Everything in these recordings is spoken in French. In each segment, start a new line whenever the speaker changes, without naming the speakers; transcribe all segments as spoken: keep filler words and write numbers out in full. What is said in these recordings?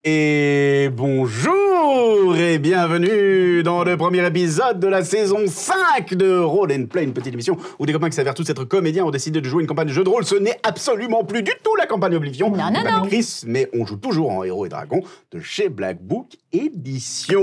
Et bonjour et bienvenue dans le premier épisode de la saison cinq de Roll and Play, une petite émission où des copains qui s'avèrent tous être comédiens ont décidé de jouer une campagne de jeu de rôle. Ce n'est absolument plus du tout la campagne Oblivion.
Non, non, non.
Chris, mais on joue toujours en Héros et Dragons de chez Black Book Édition.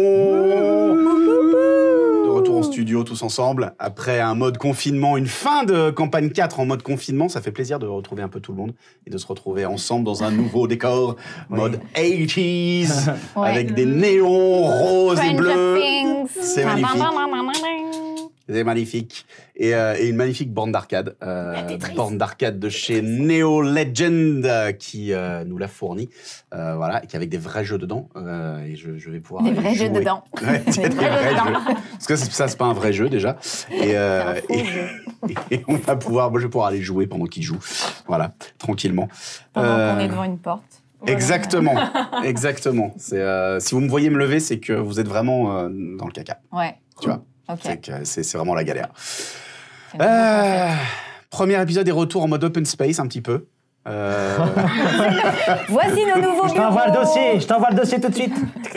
De retour en studio tous ensemble après un mode confinement, une fin de campagne quatre en mode confinement. Ça fait plaisir de retrouver un peu tout le monde et de se retrouver ensemble dans un nouveau décor, mode quatre-vingt-dix. Ouais. Avec des néons roses et bleus. C'est magnifique. C'est magnifique. Et, euh, et une magnifique borne d'arcade. Euh, borne d'arcade de chez Neo Legend euh, qui euh, nous l'a fournie. Euh, voilà, et qui avec des vrais jeux dedans. Euh, et je, je vais pouvoir.
Des vrais
jouer.
jeux dedans.
Ouais, des, des vrais jeux. Dedans. Parce que ça, c'est pas un vrai jeu déjà. Et, euh, et, et on va pouvoir. Moi, je vais pouvoir aller jouer pendant qu'il joue. Voilà, tranquillement.
Pendant euh, qu'on est devant une porte.
Voilà. Exactement, exactement. C'est, euh, si vous me voyez me lever, c'est que vous êtes vraiment euh, dans le caca.
Ouais.
Tu vois.
Okay.
C'est, que c'est, c'est vraiment la galère. Euh, premier épisode est retour en mode open space un petit peu. Euh...
Voici nos nouveaux
Je t'envoie le dossier, je t'envoie le dossier tout de suite.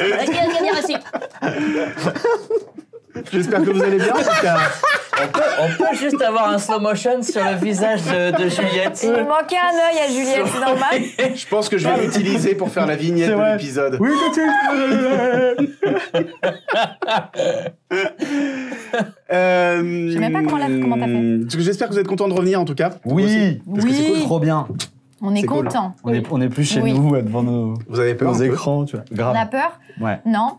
J'espère que vous allez bien en tout cas.
On peut, on peut juste avoir un slow motion sur le visage de, de Juliette.
Il manquait un œil à Juliette, c'est normal.
Je pense que je vais l'utiliser pour faire la vignette de l'épisode.
Oui, tout de suite.
euh, Je sais même pas comment, la, comment t'as fait.
J'espère que vous êtes contents de revenir en tout cas.
Oui,
parce
oui.
Que
c'est cool. Trop bien.
On est, est contents.
Cool. On, est, on est plus chez oui. nous devant nos,
vous avez peur
nos écrans, tu vois. Grave.
On a peur?
Ouais.
Non.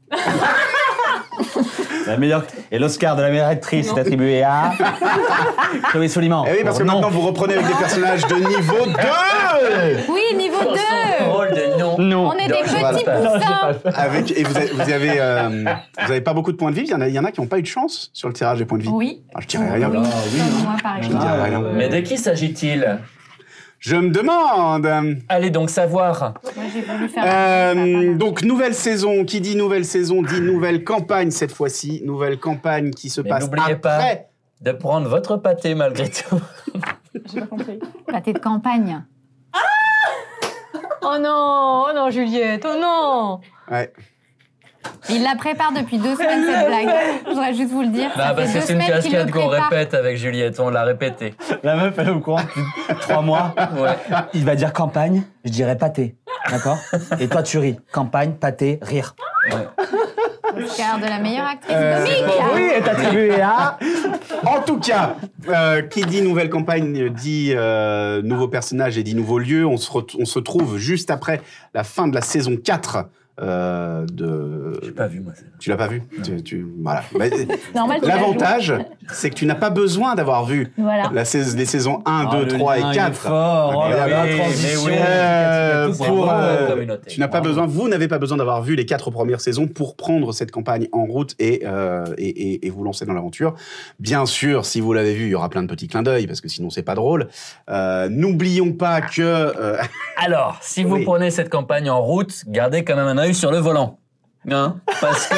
La meilleure... Et l'Oscar de la meilleure actrice est attribué à Chloé Soliman.
Eh oui, parce que
oh,
maintenant vous reprenez avec des personnages de niveau deux.
Oui, niveau deux.
Rôle de non.
non.
On est des petits poussins.
Avec, et vous avez, vous avez, euh, vous avez pas beaucoup de points de vie. Il y en a, il y en a qui n'ont pas eu de chance sur le tirage des points de vie.
Oui.
Ah, je dirais rien.
Oui. Ah, oui. Moi, par
je ne dirais rien.
Mais de qui s'agit-il?
Je me demande.
Allez donc savoir.
Moi, j'ai voulu faire.
Euh, donc nouvelle saison. Qui dit nouvelle saison dit nouvelle campagne cette fois-ci. Nouvelle campagne qui se
Mais
passe
n'oubliez
après.
Pas de prendre votre pâté malgré tout.
J'ai pas compris. Pâté de campagne.
Ah oh non, oh non Juliette, oh non.
Ouais.
Il la prépare depuis deux semaines, cette blague. Je voudrais juste vous le dire.
Bah, parce que c'est une cascade qu'on répète avec Juliette, on l'a répété.
La meuf, elle est au courant depuis trois mois.
Ouais.
Il va dire campagne, je dirais pâté. D'accord? Et toi, tu ris. Campagne, pâté, rire.
Ouais.
Oscar de la meilleure actrice
Euh,
comique.
Oui, est attribué à...
En tout cas, euh, qui dit nouvelle campagne dit euh, nouveaux personnages et dit nouveaux lieux. On se, re- on se trouve juste après la fin de la saison quatre. Euh, de...
J'ai pas vu, moi.
Tu l'as pas vu? tu, tu... Voilà. Bah,
Normal,
l'avantage, c'est que tu n'as pas besoin d'avoir vu
voilà.
la sais- les saisons un,
oh,
deux, trois et quatre.
Fort, oh,
ah,
la
oui,
transition.
Oui,
euh, pour, euh, tu n'as pas
Bravo.
besoin, vous n'avez pas besoin d'avoir vu les quatre premières saisons pour prendre cette campagne en route et, euh, et, et, et vous lancer dans l'aventure. Bien sûr, si vous l'avez vu, il y aura plein de petits clins d'œil parce que sinon c'est pas drôle. Euh, n'oublions pas que... Euh...
Alors, si vous
oui.
prenez cette campagne en route, gardez quand même un œil sur le volant. Hein? Parce que...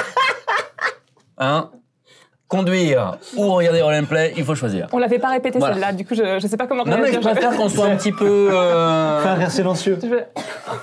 Hein? Conduire ou regarder Roll and Play, il faut choisir.
On l'avait pas répété
Voilà.
celle-là, du coup je, je sais pas comment
Non mais je
réagir.
préfère qu'on soit un petit peu... Euh...
Faire un rire silencieux.
Je vais-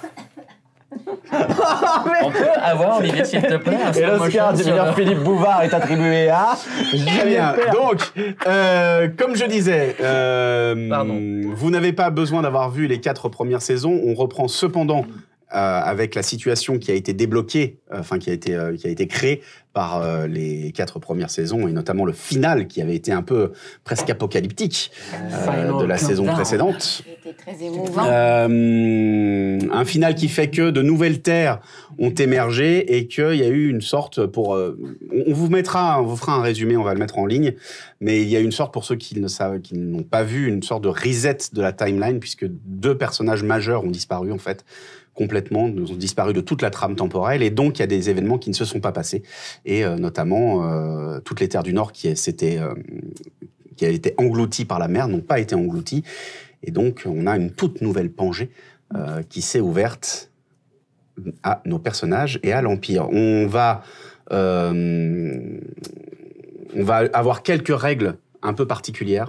On peut avoir, Olivier, s'il te plaît, un
Et
slow
l'Oscar
motion
du
sur
meilleur
le-
Philippe Bouvard est attribué à...
Très bien. Donc, euh, comme je disais, euh,
Pardon.
vous n'avez pas besoin d'avoir vu les quatre premières saisons. On reprend cependant euh, avec la situation qui a été débloquée, enfin qui a été euh, qui a été créée par euh, les quatre premières saisons et notamment le final qui avait été un peu presque apocalyptique euh, de la saison précédente.
C'était très émouvant.
Euh, un final qui fait que de nouvelles terres ont émergé et qu'il y a eu une sorte pour... Euh, on vous mettra, on vous fera un résumé, on va le mettre en ligne, mais il y a une sorte, pour ceux qui ne savent, qui n'ont pas vu, une sorte de reset de la timeline puisque deux personnages majeurs ont disparu en fait complètement, nous ont disparu de toute la trame temporelle et donc il y a des événements qui ne se sont pas passés et euh, notamment euh, toutes les terres du Nord qui, s'étaient, euh, qui a été englouties par la mer n'ont pas été englouties et donc on a une toute nouvelle Pangée euh, qui s'est ouverte à nos personnages et à l'Empire. On va, euh, on va avoir quelques règles un peu particulières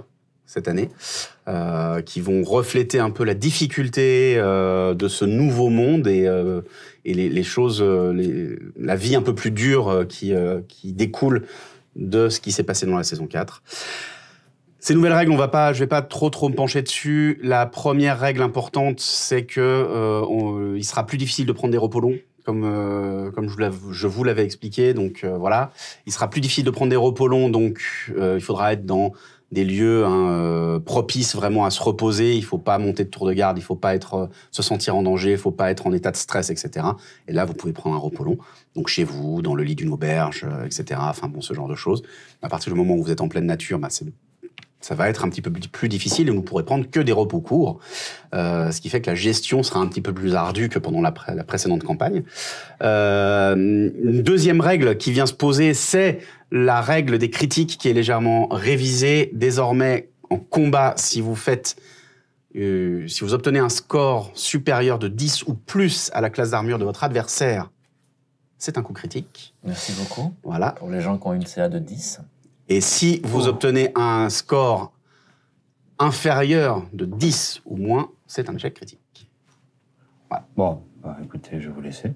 cette année, euh, qui vont refléter un peu la difficulté euh, de ce nouveau monde et, euh, et les, les choses, euh, les, la vie un peu plus dure euh, qui, euh, qui découle de ce qui s'est passé dans la saison quatre. Ces nouvelles règles, on va pas, je vais pas trop trop me pencher dessus. La première règle importante, c'est que euh, on, il sera plus difficile de prendre des repos longs. Comme, euh, comme je, je vous l'avais expliqué, donc euh, voilà. Il sera plus difficile de prendre des repos longs, donc euh, il faudra être dans des lieux hein, euh, propices vraiment à se reposer. Il faut pas monter de tour de garde, il faut pas être, euh, se sentir en danger, il faut pas être en état de stress, et cetera. Et là, vous pouvez prendre un repos long, donc chez vous, dans le lit d'une auberge, euh, et cetera. Enfin bon, ce genre de choses. À partir du moment où vous êtes en pleine nature, bah, c'est ça va être un petit peu plus difficile et vous ne pourrez prendre que des repos courts, euh, ce qui fait que la gestion sera un petit peu plus ardue que pendant la, pré- la précédente campagne. Euh, une deuxième règle qui vient se poser, c'est la règle des critiques qui est légèrement révisée. Désormais, en combat, si vous faites, euh, si vous obtenez un score supérieur de dix ou plus à la classe d'armure de votre adversaire, c'est un coup critique.
Merci beaucoup.
Voilà.
Pour les gens qui ont une C A de dix.
Et si vous
Oh.
obtenez un score inférieur de dix ou moins, c'est un échec critique.
Bon, bah, écoutez, je vais vous laisser.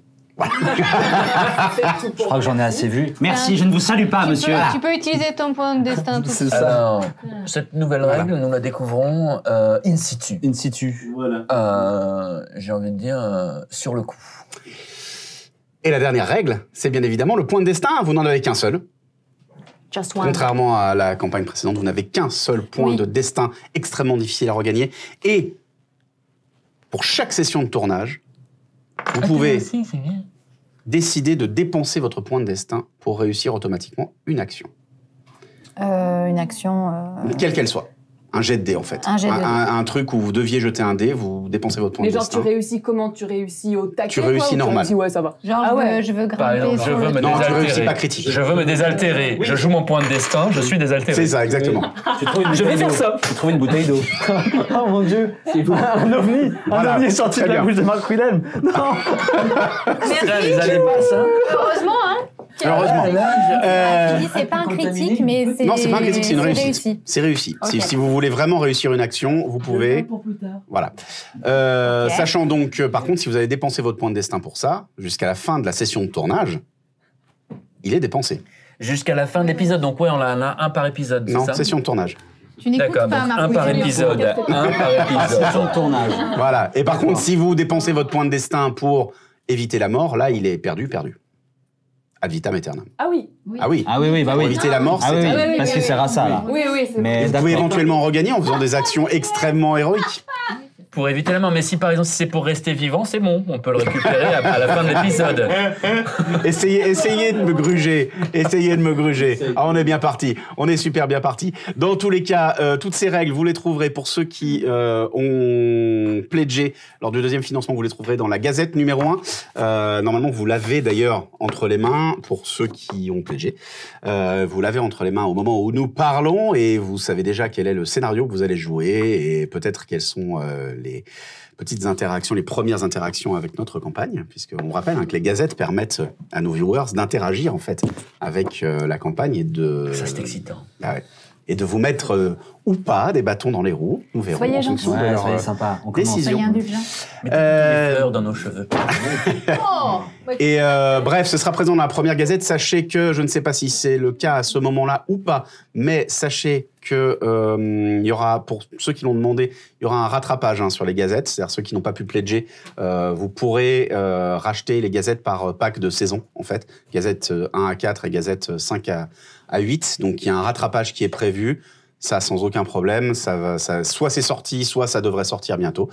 Je crois que j'en ai assez vu. Merci, je ne vous salue pas,
Tu
monsieur.
peux, tu peux utiliser ton point de destin tout de suite.
Alors, cette nouvelle
Voilà.
règle, nous la découvrons euh, in situ.
In situ.
Euh, J'ai envie de dire euh, sur le coup.
Et la dernière règle, c'est bien évidemment le point de destin. Vous n'en avez qu'un seul.
Just one.
Contrairement à la campagne précédente, vous n'avez qu'un seul point
Oui.
de destin extrêmement difficile à regagner. Et pour chaque session de tournage, vous pouvez
Aussi, c'est bien.
décider de dépenser votre point de destin pour réussir automatiquement une action.
Euh, une action. euh,
Quelle qu'elle soit. Un jet de dés, en fait.
Un jet de dés.
un, un truc où vous deviez jeter un dé, vous dépensez votre point
Mais
de
genre,
destin.
tu réussis comment? Tu réussis au taquet?
Tu
quoi,
réussis
ou
normal.
réussis- Ouais, ça va.
Genre,
Ah
je,
ouais.
veux, je veux
Par
grimper
exemple, je
sur
veux
le
me
Non, tu
désaltérer.
réussis pas critique.
Je veux me désaltérer. Je joue mon point de destin, je suis désaltéré.
C'est ça, exactement.
Tu trouves une
Je vais
bouteille
faire
d'eau.
ça.
Tu trouves une bouteille d'eau. Oh mon dieu, un ovni,
Voilà,
un ovni est sorti
très
de la
bien.
bouche de Mark Willem. Non.
Là, les années passent, hein.
Heureusement, hein.
Heureusement. Euh,
Tu dis c'est pas un critique, mais c'est.
Non, c'est pas un critique, c'est une réussite.
réussi.
C'est réussi. Si,
Ok.
si vous voulez vraiment réussir une action, vous pouvez.
Pour plus tard.
Voilà. Euh,
Ok.
Sachant donc que, par contre, si vous avez dépensé votre point de destin pour ça, jusqu'à la fin de la session de tournage, il est dépensé.
Jusqu'à la fin de l'épisode, donc ouais, on en a un par épisode, c'est
Non,
ça?
session de tournage.
Tu n'écoutes
D'accord,
pas
donc
Marc
un par
Willem.
épisode. Un par épisode.
Session de tournage.
Voilà. Et par contre, si vous dépensez votre point de destin pour éviter la mort, là, il est perdu, perdu. Ad vitam aeternam.
Ah oui.
Ah oui.
Ah oui, oui, bah
Pour
oui.
éviter la mort,
Ah oui,
c'était.
oui,
oui,
parce
oui,
que
oui.
c'est Rassa, là.
Oui, oui, c'est
Mais
Vous pouvez
d'accord.
éventuellement regagner en faisant des actions extrêmement héroïques.
Pour éviter la mort. Mais si par exemple, si c'est pour rester vivant, c'est bon. On peut le récupérer à, à la fin de l'épisode.
Essayez, essayez de me gruger. Essayez de me gruger. Ah, on est bien parti. On est super bien parti. Dans tous les cas, euh, toutes ces règles, vous les trouverez pour ceux qui euh, ont pledgé lors du deuxième financement. Vous les trouverez dans la Gazette numéro un. Euh, normalement, vous l'avez d'ailleurs entre les mains pour ceux qui ont pledgé. Euh, vous l'avez entre les mains au moment où nous parlons et vous savez déjà quel est le scénario que vous allez jouer et peut-être quelles sont euh, les petites interactions, les premières interactions avec notre campagne, puisqu'on rappelle hein, que les gazettes permettent à nos viewers d'interagir en fait avec euh, la campagne et de
Ça, c'est excitant.
Ah ouais. Et de vous mettre euh, ou pas des bâtons dans les roues. Nous verrons
Soyez
en fonction
Ouais,
de leur
soyez
euh,
sympa. On commence.
décision.
Soyez indulgents.
Mettez
Euh,
des fleurs dans nos cheveux.
Oh,
Et euh, bref, ce sera présent dans la première gazette. Sachez que, je ne sais pas si c'est le cas à ce moment-là ou pas, mais sachez que euh, il y aura, pour ceux qui l'ont demandé, il y aura un rattrapage hein, sur les gazettes. C'est-à-dire ceux qui n'ont pas pu pledger, euh, vous pourrez euh, racheter les gazettes par pack de saison, en fait. Gazette un à quatre et gazette cinq à huit. Donc il y a un rattrapage qui est prévu. Ça, sans aucun problème. Ça va, ça, soit c'est sorti, soit ça devrait sortir bientôt.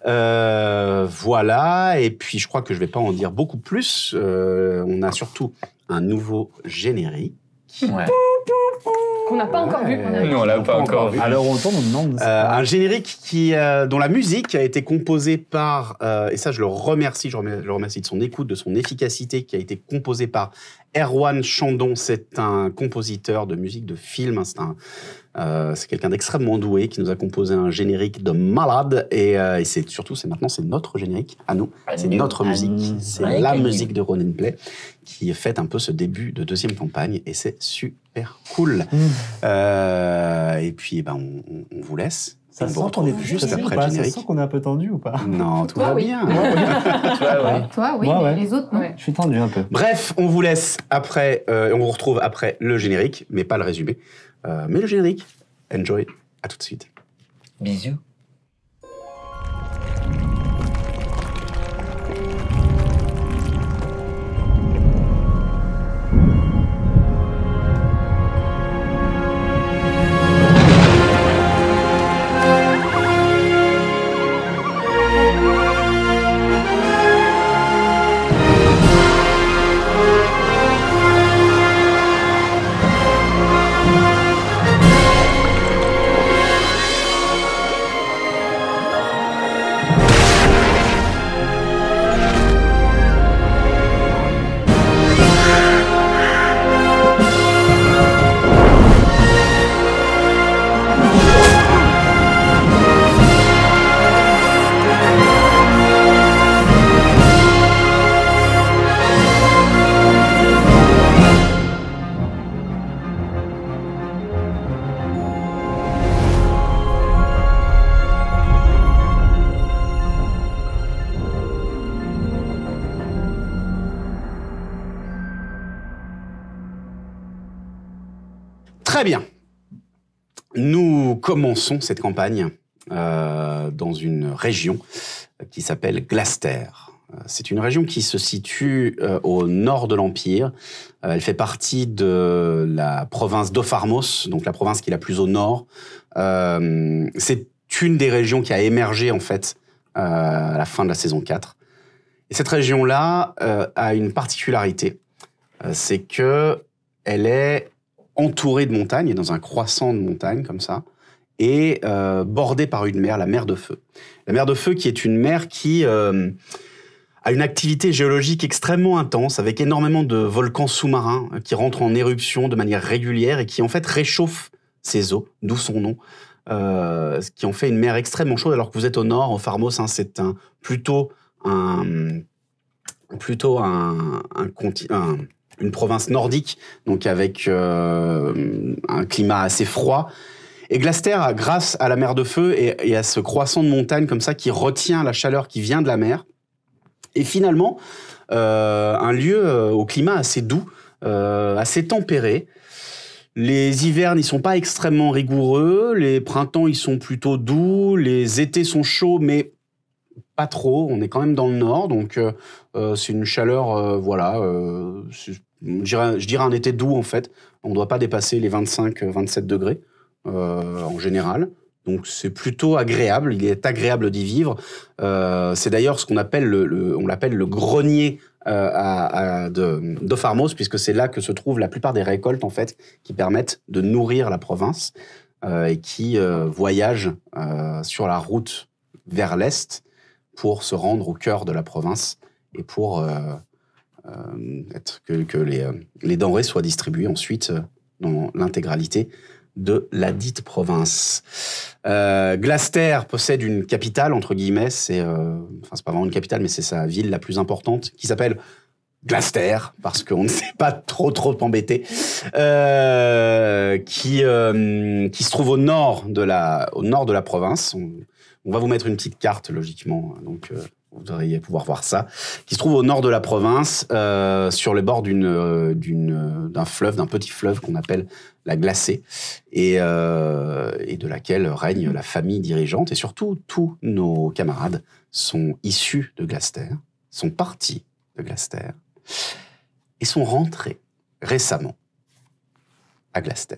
Euh, voilà. Et puis, je crois que je vais pas en dire beaucoup plus. Euh, on a surtout un nouveau générique.
Ouais.
Qu'on n'a pas encore vu.
Ouais.
Nous, on l'a pas encore vu.
À l'heure où on tourne, on demande.
Euh, un générique qui, euh, dont la musique a été composée par, euh, et ça je le remercie, je, remercie, je le remercie de son écoute, de son efficacité, qui a été composée par Erwan Chandon. C'est un compositeur de musique de film, hein, c'est un Euh, c'est quelqu'un d'extrêmement doué qui nous a composé un générique de malade. Et, euh, et c'est surtout, c'est maintenant, c'est notre générique à nous. C'est notre musique. C'est la musique de Ronin Play qui fête un peu ce début de deuxième campagne. Et c'est super cool. Mmh. Euh, et puis, ben, on, on vous laisse.
Ça sent qu'on est juste après le générique. Ça sent qu'on est un peu tendu ou pas?
Non, tout
Toi,
va
oui.
bien.
Toi,
oui. Toi, oui,
Moi,
mais
ouais.
les autres, non.
Ouais.
Je suis tendu un peu.
Bref, on vous laisse après, euh, on vous retrouve après le générique, mais pas le résumé. Euh, mais le générique, enjoy, à tout de suite.
Bisous.
Très bien. Nous commençons cette campagne euh, dans une région qui s'appelle Glaster. C'est une région qui se situe euh, au nord de l'Empire. Euh, elle fait partie de la province d'Opharmos, donc la province qui est la plus au nord. Euh, c'est une des régions qui a émergé, en fait, euh, à la fin de la saison quatre. Et cette région-là euh, a une particularité. Euh, c'est qu'elle est entourée de montagnes, et dans un croissant de montagnes, comme ça, et euh, bordée par une mer, la mer de Feu. La mer de Feu qui est une mer qui... Euh, a une activité géologique extrêmement intense, avec énormément de volcans sous-marins qui rentrent en éruption de manière régulière et qui en fait réchauffent ces eaux, d'où son nom, euh, ce qui en fait une mer extrêmement chaude, alors que vous êtes au nord, au Pharmos, hein, c'est un, plutôt, un, plutôt un, un, un, une province nordique, donc avec euh, un climat assez froid. Et Glaster, grâce à la mer de Feu et, et à ce croissant de montagne comme ça qui retient la chaleur qui vient de la mer, et finalement, euh, un lieu euh, au climat assez doux, euh, assez tempéré. Les hivers n'y sont pas extrêmement rigoureux, les printemps ils sont plutôt doux, les étés sont chauds, mais pas trop. On est quand même dans le nord, donc euh, euh, c'est une chaleur, euh, voilà, euh, je dirais, je dirais un été doux en fait. On ne doit pas dépasser les vingt-cinq à vingt-sept degrés euh, en général. Donc c'est plutôt agréable, il est agréable d'y vivre. Euh, c'est d'ailleurs ce qu'on appelle le, le, on l'appelle le grenier euh, à, à de, d'Opharmos, puisque c'est là que se trouvent la plupart des récoltes en fait qui permettent de nourrir la province euh, et qui euh, voyagent euh, sur la route vers l'est pour se rendre au cœur de la province et pour euh, euh, être, que, que les, les denrées soient distribuées ensuite dans l'intégralité de la dite province. Euh, Glaster possède une capitale, entre guillemets, c'est, euh, enfin, c'est pas vraiment une capitale, mais c'est sa ville la plus importante, qui s'appelle Glaster, parce qu'on ne s'est pas trop, trop embêté, euh, qui, euh, qui se trouve au nord de la, au nord de la province. On, on va vous mettre une petite carte, logiquement, donc euh, vous devriez pouvoir voir ça, qui se trouve au nord de la province, euh, sur le bord d'une, euh, d'une, d'un fleuve, d'un petit fleuve qu'on appelle la Glacée, et, euh, et de laquelle règne la famille dirigeante, et surtout, tous nos camarades sont issus de Glaster, sont partis de Glaster, et sont rentrés récemment à Glaster.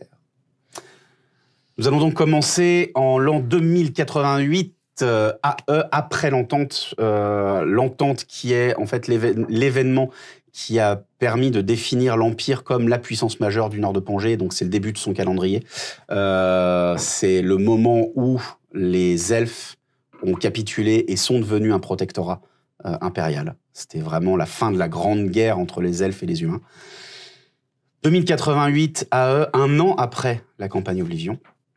Nous allons donc commencer en l'an deux mille quatre-vingt-huit, Euh, A E, après l'entente, euh, l'entente qui est en fait l'éve- l'événement qui a permis de définir l'Empire comme la puissance majeure du nord de Pangée, donc c'est le début de son calendrier. Euh, c'est le moment où les elfes ont capitulé et sont devenus un protectorat euh, impérial. C'était vraiment la fin de la grande guerre entre les elfes et les humains. deux mille quatre-vingt-huit A E, un an après la campagne Oblivion.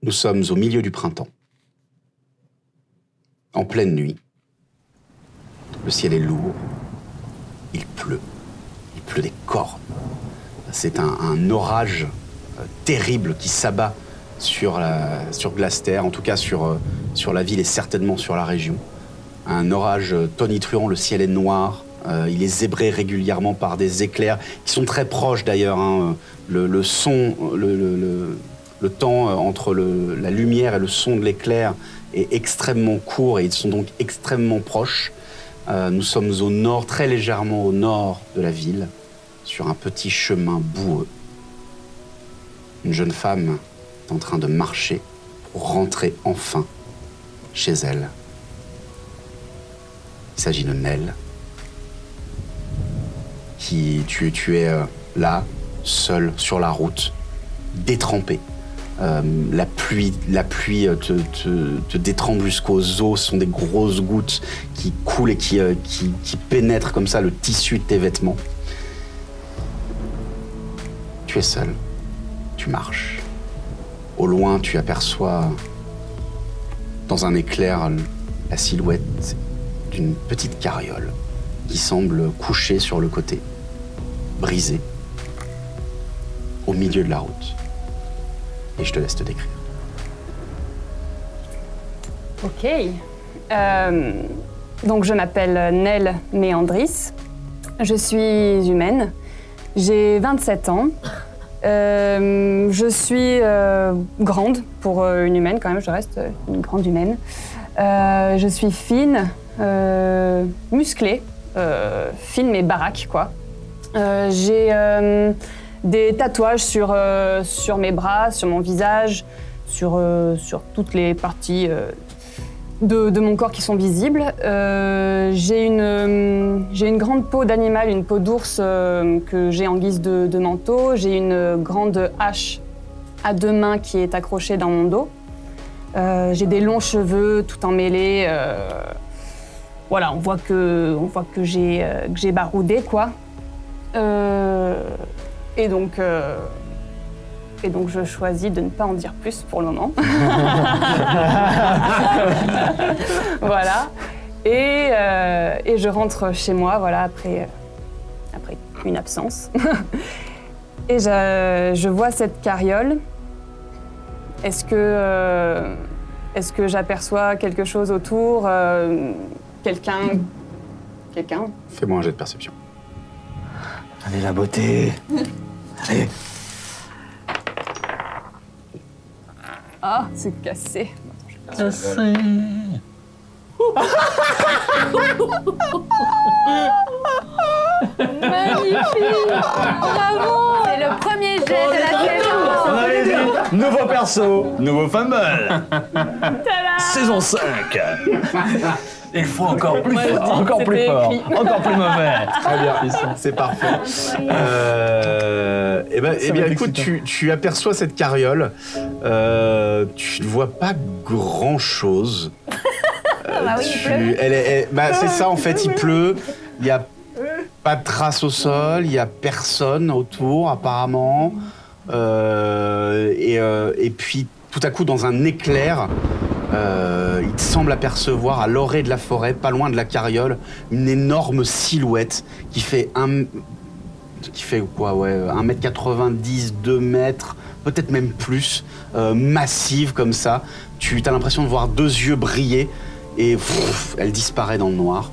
Nous sommes au milieu du printemps. En pleine nuit. Le ciel est lourd. Il pleut. Il pleut des cornes. C'est un, un orage euh, terrible qui s'abat sur, la, sur Glaster, en tout cas sur, euh, sur la ville et certainement sur la région. Un orage tonitruant, le ciel est noir. Euh, il est zébré régulièrement par des éclairs qui sont très proches d'ailleurs. Hein. Le, le son, le, le, le, le temps entre le, la lumière et le son de l'éclair est extrêmement court et ils sont donc extrêmement proches. Euh, nous sommes au nord, très légèrement au nord de la ville, sur un petit chemin boueux. Une jeune femme est en train de marcher pour rentrer enfin chez elle. Il s'agit de Nell. Qui, tu, tu es euh, là, seul, sur la route, détrempé. Euh, la pluie, la pluie te, te, te détrempe jusqu'aux os. Ce sont des grosses gouttes qui coulent et qui, euh, qui, qui pénètrent comme ça le tissu de tes vêtements. Tu es seul. Tu marches. Au loin, tu aperçois, dans un éclair, la silhouette d'une petite carriole qui semble couchée sur le côté, brisée, au milieu de la route. Et je te laisse te décrire.
Ok. Euh, donc je m'appelle Nell Méandris. Je suis humaine. J'ai vingt-sept ans. Euh, je suis euh, grande pour une humaine quand même, je reste une grande humaine. Euh, je suis fine, euh, musclée, euh, fine mais baraque quoi. Euh, j'ai euh, des tatouages sur, euh, sur mes bras, sur mon visage, sur, euh, sur toutes les parties euh, de, de mon corps qui sont visibles. Euh, j'ai une, euh, j'ai une grande peau d'animal, une peau d'ours euh, que j'ai en guise de, de manteau. J'ai une grande hache à deux mains qui est accrochée dans mon dos. Euh, j'ai des longs cheveux tout emmêlés. Euh, voilà, on voit que, on voit que j'ai, euh, que j'ai baroudé, quoi. Euh, et donc... Euh, Et donc, je choisis de ne pas en dire plus pour le moment. Voilà. Et, euh, et je rentre chez moi, voilà, après, après une absence. Et je, je vois cette carriole. Est-ce que, euh, est-ce que j'aperçois quelque chose autour euh, Quelqu'un Quelqu'un
Fais-moi un jet de perception.
Allez, la beauté. Allez.
Ah, c'est cassé.
Cassé.
Magnifique. Bravo. C'est le premier jet de la saison.
Allez-y. Nouveau perso, nouveau fumble. Saison cinq.
Il faut encore plus fort.
Encore plus fort, encore plus mauvais.
Très bien, c'est parfait. Euh, eh ben, eh bien, écoute, tu, tu aperçois cette carriole. Euh, tu ne vois pas grand-chose. Euh,
bah oui,
tu,
il pleut.
elle est, elle- bah, c'est ça, en fait, il pleut. Il n'y a pas de traces au sol. Il n'y a personne autour, apparemment. Euh, et, euh, et puis, tout à coup, dans un éclair, euh, il te semble apercevoir à l'orée de la forêt, pas loin de la carriole, une énorme silhouette qui fait un, qui fait quoi, ouais, un mètre quatre-vingt-dix, deux mètres, peut-être même plus, euh, massive comme ça. Tu as l'impression de voir deux yeux briller et pff, elle disparaît dans le noir.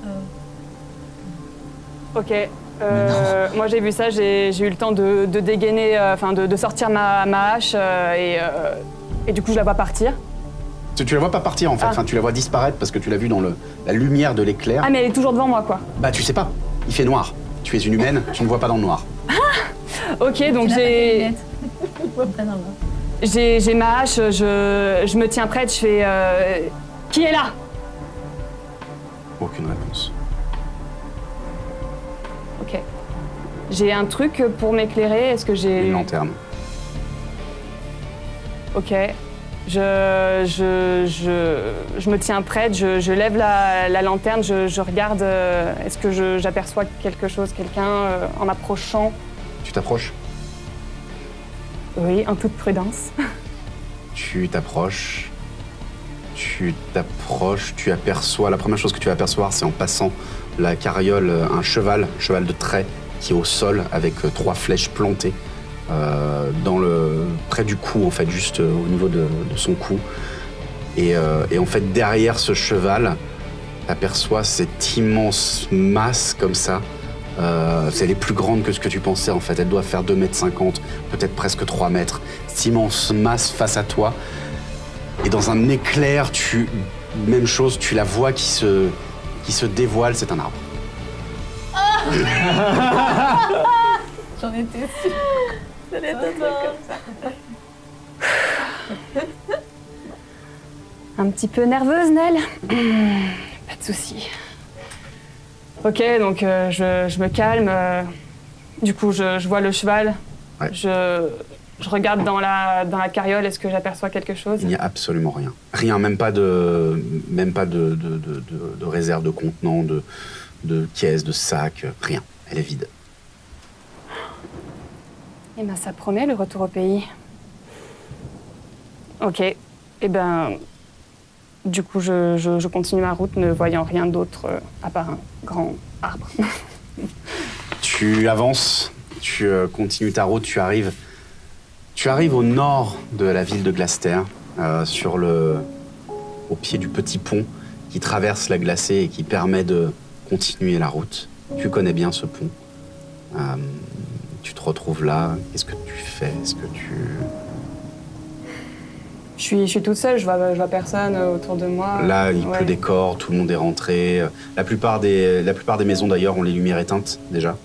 Ok. Euh, moi j'ai vu ça, j'ai j'ai eu le temps de, de dégainer, enfin de, de sortir ma, ma hache euh, et, euh, et du coup je la vois partir.
Tu, tu la vois pas partir en fait,
Ah.
enfin, tu la vois disparaître parce que tu l'as vue dans le, la lumière de l'éclair.
Ah mais elle est toujours devant moi quoi.
Bah tu sais pas, il fait noir. Tu es une humaine, tu ne vois pas dans le noir.
Ok donc j'ai j'ai j'ai ma hache, je, je me tiens prête, je fais euh, qui est là?
Aucune réponse.
Ok. J'ai un truc pour m'éclairer, est-ce que j'ai...
Une lanterne.
Ok. Je, je, je, je me tiens prête, je, je lève la, la lanterne, je, je regarde, euh, est-ce que je- j'aperçois quelque chose, quelqu'un euh, en m'approchant?
Tu t'approches.
Oui, en toute prudence.
Tu t'approches. Tu t'approches, tu aperçois... La première chose que tu vas apercevoir, c'est en passant la carriole, un cheval, un cheval de trait, qui est au sol avec trois flèches plantées euh, dans le, près du cou, en fait, juste au niveau de, de son cou. Et, euh, et en fait, derrière ce cheval, tu aperçois cette immense masse comme ça. Euh, elle est plus grande que ce que tu pensais, en fait. Elle doit faire deux mètres cinquante, peut-être presque trois mètres. Cette immense masse face à toi. Et dans un éclair, tu, même chose, tu la vois qui se, qui se dévoile, c'est un arbre.
J'en étais sûre. Ça allait être un truc comme ça.
Un petit peu nerveuse, Nell? Pas de souci. Ok, donc euh, je, je me calme. euh, du coup, je, je vois le cheval.
Ouais.
Je, je regarde dans la, dans la carriole. Est-ce que j'aperçois quelque chose?
Il n'y a absolument rien. Rien, même pas de, même pas de, de, de, de, de réserve de contenants, de, de caisses, de sacs, rien. Elle est vide.
Eh ben, ça promet le retour au pays. Ok. Eh ben, du coup, je, je, je continue ma route, ne voyant rien d'autre euh, à part un grand arbre.
Tu avances, tu euh, continues ta route, tu arrives, tu arrives au nord de la ville de Glaster, euh, sur le, au pied du petit pont qui traverse la glacée et qui permet de continuer la route. Tu connais bien ce pont. Euh, tu te retrouves là. Qu'est-ce que tu fais? Est-ce que tu...
Je suis, je suis toute seule, je vois, je vois personne autour de moi.
Là, il
Ouais.
pleut des corps, tout le monde est rentré. La plupart des, la plupart des maisons, d'ailleurs, ont les lumières éteintes, déjà.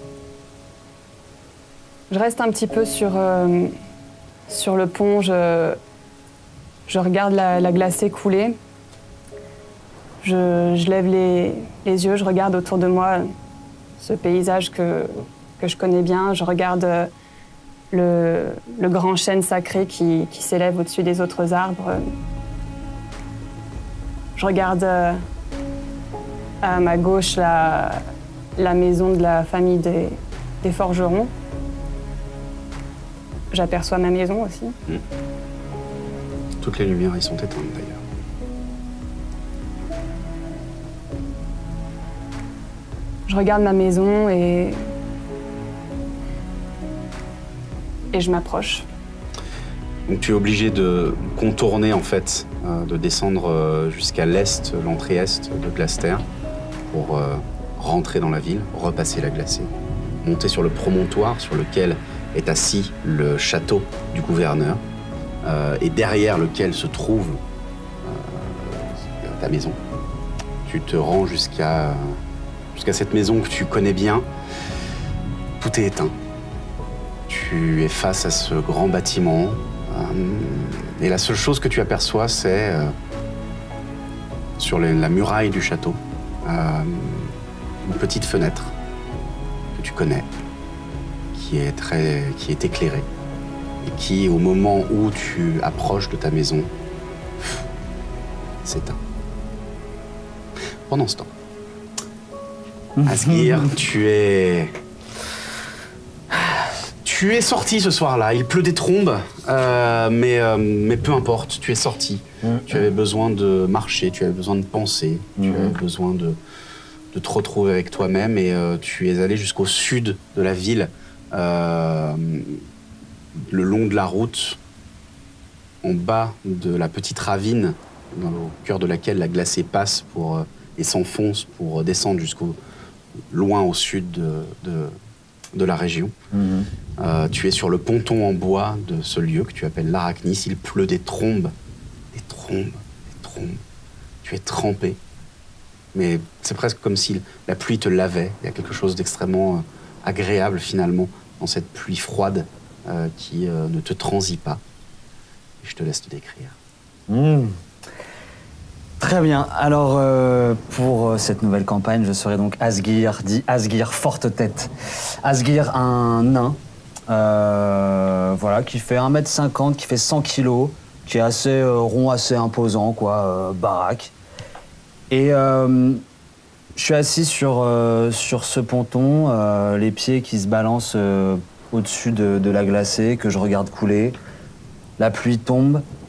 Je reste un petit peu sur, euh, sur le pont, je, je regarde la, la glacée couler. Je, je lève les, les yeux, je regarde autour de moi ce paysage que, que je connais bien. Je regarde euh, le, le grand chêne sacré qui, qui s'élève au-dessus des autres arbres. Je regarde euh, à ma gauche la, la maison de la famille des, des forgerons. J'aperçois ma maison aussi.
Mmh. Toutes les lumières, ils sont éteintes, d'ailleurs.
Je regarde ma maison et... et je m'approche.
Donc tu es obligé de contourner, en fait, euh, de descendre euh, jusqu'à l'est, l'entrée est de Glaster, pour euh, rentrer dans la ville, repasser la glacée, monter sur le promontoire sur lequel est assis le château du gouverneur, euh, et derrière lequel se trouve euh, ta maison. Tu te rends jusqu'à jusqu'à cette maison que tu connais bien. Tout est éteint. Tu es face à ce grand bâtiment. Euh, et la seule chose que tu aperçois, c'est euh, sur les, la muraille du château, euh, une petite fenêtre que tu connais, qui est, très, qui est éclairée. Et qui, au moment où tu approches de ta maison, s'éteint. Pendant ce temps, Asgir, tu es... Tu es sorti ce soir-là. Il pleut des trombes, euh, mais, euh, mais peu importe, tu es sorti. Mmh. Tu avais besoin de marcher, tu avais besoin de penser, mmh. tu avais besoin de, de te retrouver avec toi-même et euh, tu es allé jusqu'au sud de la ville, euh, le long de la route, en bas de la petite ravine, dans le cœur de laquelle la glacée passe pour, euh, et s'enfonce pour descendre jusqu'au loin au sud de, de, de la région. Mmh. Euh, tu es sur le ponton en bois de ce lieu que tu appelles l'Arachnis. Il pleut des trombes, des trombes, des trombes. Tu es trempé, mais c'est presque comme si la pluie te lavait. Il y a quelque chose d'extrêmement agréable finalement dans cette pluie froide euh, qui euh, ne te transit pas. Et je te laisse te décrire.
Mmh. Très bien. Alors, euh, pour euh, cette nouvelle campagne, je serai donc Asgir, dit Asgir Forte Tête. Asgir, un nain, euh, voilà, qui fait un mètre cinquante, qui fait cent kilos, qui est assez euh, rond, assez imposant, quoi, euh, baraque. Et euh, je suis assis sur, euh, sur ce ponton, euh, les pieds qui se balancent euh, au-dessus de, de la glacée, que je regarde couler. La pluie tombe.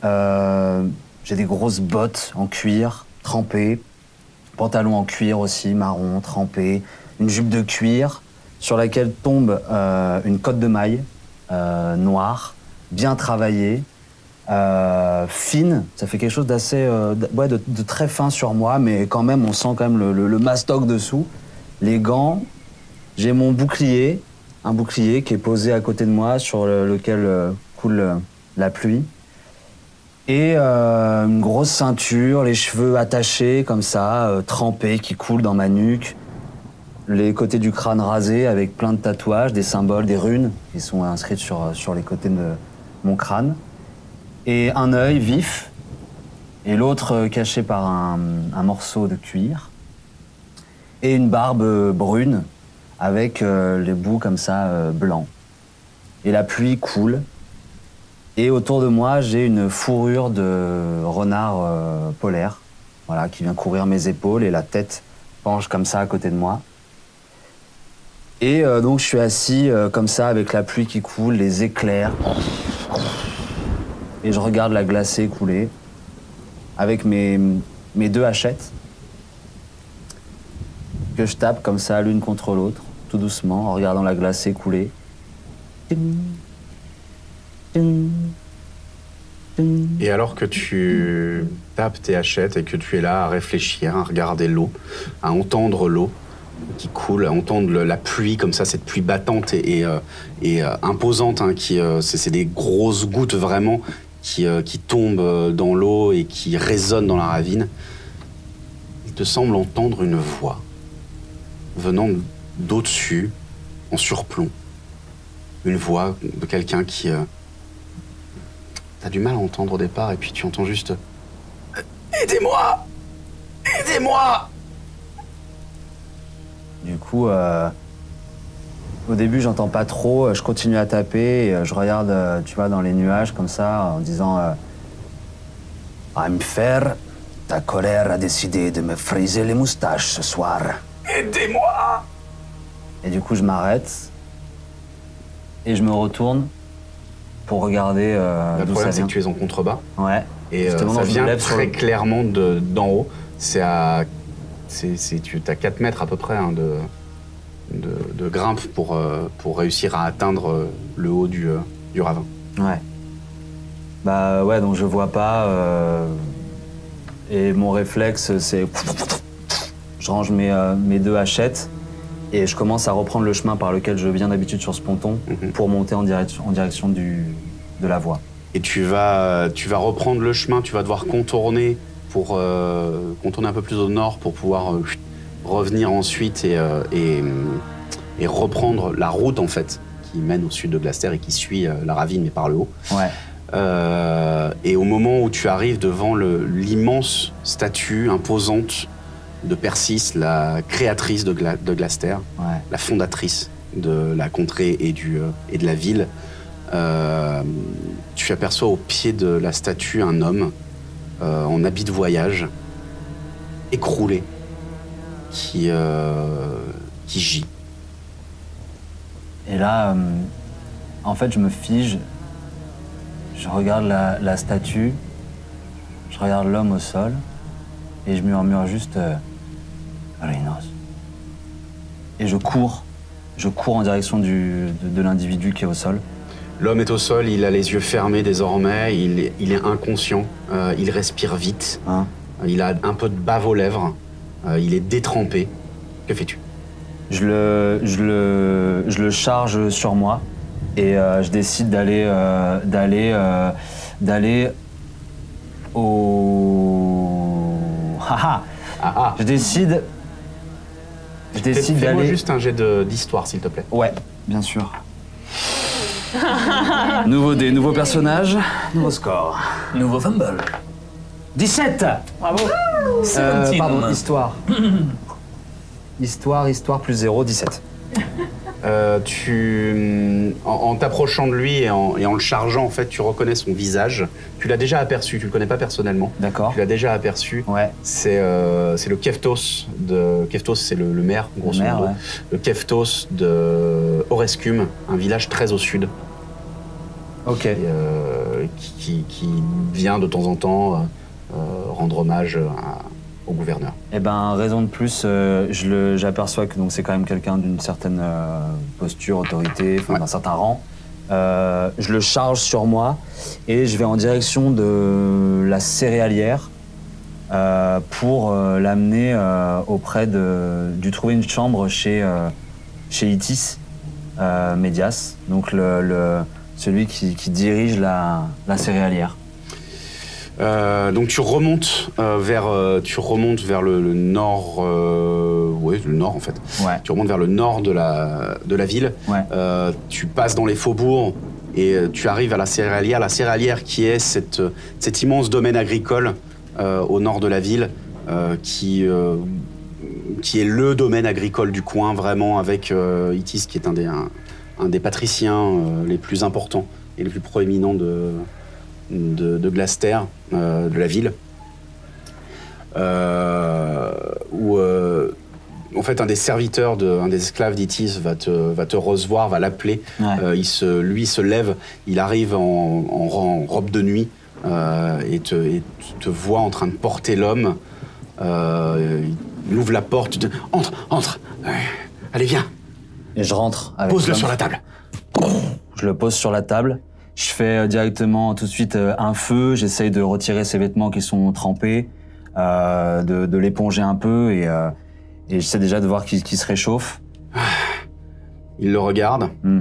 Euh, j'ai des grosses bottes en cuir, trempées, pantalon en cuir aussi, marron, trempé, une jupe de cuir sur laquelle tombe euh, une cotte de maille euh, noire, bien travaillée, euh, fine. Ça fait quelque chose d'assez, euh, d- ouais, de, de très fin sur moi, mais quand même, on sent quand même le, le, le mastoc dessous. Les gants, j'ai mon bouclier, un bouclier qui est posé à côté de moi, sur le- lequel euh, coule euh, la pluie. Et euh, une grosse ceinture, les cheveux attachés comme ça, euh, trempés, qui coulent dans ma nuque. Les côtés du crâne rasés avec plein de tatouages, des symboles, des runes qui sont inscrites sur, sur les côtés de mon crâne. Et un œil vif, et l'autre euh, caché par un, un morceau de cuir. Et une barbe euh, brune avec euh, les bouts comme ça euh, blancs. Et la pluie coule. Et autour de moi, j'ai une fourrure de renard euh, polaire, voilà, qui vient couvrir mes épaules et la tête penche comme ça à côté de moi. Et euh, donc je suis assis euh, comme ça avec la pluie qui coule, les éclairs. Et je regarde la glacée couler avec mes, mes deux hachettes que je tape comme ça l'une contre l'autre, tout doucement, en regardant la glacée couler.
Et alors que tu tapes tes hachettes et que tu es là à réfléchir, à regarder l'eau, à entendre l'eau qui coule, à entendre le- la pluie comme ça, cette pluie battante et, et, euh, et, euh, imposante, hein, qui, euh, c'est, c'est des grosses gouttes vraiment qui, euh, qui tombent euh, dans l'eau et qui résonnent dans la ravine, il te semble entendre une voix venant d'au-dessus, en surplomb. Une voix de quelqu'un qui... Euh, t'as du mal à entendre au départ et puis tu entends juste euh, « Aidez-moi! Aidez-moi !»
Du coup, euh, au début, j'entends pas trop, je continue à taper, et, euh, je regarde, euh, tu vois, dans les nuages comme ça, en disant euh, Heimfer, ta colère a décidé de me friser les moustaches ce soir.
Aidez-moi!
Et du coup, je m'arrête et je me retourne pour regarder euh,
Le
d'où ça
problème, c'est
vient.
que tu es en contrebas
Ouais.
et euh,
Justement,
ça
je me
vient
lève sur
très
le-
clairement de- d'en haut. C'est à... C'est, c'est, tu as quatre mètres à peu près hein, de, de, de grimpe pour, euh, pour réussir à atteindre euh, le haut du, euh, du ravin.
Ouais. Bah ouais, donc je vois pas. euh, et mon réflexe, c'est. Je range mes, euh, mes deux hachettes et je commence à reprendre le chemin par lequel je viens d'habitude sur ce ponton
Mhm.
pour monter en direction, en direction du, de la voie.
Et tu vas, tu vas reprendre le chemin, tu vas devoir contourner pour euh, contourner un peu plus au nord pour pouvoir euh, revenir ensuite et, euh, et, et reprendre la route en fait qui mène au sud de Glaster et qui suit euh, la ravine mais par le haut.
Ouais.
Euh, et au moment où tu arrives devant le- l'immense statue imposante de Persis, la créatrice de, Gla- de Glaster,
Ouais.
la fondatrice de la contrée et, du, euh, et de la ville, euh, tu aperçois au pied de la statue un homme euh, en habit de voyage, écroulé, qui, euh, qui gît.
Et là, euh, en fait, je me fige. Je regarde la, la statue. Je regarde l'homme au sol. Et je murmure juste. Euh, Rhinos. Et je cours. Je cours en direction du, de, de l'individu qui est au sol.
L'homme est au sol, il a les yeux fermés désormais, il est, il est inconscient, euh, il respire vite,
Hein.
il a un peu de bave aux lèvres, euh, il est détrempé. Que fais-tu?
Je le, je, le, je le charge sur moi et euh, je décide d'aller euh, d'aller euh, d'aller au. Haha.
Ah ah,
Je décide. Je décide
fais-moi
d'aller.
juste un jet de- d'histoire s'il te plaît.
Ouais, bien sûr. Nouveau dé, nouveau personnage, nouveau score.
Nouveau fumble.
dix-sept.
Bravo.
Euh,
dix-sept.
pardon, histoire. Histoire, histoire plus zéro, dix-sept.
Euh, tu, en, en t'approchant de lui et en, et en le chargeant, en fait, tu reconnais son visage. Tu l'as déjà aperçu, tu le connais pas personnellement.
D'accord.
Tu l'as déjà aperçu.
Ouais.
C'est euh, c'est le Keftos de Keftos, c'est le, le maire, grosso
maire,
modo.
ouais.
Le Keftos de Orescum, un village très au sud.
Ok.
Et, euh, qui, qui, qui vient de temps en temps euh, euh, rendre hommage à, au gouverneur.
Eh ben, raison de plus, euh, je le- j'aperçois que donc c'est quand même quelqu'un d'une certaine euh, posture, autorité, enfin,
Ouais.
d'un certain rang. Euh, je le charge sur moi et je vais en direction de la céréalière euh, pour euh, l'amener euh, auprès de... du trouver une chambre chez, euh, chez Itis, euh, Médias, donc le, le- celui qui, qui dirige la, la céréalière.
Euh, donc tu remontes euh, vers euh, tu remontes vers le, le nord, euh, oui le nord en fait.
Ouais.
Tu remontes vers le nord de la de la ville.
Ouais.
Euh, tu passes dans les faubourgs et euh, tu arrives à la céréalière. La céréalière qui est cette cet immense domaine agricole euh, au nord de la ville, euh, qui euh, qui est le domaine agricole du coin vraiment, avec euh, Itis qui est un des un, un des patriciens euh, les plus importants et les plus proéminents de de, de Glaster, euh, de la ville, euh, où euh, en fait un des serviteurs, de, un des esclaves d'Itis va te, va te recevoir, va l'appeler.
Ouais.
Euh, il se, lui il se lève, il arrive en, en, en robe de nuit euh, et, te, et te voit en train de porter l'homme. Euh, il ouvre la porte, tu te, entre, entre, euh, allez viens,
Et je rentre avec
pose-le
l'homme.
sur la table.
Je le pose sur la table. Je fais euh, directement tout de suite euh, un feu. J'essaye de retirer ses vêtements qui sont trempés, euh, de, de l'éponger un peu et, euh, et j'essaie déjà de voir qu'il qu'il se réchauffe.
Il le regarde.
Hmm.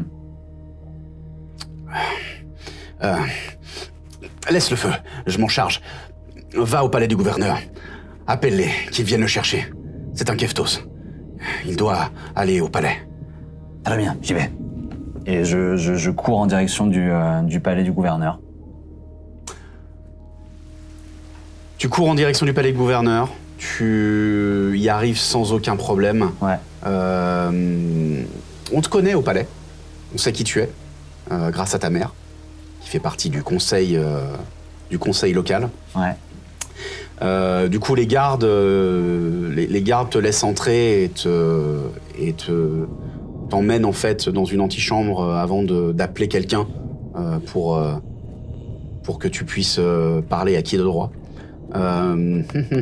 Euh, laisse le feu, je m'en charge. Va au palais du gouverneur. Appelle-les, qu'ils viennent le chercher. C'est un Keftos. Il doit aller au palais.
Très bien, j'y vais. Et je, je, je cours en direction du, euh, du palais du gouverneur.
Tu cours en direction du palais du gouverneur. Tu y arrives sans aucun problème.
Ouais.
Euh, on te connaît au palais. On sait qui tu es, euh, grâce à ta mère, qui fait partie du conseil, euh, du conseil local.
Ouais.
Euh, du coup, les gardes, euh, les, les gardes te laissent entrer et te, et te t'emmènent en fait dans une antichambre euh, avant de- d'appeler quelqu'un euh, pour euh, pour que tu puisses euh, parler à qui de droit. Euh,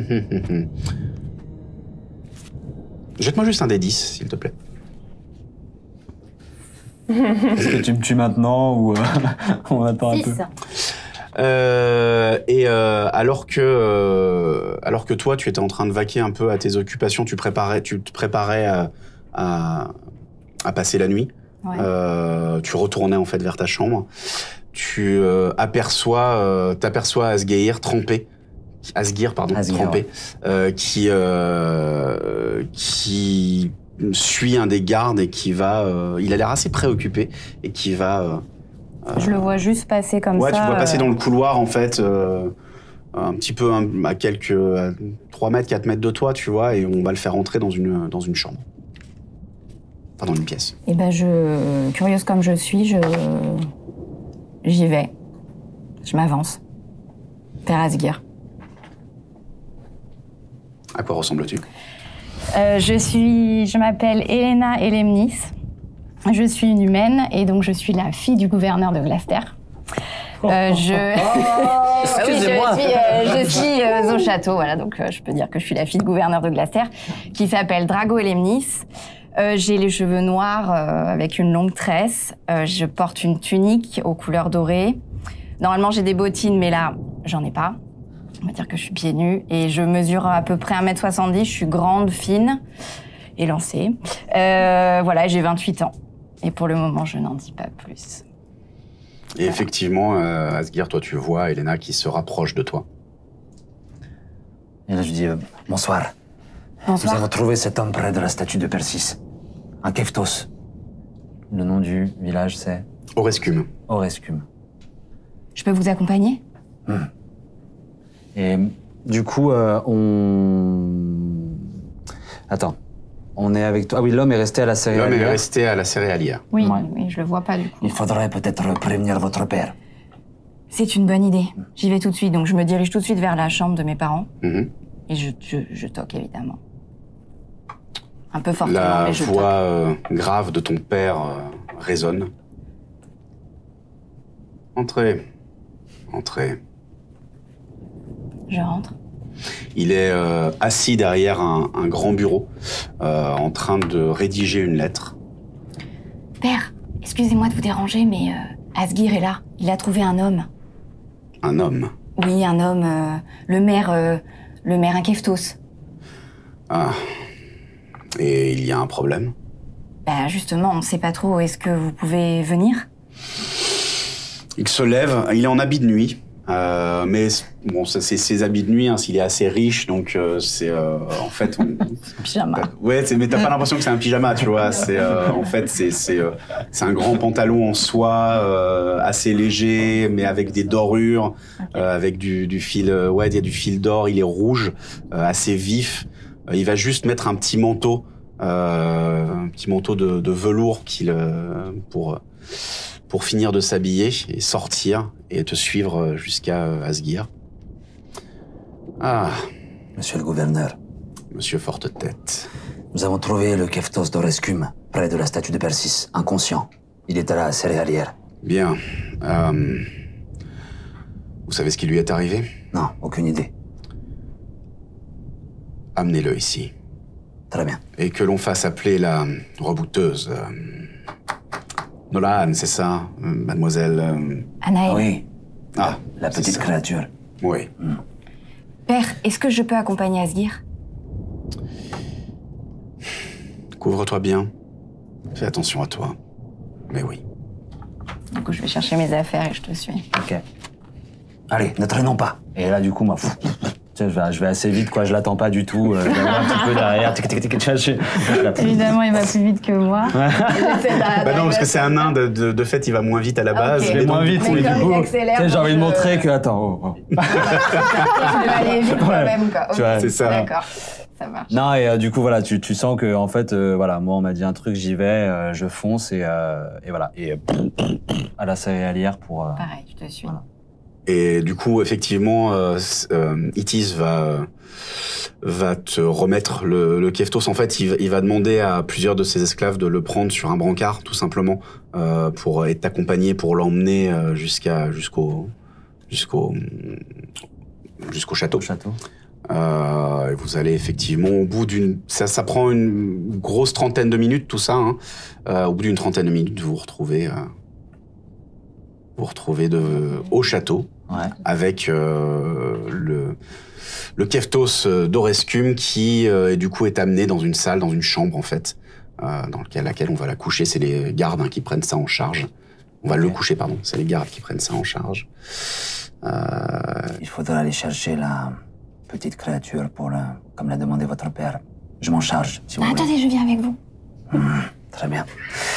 Jette-moi juste un dé dix, s'il te plaît.
Est-ce que tu me tues maintenant ou euh, on attend un
Six.
peu?
Euh, et euh, alors que euh, alors que toi, tu étais en train de vaquer un peu à tes occupations, tu préparais, tu te préparais à, à, à passer la nuit.
Ouais.
Euh, tu retournais en fait vers ta chambre. Tu euh, aperçois, euh, t'aperçois Asgeir trempé, Asgeir pardon,
Asgeir,
trempé,
ouais.
euh, qui euh, qui suit un des gardes et qui va, euh, il a l'air assez préoccupé et qui va. Euh,
Je le vois juste passer comme
ouais,
ça.
tu le vois passer
euh,
dans le couloir, en fait, euh, un petit peu un- à quelques à trois mètres, quatre mètres de toi, tu vois, et on va le faire entrer dans une, dans une chambre. Enfin, dans une pièce.
Et ben je, curieuse comme je suis, je, j'y vais. Je m'avance vers Asgir.
À quoi ressembles-tu?
Euh, je suis, je m'appelle Elena Elemnis. Je suis une humaine et donc je suis la fille du gouverneur de Glaster. Euh, je...
Excusez-moi.
Oui, je suis, euh, je suis euh, au château, voilà, donc euh, je peux dire que je suis la fille du gouverneur de Glaster, qui s'appelle Drago Elemnis. Euh, j'ai les cheveux noirs euh, avec une longue tresse. Euh, je porte une tunique aux couleurs dorées. Normalement, j'ai des bottines, mais là, j'en ai pas. On va dire que je suis pieds nus. Et je mesure à peu près un mètre soixante-dix. Je suis grande, fine et lancée. Euh, voilà, j'ai vingt-huit ans. Et pour le moment, je n'en dis pas plus.
Et effectivement, euh, Asgir, toi, tu vois Elena qui se rapproche de toi.
Et là, je dis euh, bonsoir.
Bonsoir.
Nous avons trouvé cet homme près de la statue de Persis. Un Keftos. Le nom du village, c'est
Orescume.
Orescume.
Je peux vous accompagner?
Et du coup, euh, on... Attends. On est avec toi. Ah oui, l'homme est resté à la
L'homme
céréalière.
est resté à la céréalière.
Oui,
Ouais.
oui, je le vois pas du coup.
Il faudrait peut-être prévenir votre père.
C'est une bonne idée. J'y vais tout de suite. Donc je me dirige tout de suite vers la chambre de mes parents.
Mhm.
Et je, je, je toque évidemment. Un peu fortement,
La
mais je
voix
toque.
euh, grave de ton père euh, résonne. Entrez. Entrez.
Je rentre.
Il est euh, assis derrière un, un grand bureau, euh, en train de rédiger une lettre.
Père, excusez-moi de vous déranger, mais euh, Asgir est là. Il a trouvé un homme.
Un homme.
Oui, un homme. Euh, le maire, euh, le maire Inkeftos.
Ah. Et il y a un problème?
Ben justement, on ne sait pas trop. Est-ce que vous pouvez venir?
Il se lève, il est en habit de nuit. Euh, mais bon, ça, c'est ses habits de nuit, hein, s'il est assez riche, donc euh, c'est euh, en fait. On,
pyjama.
Bah, ouais, mais t'as pas l'impression que c'est un pyjama, tu vois. C'est euh, en fait c'est c'est euh, c'est un grand pantalon en soie, euh, assez léger, mais avec des dorures, okay. euh, avec du du fil. Euh, ouais, il y a du fil d'or. Il est rouge, euh, assez vif. Euh, il va juste mettre un petit manteau, euh, un petit manteau de, de velours qu'il euh, pour. pour finir de s'habiller et sortir et te suivre jusqu'à Asgir. Ah.
Monsieur le gouverneur.
Monsieur Forte-Tête.
Nous avons trouvé le Keftos d'Orescum, près de la statue de Persis, inconscient. Il est à la céréalière.
Bien. Euh... Vous savez ce qui lui est arrivé?
Non, aucune idée.
Amenez-le ici.
Très bien.
Et que l'on fasse appeler la rebouteuse... Euh... Nolan, c'est ça, euh, mademoiselle... Euh...
Anaël.
Oui.
Ah,
la petite créature.
Oui.
Mm.
Père, est-ce que je peux accompagner Asgir?
Couvre-toi bien. Fais attention à toi. Mais oui.
Du coup, je vais chercher mes affaires et je te suis.
Ok.
Allez, ne traînons pas.
Et là, du coup, moi... Je vais, je vais assez vite, quoi. Je l'attends pas du tout. Euh, je vais aller un petit peu derrière. Tic, tic, tic, tic, je...
Évidemment, il va plus vite que moi.
Bah non, parce que c'est un nain. De, de, de fait, il va moins vite à la base.
Okay.
Je vais moins vite, mais, mais du coup, j'ai envie de montrer que attends. Oh, oh.
Je vais aller vite quand même, quoi. Okay.
Tu vois, c'est ça.
D'accord. Ça marche.
Non, et euh, du coup, voilà, tu, tu sens que, en fait, euh, voilà, moi, on m'a dit un truc, j'y vais, euh, je fonce et, euh, et voilà. Et euh, à la céréalière pour. Euh,
Pareil, je te suis. Voilà.
Et du coup, effectivement, euh, euh, Itis va va te remettre le, le Keftos. En fait, il, il va demander à plusieurs de ses esclaves de le prendre sur un brancard, tout simplement, euh, pour et t'accompagner, pour l'emmener euh, jusqu'à jusqu'au jusqu'au jusqu'au château.
château.
Euh, et vous allez effectivement au bout d'une ça ça prend une grosse trentaine de minutes tout ça. Hein. Euh, au bout d'une trentaine de minutes, vous vous retrouvez. Euh, vous retrouvez de, au château,
ouais.
avec euh, le, le Keftos d'Orescum qui, euh, et du coup, est amené dans une salle, dans une chambre, en fait, euh, dans laquelle, laquelle on va la coucher. C'est les gardes hein, qui prennent ça en charge. On va okay. le coucher, pardon. C'est les gardes qui prennent ça en charge. Euh...
Il faudra aller chercher la petite créature, pour la, comme l'a demandé votre père. Je m'en charge, si vous
ah,
voulez.
Attendez, je viens avec vous.
Mmh, très bien.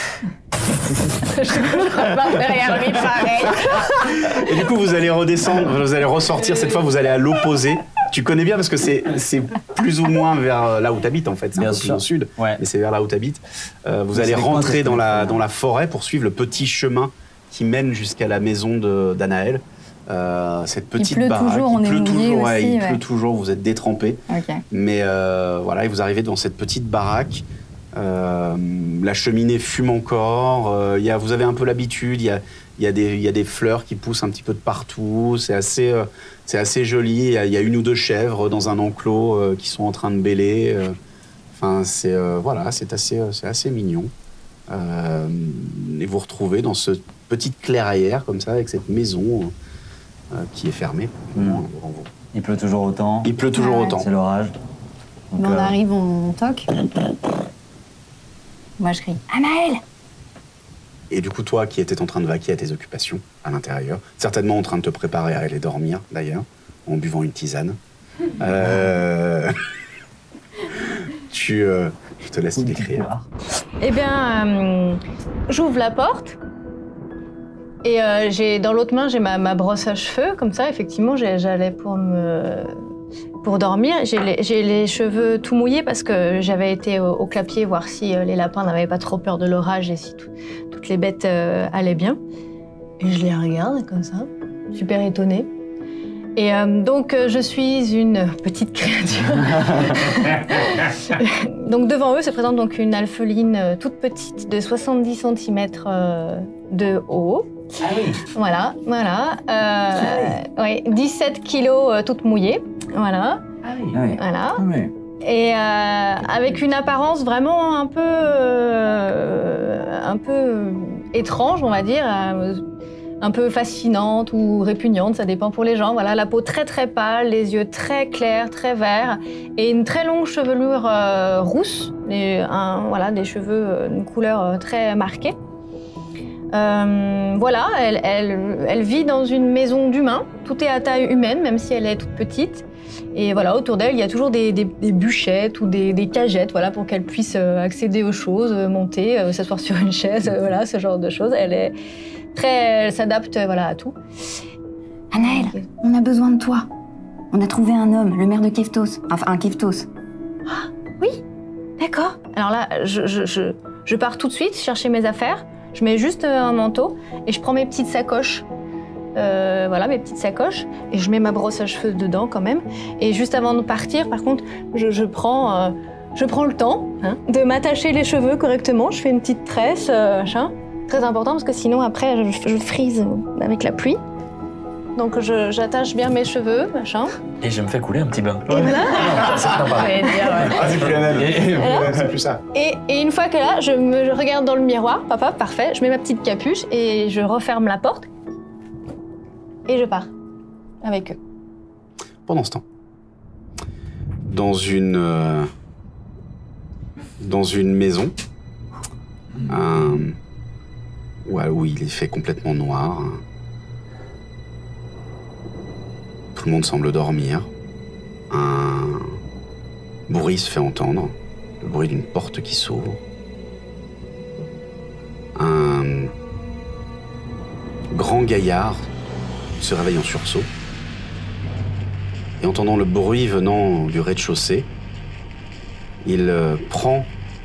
Je crois pas derrière lui, pareil.
Et du coup, vous allez redescendre, vous allez ressortir. Cette fois, vous allez à l'opposé. Tu connais bien parce que c'est c'est plus ou moins vers là où t'habites en fait. C'est un peu plus au sud,
ouais.
mais c'est vers là où t'habites. Euh, vous allez rentrer dans la dans la forêt pour suivre le petit chemin qui mène jusqu'à la maison de d'Anaël. Euh, cette petite
il pleut
baraque.
Toujours, on
il pleut
est
toujours, ouais,
aussi,
il
ouais.
pleut toujours. Vous êtes détrempés.
Okay.
Mais euh, voilà, et vous arrivez dans cette petite baraque. Euh, la cheminée fume encore. Euh, y a, vous avez un peu l'habitude. Il y a, y, a y a des fleurs qui poussent un petit peu de partout. C'est assez, euh, c'est assez joli. Il y, y a une ou deux chèvres dans un enclos euh, qui sont en train de bêler. Euh, enfin, c'est euh, voilà, c'est assez, c'est assez mignon. Euh, et vous retrouvez dans ce petite clairière comme ça, avec cette maison euh, qui est fermée.
Mmh. Il pleut toujours autant.
Il pleut toujours
ah ouais.
autant.
C'est l'orage.
Donc, on euh... arrive, on toque. Moi, je crie « Anaël !»
Et du coup, toi qui étais en train de vaquer à tes occupations à l'intérieur, certainement en train de te préparer à aller dormir, d'ailleurs, en buvant une tisane, euh... tu, euh... je te laisse décrire.
Eh bien, euh, j'ouvre la porte et euh, j'ai dans l'autre main, j'ai ma, ma brosse à cheveux, comme ça, effectivement, j'allais pour me... Pour dormir, j'ai les, j'ai les cheveux tout mouillés parce que j'avais été au, au clapier voir si euh, les lapins n'avaient pas trop peur de l'orage et si tout, toutes les bêtes euh, allaient bien. Et je les regarde comme ça, super étonnée. Et euh, donc, euh, je suis une petite créature. Donc, devant eux se présente donc une alpheline euh, toute petite de soixante-dix centimètres euh, de haut, Ah oui. Voilà, voilà. Euh, ouais, dix-sept kilos euh, toutes mouillées. Voilà.
Ah oui. Ah oui.
Voilà.
Ah oui.
Et euh, avec une apparence vraiment un peu, euh, un peu étrange, on va dire, euh, un peu fascinante ou répugnante, ça dépend pour les gens. Voilà, la peau très très pâle, les yeux très clairs, très verts, et une très longue chevelure euh, rousse, et un, voilà, des cheveux d'une couleur très marquée. Euh, voilà, elle, elle, elle vit dans une maison d'humains. Tout est à taille humaine, même si elle est toute petite. Et voilà, autour d'elle, il y a toujours des, des, des bûchettes ou des, des cagettes, voilà, pour qu'elle puisse accéder aux choses, monter, euh, s'asseoir sur une chaise, euh, voilà, ce genre de choses. Elle est très, elle s'adapte, voilà, à tout.
Anaël, on a besoin de toi. On a trouvé un homme, le maire de Keftos. Enfin, un Keftos.
Ah, oui, d'accord. Alors là, je, je, je, je pars tout de suite chercher mes affaires. Je mets juste un manteau et je prends mes petites sacoches. Euh, voilà, mes petites sacoches. Et je mets ma brosse à cheveux dedans quand même. Et juste avant de partir, par contre, je, je, prends, euh, je prends le temps hein, de m'attacher les cheveux correctement. Je fais une petite tresse, euh, machin. Très important parce que sinon, après, je, je frise avec la pluie. Donc, je, j'attache bien mes cheveux, machin.
Et je me fais couler un petit bain.
Et voilà.
C'est sympa.
Ah, c'est plus la même.
Et-
Voilà.
C'est plus ça.
Et, et une fois que là, je me je regarde dans le miroir, papa, parfait, je mets ma petite capuche et je referme la porte. Et je pars avec eux.
Pendant ce temps, dans une, euh, dans une maison, un, où, où il est fait complètement noir, tout le monde semble dormir, un bruit se fait entendre, le bruit d'une porte qui s'ouvre, un grand gaillard se réveille en sursaut. Et entendant le bruit venant du rez-de-chaussée, il euh, prend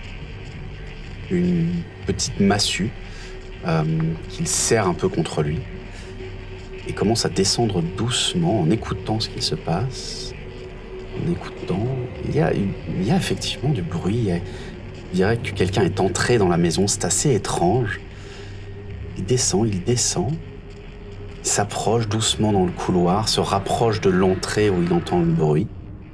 une petite massue euh, qu'il serre un peu contre lui et commence à descendre doucement en écoutant ce qu'il se passe. En écoutant, il y a, il y a effectivement du bruit. Il, y a, il dirait que quelqu'un est entré dans la maison. C'est assez étrange. Il descend, il descend. Il s'approche doucement dans le couloir, se rapproche de l'entrée où il entend le bruit.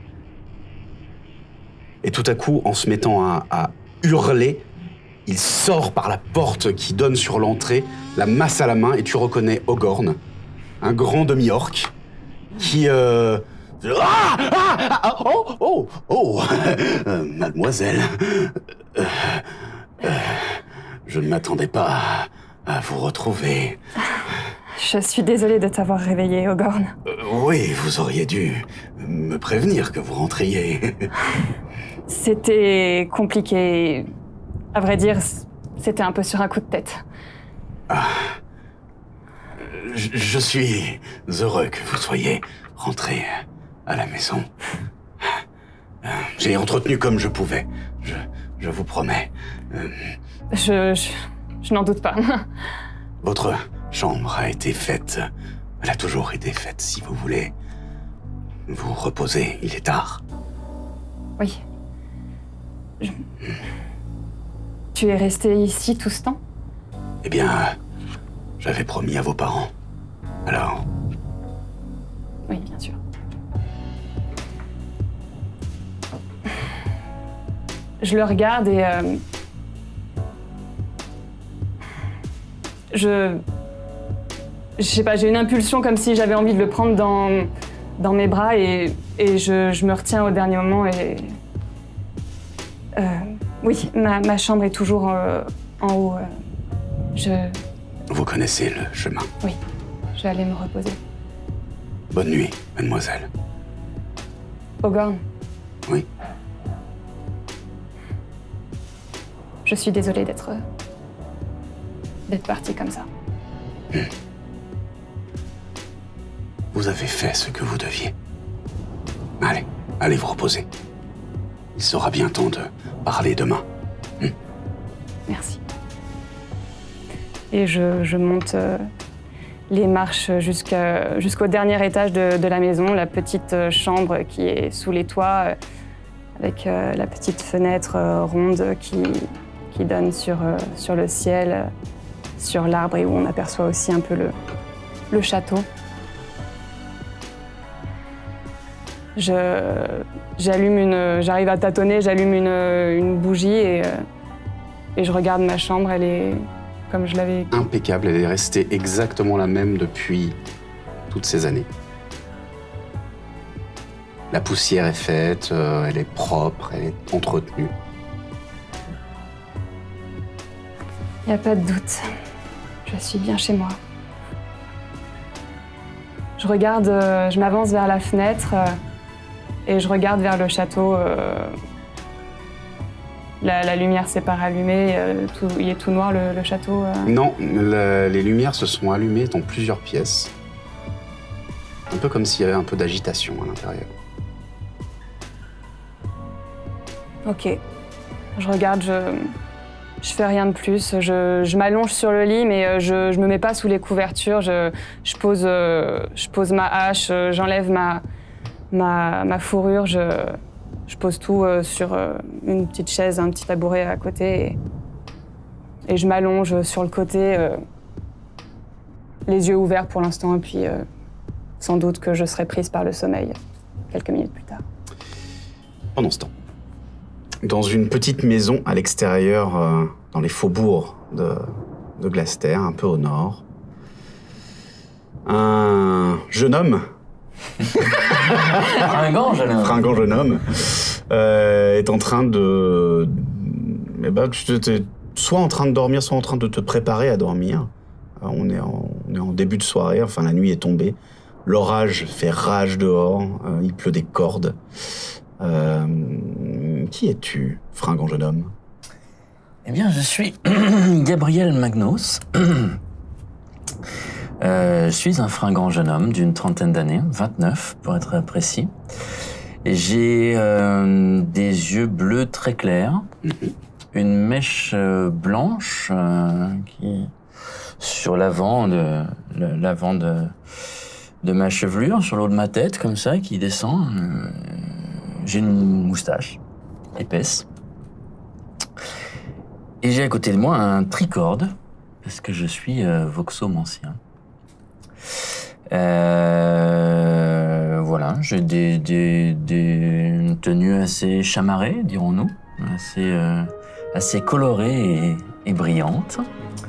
Et tout à coup, en se mettant à, à hurler, il sort par la porte qui donne sur l'entrée, la masse à la main, et tu reconnais Ogorn, un grand demi-orc, qui... Euh, ah, ah, ah, oh, oh, oh, euh, mademoiselle, euh, euh, je ne m'attendais pas à vous retrouver.
Je suis désolée de t'avoir réveillé, Ogorn.
Euh, oui, vous auriez dû me prévenir que vous rentriez.
C'était compliqué. À vrai dire, c'était un peu sur un coup de tête.
Ah, je, je suis heureux que vous soyez rentré à la maison. J'ai entretenu comme je pouvais, je, je vous promets. Euh,
Je, je, je n'en doute pas.
votre chambre a été faite, elle a toujours été faite, si vous voulez vous reposer, il est tard.
Oui. Je- Tu es resté ici tout ce temps?
Eh bien, j'avais promis à vos parents. Alors,
Oui, bien sûr. Je le regarde et... euh, je... Je sais pas, j'ai une impulsion comme si j'avais envie de le prendre dans, dans mes bras et, et je, je me retiens au dernier moment et... Euh, oui, ma, ma chambre est toujours euh, en haut. euh, je...
vous connaissez le chemin.
Oui, je vais aller me reposer.
Bonne nuit, mademoiselle.
Ogorn,
Oui.
je suis désolée d'être... d'être partie comme ça.
Vous avez fait ce que vous deviez. Allez, allez vous reposer. Il sera bien temps de parler demain.
Merci. Et je, je monte euh, les marches jusqu'à- jusqu'au dernier étage de, de la maison, la petite euh, chambre qui est sous les toits, euh, avec euh, la petite fenêtre euh, ronde qui, qui donne sur, euh, sur le ciel. sur l'arbre et où on aperçoit aussi un peu le, le château. Je, j'allume une, j'arrive à tâtonner, j'allume une, une bougie et, et je regarde ma chambre. Elle est comme je l'avais.
Impeccable, elle est restée exactement la même depuis toutes ces années. La poussière est faite, euh, elle est propre, elle est entretenue.
Il n'y a pas de doute. Je suis bien chez moi. Je regarde, euh, je m'avance vers la fenêtre euh, et je regarde vers le château. Euh, la, la lumière s'est pas rallumée, euh, tout, il est tout noir le, le château. Euh.
Non, la, les lumières se sont allumées dans plusieurs pièces. Un peu comme s'il y avait un peu d'agitation à l'intérieur.
Ok. Je regarde, je, je fais rien de plus. Je, je m'allonge sur le lit, mais je, je me mets pas sous les couvertures. Je, je, pose, je pose ma hache, j'enlève ma, ma, ma fourrure, je, je pose tout sur une petite chaise, un petit tabouret à côté. Et, et je m'allonge sur le côté, les yeux ouverts pour l'instant, et puis sans doute que je serai prise par le sommeil quelques minutes plus tard.
Pendant ce temps, dans une petite maison à l'extérieur, euh, dans les faubourgs de, de Glaster, un peu au nord, un jeune homme,
Fringant jeune homme,
fringant jeune homme, euh, est en train de, eh ben, tu es soit en train de dormir, soit en train de te préparer à dormir. Alors, on est en, on est en début de soirée, enfin la nuit est tombée, l'orage fait rage dehors, euh, il pleut des cordes. Euh, qui es-tu, fringant jeune homme?
Eh bien, je suis Gabriel Magnus. euh, je suis un fringant jeune homme d'une trentaine d'années, vingt-neuf pour être précis. Et j'ai euh, des yeux bleus très clairs, une mèche euh, blanche euh, qui sur l'avant de l'avant de, de ma chevelure, sur le haut de ma tête, comme ça, qui descend. Euh, J'ai une moustache épaisse. Et j'ai à côté de moi un tricorde, parce que je suis euh, voxomancien. Euh, voilà, j'ai des, des, des tenues assez chamarrées, dirons-nous, assez, euh, assez colorées et, et brillantes.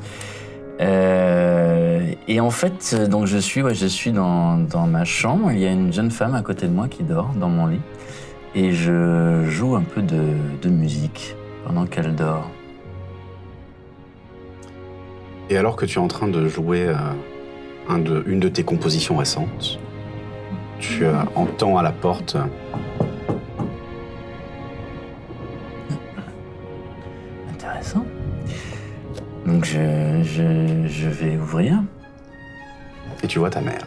Euh, et en fait, donc je suis, ouais, je suis dans, dans ma chambre. Il y a une jeune femme à côté de moi qui dort dans mon lit. Et je joue un peu de, de musique pendant qu'elle dort.
Et alors que tu es en train de jouer euh, un de, une de tes compositions récentes, tu euh, entends à la porte... Euh,
Intéressant. Donc je, je, je vais ouvrir.
Et tu vois ta mère.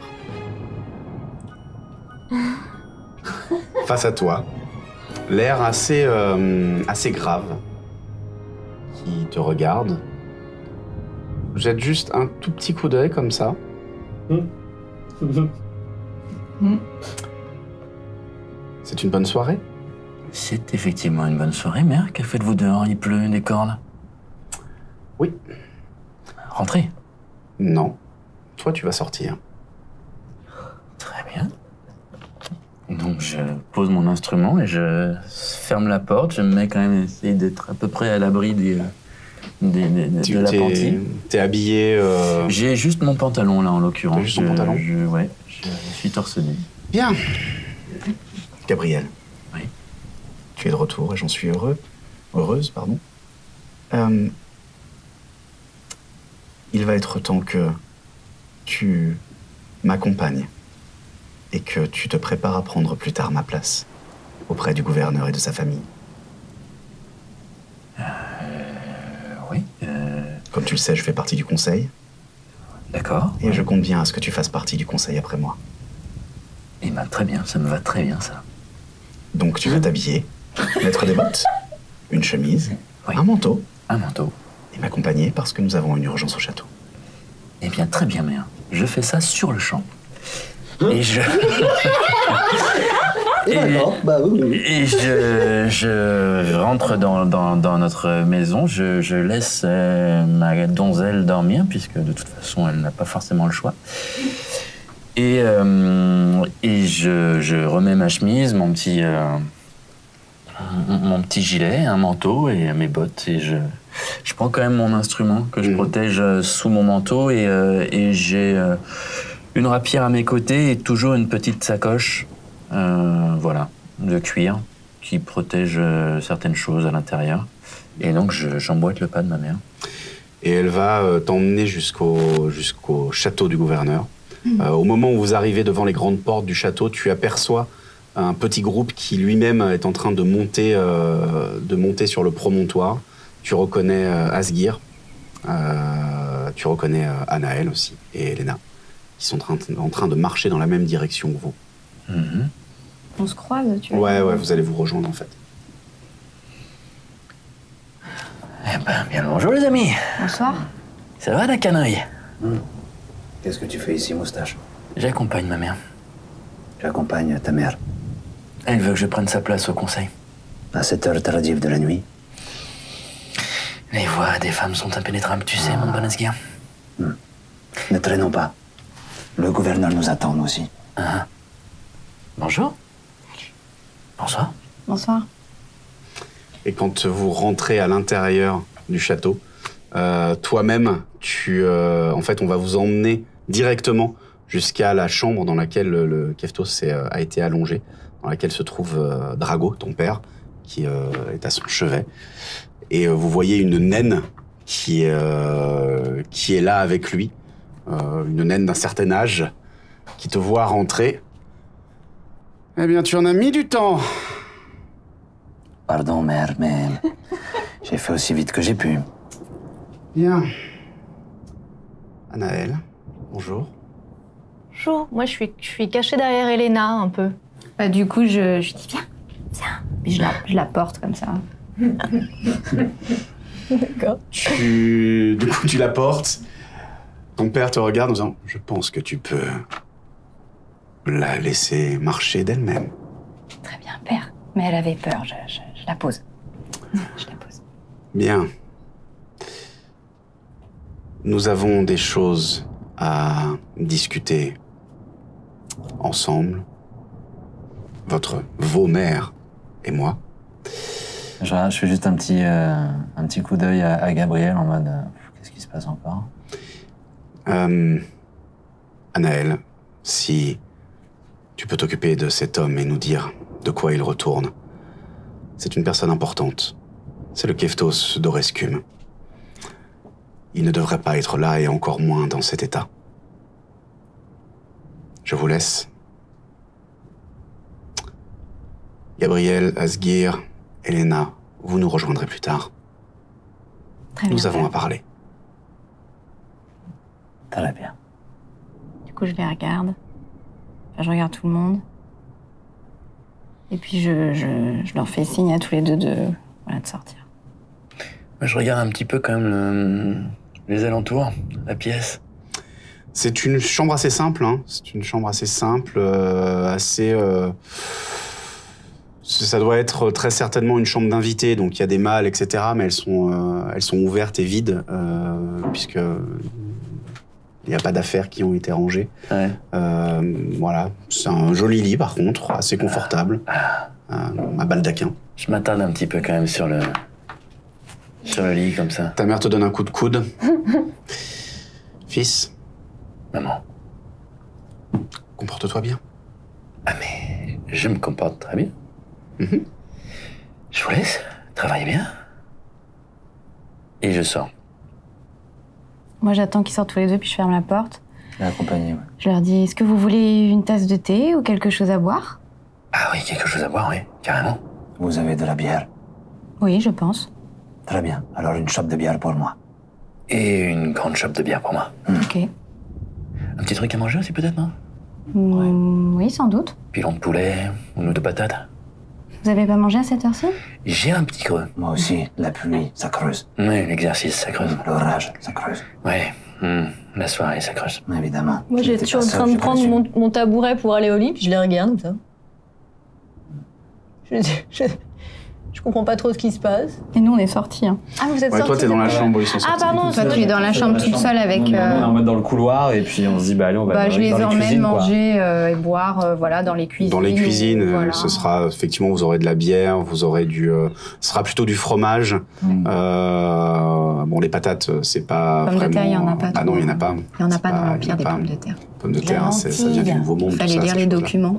Face à toi, l'air assez, euh, assez grave, qui te regarde. Jette juste un tout petit coup d'œil comme ça. C'est une bonne soirée?
C'est effectivement une bonne soirée, mère. Que faites-vous dehors? Il pleut, des cordes?
Oui.
Rentrez.
Non. Toi, tu vas sortir.
Très bien. Donc je pose mon instrument et je ferme la porte. Je me mets quand même à essayer d'être à peu près à l'abri des, des, des,
tu,
de la pantille.
T'es habillé... Euh...
J'ai juste mon pantalon là en l'occurrence.
T'as juste ton pantalon?
je, Ouais, je, je suis torse nu.
Bien. Gabriel.
Oui.
Tu es de retour et j'en suis heureux. Heureuse, pardon. Euh... Il va être temps que tu m'accompagnes et que tu te prépares à prendre plus tard ma place auprès du gouverneur et de sa famille.
Euh, oui. Euh...
Comme tu le sais, je fais partie du conseil.
D'accord.
Et ouais. Je compte bien à ce que tu fasses partie du conseil après moi.
Eh ben, très bien, ça me va très bien, ça.
Donc tu vas t'habiller, mettre des bottes, une chemise,
oui.
un manteau.
Un manteau.
Et m'accompagner parce que nous avons une urgence au château.
Eh bien, très bien, mère. Je fais ça sur le champ. Et je...
Et, d'accord, bah oui, oui.
Et je, je rentre dans, dans, dans notre maison, je, je laisse euh, ma donzelle dormir, puisque de toute façon, elle n'a pas forcément le choix. Et, euh, et je, je remets ma chemise, mon petit, euh, mon, mon petit gilet, un manteau et mes bottes. Et je, je prends quand même mon instrument que je mmh. protège sous mon manteau. Et, euh, et j'ai euh, une rapière à mes côtés et toujours une petite sacoche, euh, voilà, de cuir qui protège euh, certaines choses à l'intérieur. Et donc, je, j'emboîte le pas de ma mère.
Et elle va euh, t'emmener jusqu'au, jusqu'au château du gouverneur. Euh, au moment où vous arrivez devant les grandes portes du château, tu aperçois un petit groupe qui lui-même est en train de monter, euh, de monter sur le promontoire. Tu reconnais euh, Asgir, euh, tu reconnais euh, Anaël aussi, et Elena, qui sont en train, en train de marcher dans la même direction que vous.
Mm-hmm.
On se croise, tu
vois? Ouais, ouais, vous allez vous rejoindre en fait.
Eh ben, bien le bonjour les amis.
Bonsoir.
Ça va la canaille?
mm. Qu'est-ce que tu fais ici, Moustache?
J'accompagne ma mère.
Tu accompagnes ta mère?
Elle veut que je prenne sa place au conseil.
À cette heure tardive de la nuit?
Les voix des femmes sont impénétrables, tu sais, ah. mon bon Asgir.
Hmm. Ne traînons pas. Le gouverneur nous attend, nous aussi.
Ah. Bonjour. Bonsoir.
Bonsoir.
Et quand vous rentrez à l'intérieur du château, euh, toi-même, tu, euh, en fait, on va vous emmener directement jusqu'à la chambre dans laquelle le, le Keftos est, a été allongé, dans laquelle se trouve euh, Drago, ton père, qui euh, est à son chevet. Et euh, vous voyez une naine qui, euh, qui est là avec lui, euh, une naine d'un certain âge, qui te voit rentrer. Eh bien, tu en as mis du temps.
Pardon, mère, mais j'ai fait aussi vite que j'ai pu.
Bien. Anaël, bonjour.
Bonjour, moi je suis, je suis cachée derrière Elena un peu.
Bah, du coup, je, je dis viens, viens. Puis je la, je la porte comme ça.
D'accord.
Tu, du coup, tu la portes. Ton père te regarde en disant, je pense que tu peux la laisser marcher d'elle-même.
Très bien, père. Mais elle avait peur, je, je, je la pose. Je la pose.
Bien. Nous avons des choses à discuter ensemble. Votre, vos mères et moi.
Je, je fais juste un petit, euh, un petit coup d'œil à, à Gabriel en mode euh, qu'est-ce qui se passe encore?
euh, Anaël, si tu peux t'occuper de cet homme et nous dire de quoi il retourne. C'est une personne importante. C'est le Keftos d'Orescume. Il ne devrait pas être là et encore moins dans cet état. Je vous laisse. Gabriel, Asgir, Elena, vous nous rejoindrez plus tard.
Très bien.
Nous avons à parler.
Très bien.
Du coup, je les regarde. Enfin, je regarde tout le monde. Et puis, je, je, je leur fais signe à tous les deux de, voilà, de sortir.
Moi, je regarde un petit peu quand même le, les alentours, la pièce.
C'est une chambre assez simple, hein. C'est une chambre assez simple, euh, assez... Euh... Ça doit être très certainement une chambre d'invités, donc il y a des malles, et cetera. Mais elles sont, euh, elles sont ouvertes et vides, euh, puisque il n'y a pas d'affaires qui ont été rangées.
Ouais.
Euh, voilà, c'est un joli lit par contre, assez confortable,
Ah.
euh, à baldaquin.
Je m'attarde un petit peu quand même sur le, sur le lit comme ça.
Ta mère te donne un coup de coude. Fils,
Maman.
comporte-toi bien.
Ah mais je me comporte très bien.
Mm-hmm.
Je vous laisse, travaillez bien. Et je sors.
Moi, j'attends qu'ils sortent tous les deux, puis je ferme la porte.
Je l'ai accompagné, ouais.
Je leur dis, est-ce que vous voulez une tasse de thé ou quelque chose à boire?
Ah oui, quelque chose à boire, oui, carrément.
Vous avez de la bière?
Oui, je pense.
Très bien. Alors une chope de bière pour moi.
Et une grande chope de bière pour moi.
Mmh.
Ok.
Un petit truc à manger aussi peut-être, non?
Mm, oui, sans doute.
Pilon de poulet, ou de patates.
Vous avez pas mangé à cette heure-ci?
J'ai un petit creux.
Moi aussi. La pluie, ça creuse.
Oui, l'exercice, ça creuse.
L'orage, ça creuse.
Ouais, hum, la soirée, ça creuse.
Évidemment.
Moi, j'étais en train de prendre mon, mon tabouret pour aller au lit, puis je les regarde comme ça. je, je, je comprends pas trop ce qui se passe.
Et nous, on est sortis. Hein.
Ah, vous êtes
Ouais,
sortis.
toi, t'es dans la chambre où ils sont sortis.
Ah, pardon.
Toi, tu es dans la chambre toute seule avec.
On est
euh,
en mode dans le couloir et puis on se dit bah allez on va
bah,
dans,
je les
dans les
emmène
cuisines, quoi.
manger euh, et boire, euh, voilà, dans les cuisines.
Dans les cuisines,
ou-
euh,
voilà.
ce sera effectivement, vous aurez de la bière, vous aurez du, euh, ce sera plutôt du fromage.
Mm.
Euh, bon, les patates, c'est pas
Pommes de
vraiment.
terre, il y en a pas
Ah non,
trop.
il y en a pas.
Il n'y en a
C'est
pas dans
il y
l'Empire
en a
des
pas.
pommes de terre.
Pommes de terre, c'est- ça vient du nouveau monde.
Il
tout
fallait
ça,
lire
ces
les
choses-là.
documents.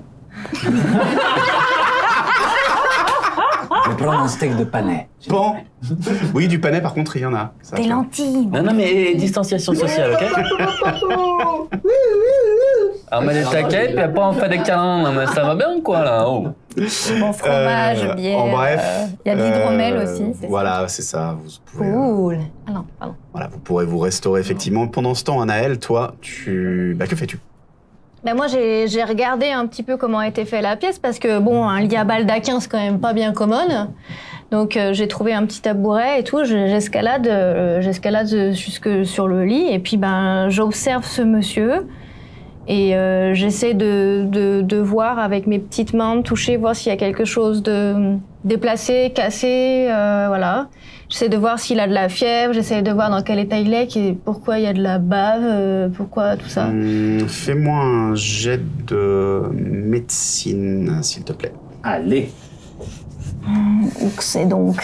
Je vais prendre un steak de panais.
Pan. Oui, du panais, par contre, il y en a. Ça
Des
va.
lentilles.
Non, non, mais distanciation sociale, ok? On met des taquets, puis après on fait des câlins. Non, mais ça va bien, quoi, là? Oh.
Bon fromage,
Euh,
bière.
En bref.
euh, Il y a de l'hydromel
euh,
aussi. c'est
Voilà, c'est ça. Vous pouvez, euh,
Cool. Ah non, pardon.
voilà, vous pourrez vous restaurer effectivement. Pendant ce temps, Anaël, toi, tu, bah, que fais-tu?
Ben moi, j'ai j'ai regardé un petit peu comment a été fait la pièce parce que, bon, un lit à baldaquin, c'est quand même pas bien commode. Donc, euh, j'ai trouvé un petit tabouret et tout. je- J'escalade euh, j'escalade jusque sur le lit et puis, ben, j'observe ce monsieur et euh, j'essaie de, de, de voir avec mes petites mains, de toucher, voir s'il y a quelque chose de déplacé, cassé, euh, voilà. J'essaie de voir s'il a de la fièvre, j'essaie de voir dans quel état il est, qui- pourquoi il y a de la bave, euh, pourquoi tout ça.
Hum, Fais-moi un jet de médecine, s'il te plaît.
Allez.
Donc c'est donc...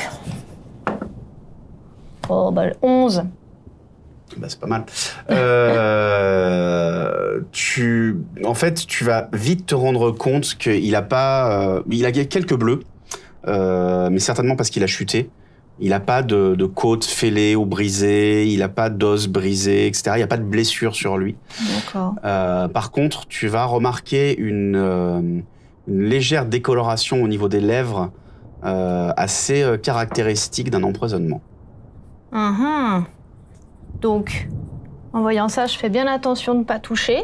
Oh, bah, onze.
Bah, c'est pas mal. Euh, tu, en fait, tu vas vite te rendre compte qu'il a pas, euh, il a quelques bleus, euh, mais certainement parce qu'il a chuté. Il n'a pas de, de côte fêlée ou brisée, il n'a pas d'os brisé, et cetera. Il n'y a pas de blessure sur lui.
D'accord.
Euh, par contre, tu vas remarquer une, euh, une légère décoloration au niveau des lèvres, euh, assez euh, caractéristique d'un empoisonnement.
Mhm. Donc, en voyant ça, je fais bien attention de ne pas toucher.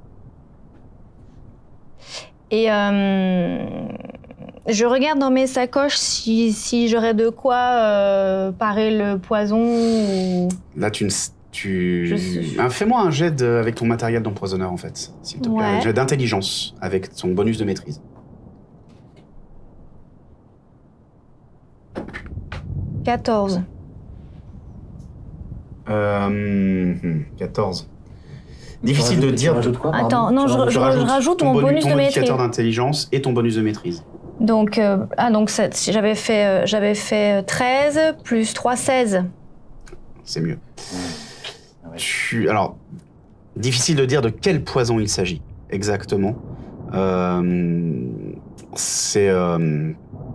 Et euh, je regarde dans mes sacoches si, si j'aurais de quoi euh, parer le poison ou...
Là, tu... ne- tu...
Je suis-
Ah, fais-moi un jet de- avec ton matériel d'empoisonneur, en fait, s'il te plaît.
Ouais.
Un jet d'intelligence avec ton bonus de maîtrise.
quatorze.
Euh, hmm, quatorze. Difficile
Tu
de
rajoutes- tu
dire...
rajoutes quoi, pardon
Attends, non,
Tu
je,
rajoutes-
je- je rajoute
ton
mon
bonu-
bonus
ton
de maîtrise.
modificateur d'intelligence et ton bonus de maîtrise.
Donc, euh, ah, donc ça- j'avais fait, euh, j'avais fait euh, treize plus trois, seize.
C'est mieux.
Ouais.
Tu... Alors, difficile de dire de quel poison il s'agit exactement. Euh, c'est... euh,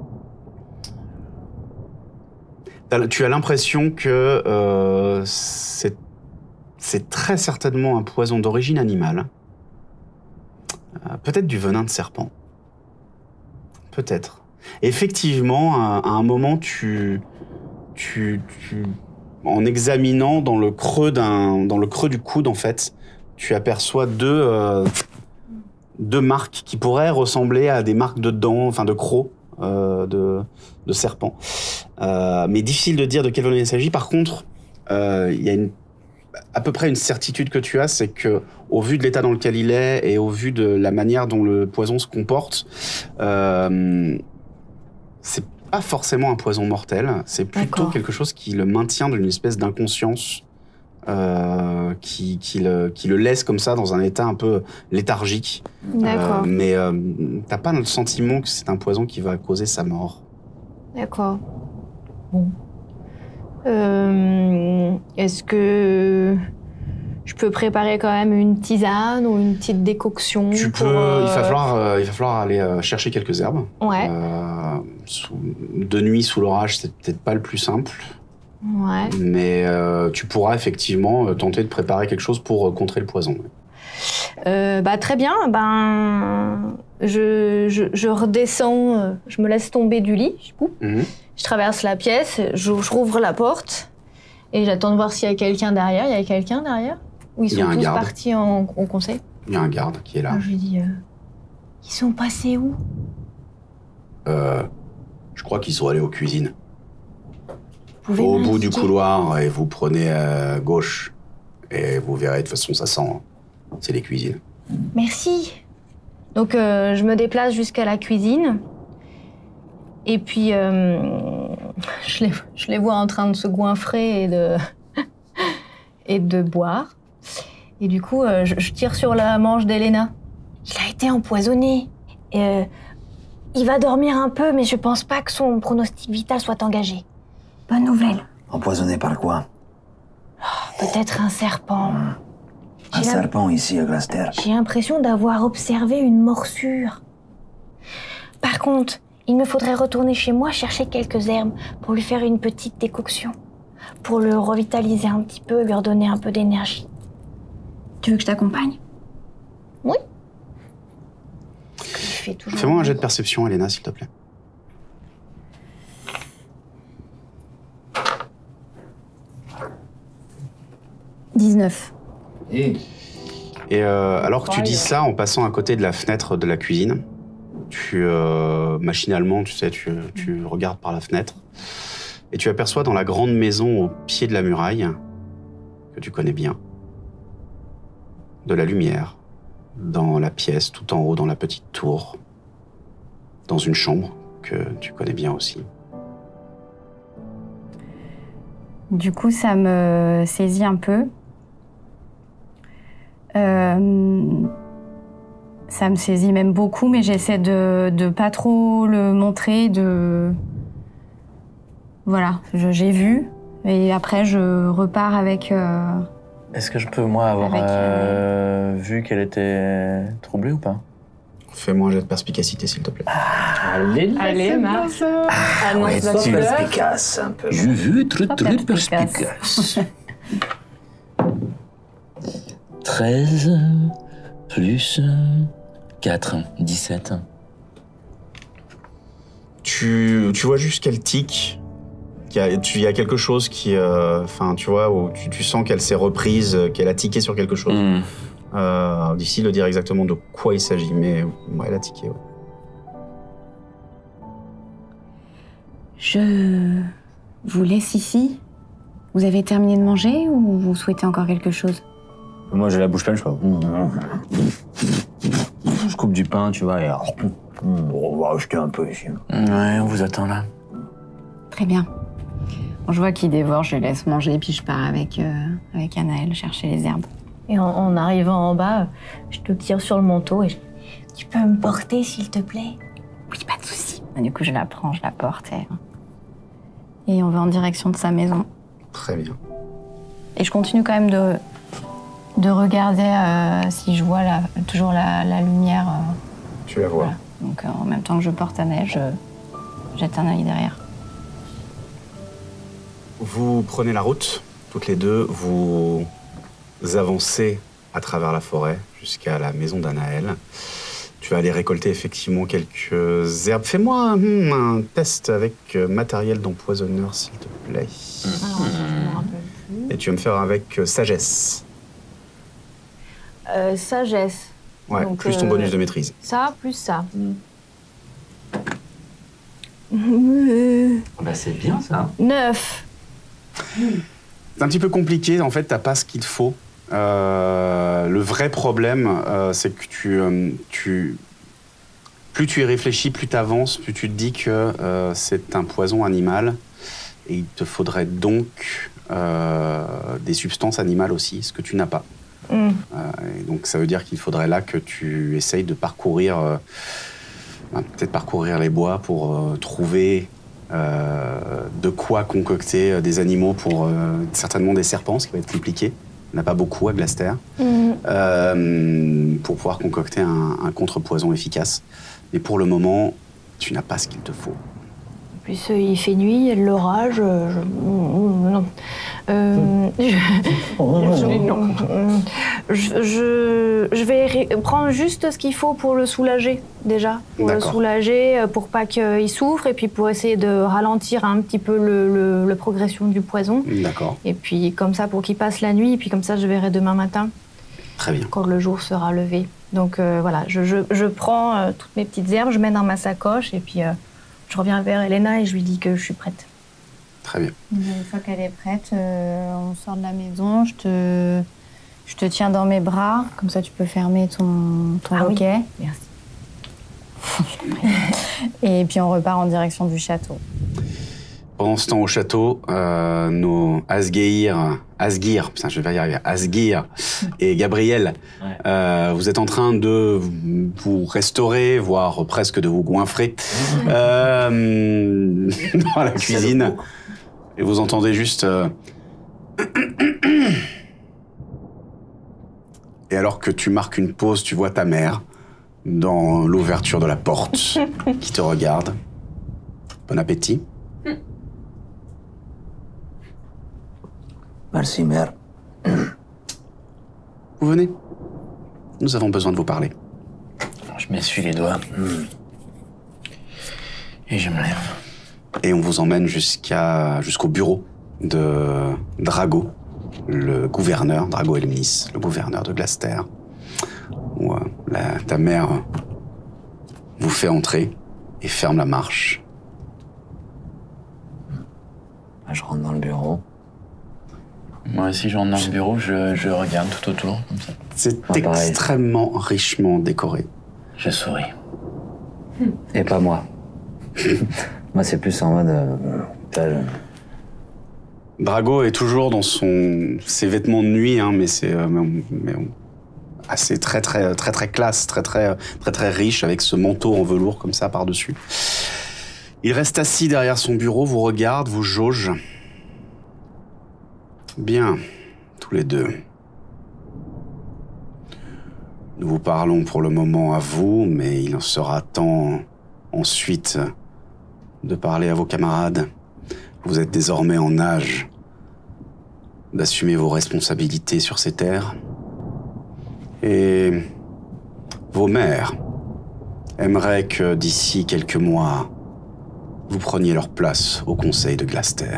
t'as- Tu as l'impression que euh, c'est c'est très certainement un poison d'origine animale. Euh, Peut-être du venin de serpent. Peut-être. Effectivement, à, à un moment, tu, tu, tu, en examinant dans le creux d'un, dans le creux du coude, en fait, tu aperçois deux, euh, deux marques qui pourraient ressembler à des marques de dents, enfin de crocs euh, de, de serpent. Euh, mais difficile de dire de quel venin il s'agit. Par contre, euh, il y a une, à peu près une certitude que tu as, c'est que au vu de l'état dans lequel il est et au vu de la manière dont le poison se comporte, euh, c'est pas forcément un poison mortel, c'est plutôt
D'accord.
quelque chose qui le maintient dans une espèce d'inconscience, euh, qui, qui, le, qui le laisse comme ça dans un état un peu léthargique.
D'accord,
Euh, mais euh, t'as pas le sentiment que c'est un poison qui va causer sa mort.
d'accord. Bon. Euh, Est-ce que je peux préparer quand même une tisane ou une petite décoction
Tu
pour,
peux,
euh,
il va falloir, euh, il va falloir aller euh, chercher quelques herbes.
Ouais,
Euh, sous- de nuit sous l'orage, c'est peut-être pas le plus simple,
ouais.
mais euh, tu pourras effectivement euh, tenter de préparer quelque chose pour euh, contrer le poison.
Euh, bah, très bien, ben, je, je, je redescends, euh, je me laisse tomber du lit, je coupe.
Mhm.
Je traverse la pièce, je, je rouvre la porte et j'attends de voir s'il y a quelqu'un derrière. Il y a quelqu'un derrière? Ou ils
Il y a
sont
un
tous
garde.
partis en, en conseil?
Il y a un garde qui est là.
Ah, je lui dis, euh, ils sont passés où?
Euh, je crois qu'ils sont allés aux cuisines.
Vous pouvez
Au bout du
m'indiquer?
couloir, et vous prenez à gauche. Et vous verrez, de toute façon, ça sent. hein. C'est les cuisines.
Merci. Donc euh, je me déplace jusqu'à la cuisine Et puis, euh, je, les, je les vois en train de se goinfrer et de, et de boire. Et du coup, euh, je, je tire sur la manche d'Elena.
Il a été empoisonné. Et, euh, il va dormir un peu, mais je pense pas que son pronostic vital soit engagé.
Bonne nouvelle.
Empoisonné par quoi?
Peut-être un serpent.
Un
J'ai
serpent ici à Glaster.
J'ai l'impression d'avoir observé une morsure. Par contre, il me faudrait retourner chez moi chercher quelques herbes pour lui faire une petite décoction. Pour le revitaliser un petit peu, lui redonner un peu d'énergie.
Tu veux que je t'accompagne?
Oui. Fais toujours.
Fais-moi un jet de perception, Elena, s'il te plaît.
dix-neuf.
Et, Et euh, alors que tu dis ça, en passant à côté de la fenêtre de la cuisine, tu euh, machinalement, tu sais, tu, tu regardes par la fenêtre et tu aperçois dans la grande maison au pied de la muraille, que tu connais bien, de la lumière dans la pièce, tout en haut, dans la petite tour, dans une chambre que tu connais bien aussi.
Du coup, ça me saisit un peu. Euh, ça me saisit même beaucoup, mais j'essaie de ne pas trop le montrer, de... Voilà, je- j'ai vu, et après je repars avec... euh,
Est-ce que je peux, moi, avoir
Avec,
euh, vu qu'elle était troublée ou pas?
Fais-moi un jet de perspicacité, s'il te plaît.
Allez,
Allez, marche. Annonce
Ouais,
la
sois
couleur.
perspicace un peu.
Je veux être
Sois
très
perspicace.
perspicace. treize plus quatre, dix-sept.
Tu, tu vois juste qu'elle tique. qu'il y a- tu- Il y a quelque chose qui... Enfin, tu vois, où tu, tu sens qu'elle s'est reprise, euh, qu'elle a tiqué sur quelque chose.
Hmm.
Euh, difficile de dire exactement de quoi il s'agit, mais ouais, elle a tiqué. Ouais.
Je vous laisse ici. Vous avez terminé de manger ou vous souhaitez encore quelque chose?
Moi, j'ai la bouche pleine, je fais... Je coupe du pain, tu vois, et...
On va acheter un peu ici.
Ouais, on vous attend là.
Très bien. Bon, je vois qu'il dévore, je le laisse manger, puis je pars avec, euh, avec Anaël chercher les herbes.
Et en, en arrivant en bas, je te tire sur le manteau et je...
Tu peux me porter, s'il te plaît?
Oui, pas de souci. Du coup, je la prends, je la porte et, et on va en direction de sa maison.
Très bien.
Et je continue quand même de, de regarder euh, si je vois la, toujours la, la lumière. euh,
Tu la vois.
voilà. Donc euh, en même temps que je porte Anaël, je jette un œil derrière.
Vous prenez la route, toutes les deux, vous avancez à travers la forêt jusqu'à la maison d'Anaël. Tu vas aller récolter effectivement quelques herbes. Fais-moi un, hmm, un test avec euh, matériel d'empoisonneur, s'il te plaît.
Alors, je me rappelle plus.
Et tu vas me faire avec euh, sagesse.
Euh, sagesse.
Ouais,
Donc,
plus ton
euh,
bonus de maîtrise.
Ça, plus ça.
Bah, c'est bien ça.
Neuf.
C'est un petit peu compliqué, en fait, t'as pas ce qu'il te faut. Euh, le vrai problème, euh, c'est que tu, euh, tu, plus tu y réfléchis, plus tu avances, plus tu te dis que euh, c'est un poison animal. Et il te faudrait donc euh, des substances animales aussi, ce que tu n'as pas.
Mm.
Euh, et donc ça veut dire qu'il faudrait là que tu essayes de parcourir, euh, ben, peut-être parcourir les bois pour euh, trouver euh, de quoi concocter euh, des animaux pour euh, certainement des serpents, ce qui va être compliqué. Il n'y en a pas beaucoup à Glaster.
Mm.
Euh, pour pouvoir concocter un, un contrepoison efficace. Mais pour le moment, tu n'as pas ce qu'il te faut.
En plus, euh, il fait nuit, il y a de l'orage. euh, Je... mm, Non. Euh, je... Je, je, je vais ré- prendre juste ce qu'il faut pour le soulager, déjà. Pour le
D'accord.
soulager, euh, pour pas qu'il souffre, et puis pour essayer de ralentir un petit peu le, le- la progression du poison.
D'accord,
Et puis comme ça, pour qu'il passe la nuit, et puis comme ça, je verrai demain matin,
très bien.
quand le jour sera levé. Donc euh, voilà, je, je, je prends euh, toutes mes petites herbes, je mets dans ma sacoche, et puis euh, je reviens vers Elena et je lui dis que je suis prête.
Très bien.
Une fois qu'elle est prête, euh, on sort de la maison, je te, je te tiens dans mes bras, comme ça tu peux fermer ton, ton
Ah oui.
loquet.
Merci.
Et puis on repart en direction du château.
Pendant ce temps, au château, euh, nos Asgeir, Asgeir, putain, je vais y arriver, Asgeir et Gabriel, ouais. euh, vous êtes en train de vous restaurer, voire presque de vous goinfrer euh, dans la cuisine. Et vous entendez juste... Euh... Et alors que tu marques une pause, tu vois ta mère dans l'ouverture de la porte qui te regarde. Bon appétit.
Merci, mère.
Vous venez. Nous avons besoin de vous parler.
Je m'essuie les doigts. Et je me lève.
Et on vous emmène jusqu'à jusqu'au bureau de Drago, le gouverneur, Drago Elmis, le gouverneur de Glaster. Où euh, la, ta mère vous fait entrer et ferme la marche.
Je rentre dans le bureau.
Moi aussi, je rentre dans le bureau, je, je regarde tout autour, comme ça.
C'est ah, extrêmement richement décoré.
Je souris.
Et pas moi. Moi, c'est plus en mode... Euh,
Drago est toujours dans son, ses vêtements de nuit, hein, mais c'est euh, mais, mais, assez très très très très classe, très très très très riche, avec ce manteau en velours comme ça par-dessus. Il reste assis derrière son bureau, vous regarde, vous jauge. Bien, tous les deux. Nous vous parlons pour le moment à vous, mais il en sera temps ensuite de parler à vos camarades. Vous êtes désormais en âge d'assumer vos responsabilités sur ces terres. Et vos mères aimeraient que d'ici quelques mois, vous preniez leur place au conseil de Glaster.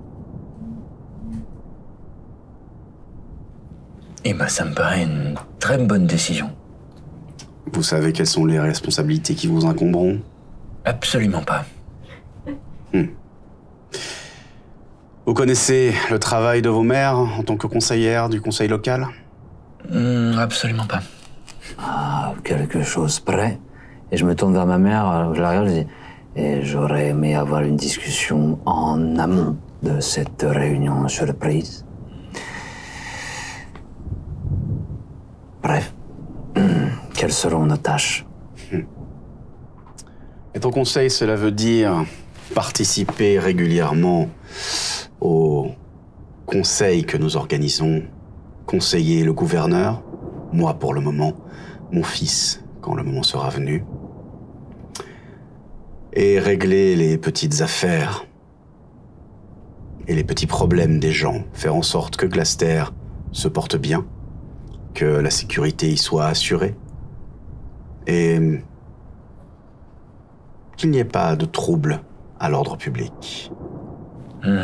Eh ben, ça me paraît une très bonne décision.
Vous savez quelles sont les responsabilités qui vous incomberont?
Absolument pas.
Hmm. Vous connaissez le travail de vos mères en tant que conseillère du conseil local?
mmh, Absolument pas.
Ah, quelque chose près. Et je me tourne vers ma mère, je la regarde, je dis, et j'aurais aimé avoir une discussion en amont de cette réunion surprise. Bref, quelles seront nos tâches?
Être au conseil, cela veut dire participer régulièrement aux conseils que nous organisons, conseiller le gouverneur, moi pour le moment, mon fils quand le moment sera venu, et régler les petites affaires et les petits problèmes des gens, faire en sorte que Glaster se porte bien, que la sécurité y soit assurée, et qu'il n'y ait pas de trouble à l'ordre public. Mmh.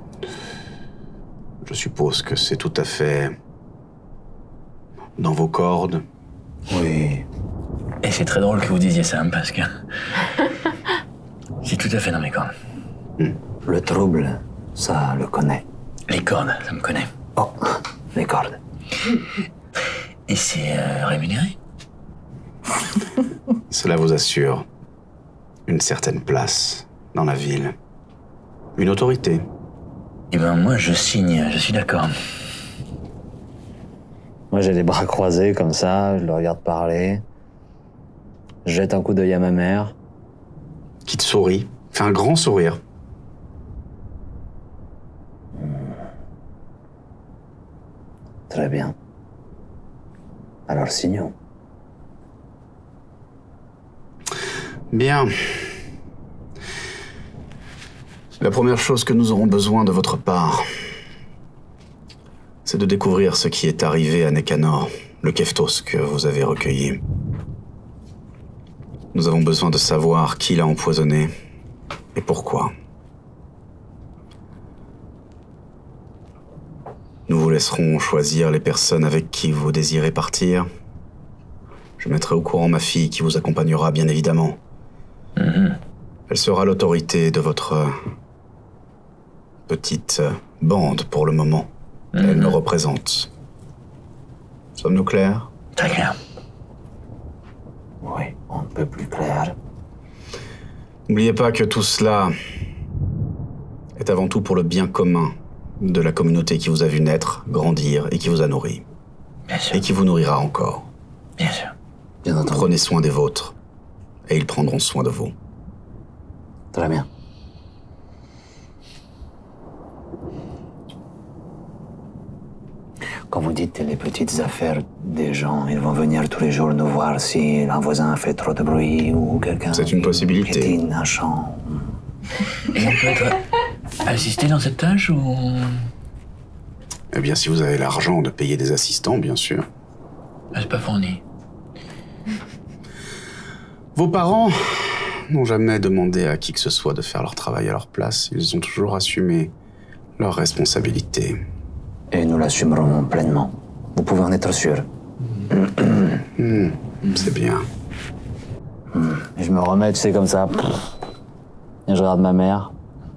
Je suppose que c'est tout à fait dans vos cordes.
Oui.
Et c'est très drôle que vous disiez ça, parce que c'est tout à fait dans mes cordes.
Mmh. Le trouble, ça le connaît.
Les cordes, ça me connaît.
Oh, les cordes.
Et c'est euh, rémunéré?
Cela vous assure une certaine place dans la ville, une autorité.
Eh ben moi je signe, je suis d'accord.
Moi j'ai les bras croisés comme ça, je le regarde parler, je jette un coup d'œil à ma mère.
Qui te sourit, fait un grand sourire.
Très bien. Alors signons.
Bien. La première chose que nous aurons besoin de votre part, c'est de découvrir ce qui est arrivé à Nekanor, le Keftos que vous avez recueilli. Nous avons besoin de savoir qui l'a empoisonné et pourquoi. Nous vous laisserons choisir les personnes avec qui vous désirez partir. Je mettrai au courant ma fille qui vous accompagnera, bien évidemment.
Mmh.
Elle sera l'autorité de votre petite bande pour le moment. Mmh. Elle me représente. Sommes-nous clairs?
Très clair.
Oui, on ne peut plus clair.
N'oubliez pas que tout cela est avant tout pour le bien commun de la communauté qui vous a vu naître, grandir et qui vous a nourri.
Bien sûr.
Et qui vous nourrira encore.
Bien sûr.
Bien entendu.
Prenez soin des vôtres et ils prendront soin de vous.
Très bien. Quand vous dites les petites affaires des gens, ils vont venir tous les jours nous voir si un voisin fait trop de bruit ou quelqu'un...
C'est une possibilité.
Piétine un champ.
Et on peut être assisté dans cette tâche ou...
Eh bien, si vous avez l'argent de payer des assistants, bien sûr.
Ah, c'est pas fourni.
Vos parents n'ont jamais demandé à qui que ce soit de faire leur travail à leur place. Ils ont toujours assumé leurs responsabilités.
Et nous l'assumerons pleinement. Vous pouvez en être sûr.
Mmh, c'est bien.
Mmh. Je me remets, tu sais, comme ça. Et je regarde ma mère.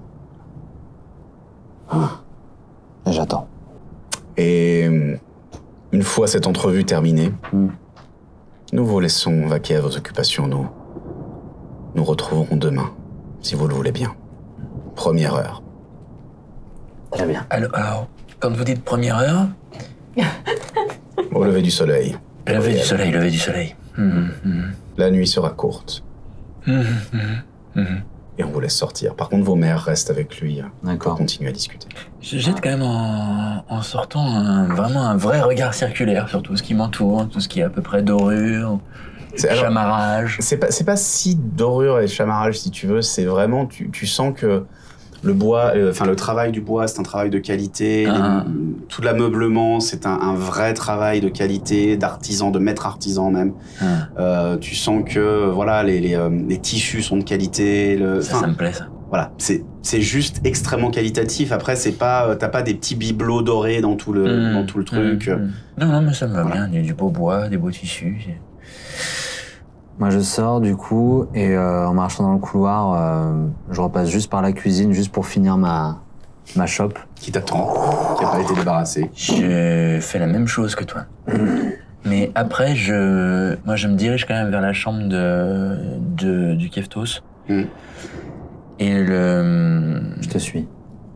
Et j'attends.
Et une fois cette entrevue terminée, mmh. nous vous laissons vaquer à vos occupations. Nous nous retrouverons demain, si vous le voulez bien. Première heure.
Très bien.
Alors, alors quand vous dites première heure...
Au lever du soleil.
Lever du soleil, lever du soleil. Mmh, mmh.
La nuit sera courte.
Mmh, mmh, mmh.
Et on vous laisse sortir. Par contre, vos mères restent avec lui pour continuer à discuter.
Je jette quand même en, en sortant un, vraiment un vrai regard circulaire sur tout ce qui m'entoure, tout ce qui est à peu près dorure, chamarrage.
C'est pas, c'est pas si dorure et chamarrage, si tu veux. C'est vraiment, tu, tu sens que le bois, euh, enfin le travail du bois, c'est un travail de qualité.
Ah.
Les, tout l'ameublement, c'est un, un vrai travail de qualité, d'artisan, de maître artisan même.
Ah.
Euh, tu sens que voilà, les, les, euh, les tissus sont de qualité. Le,
ça, ça me plaît ça.
Voilà, c'est c'est juste extrêmement qualitatif. Après, c'est pas, t'as pas des petits bibelots dorés dans tout le mmh, dans tout le truc.
Mmh, mmh. Non, non, mais ça me va voilà. bien. Du, du beau bois, des beaux tissus.
Moi, je sors du coup et euh, en marchant dans le couloir, euh, je repasse juste par la cuisine, juste pour finir ma ma chope.
Qui t'attend, qui a pas été débarrassée.
Je fais la même chose que toi. Mais après, je, moi, je me dirige quand même vers la chambre de, de du Keftos.
Mm.
Et le.
Je te suis.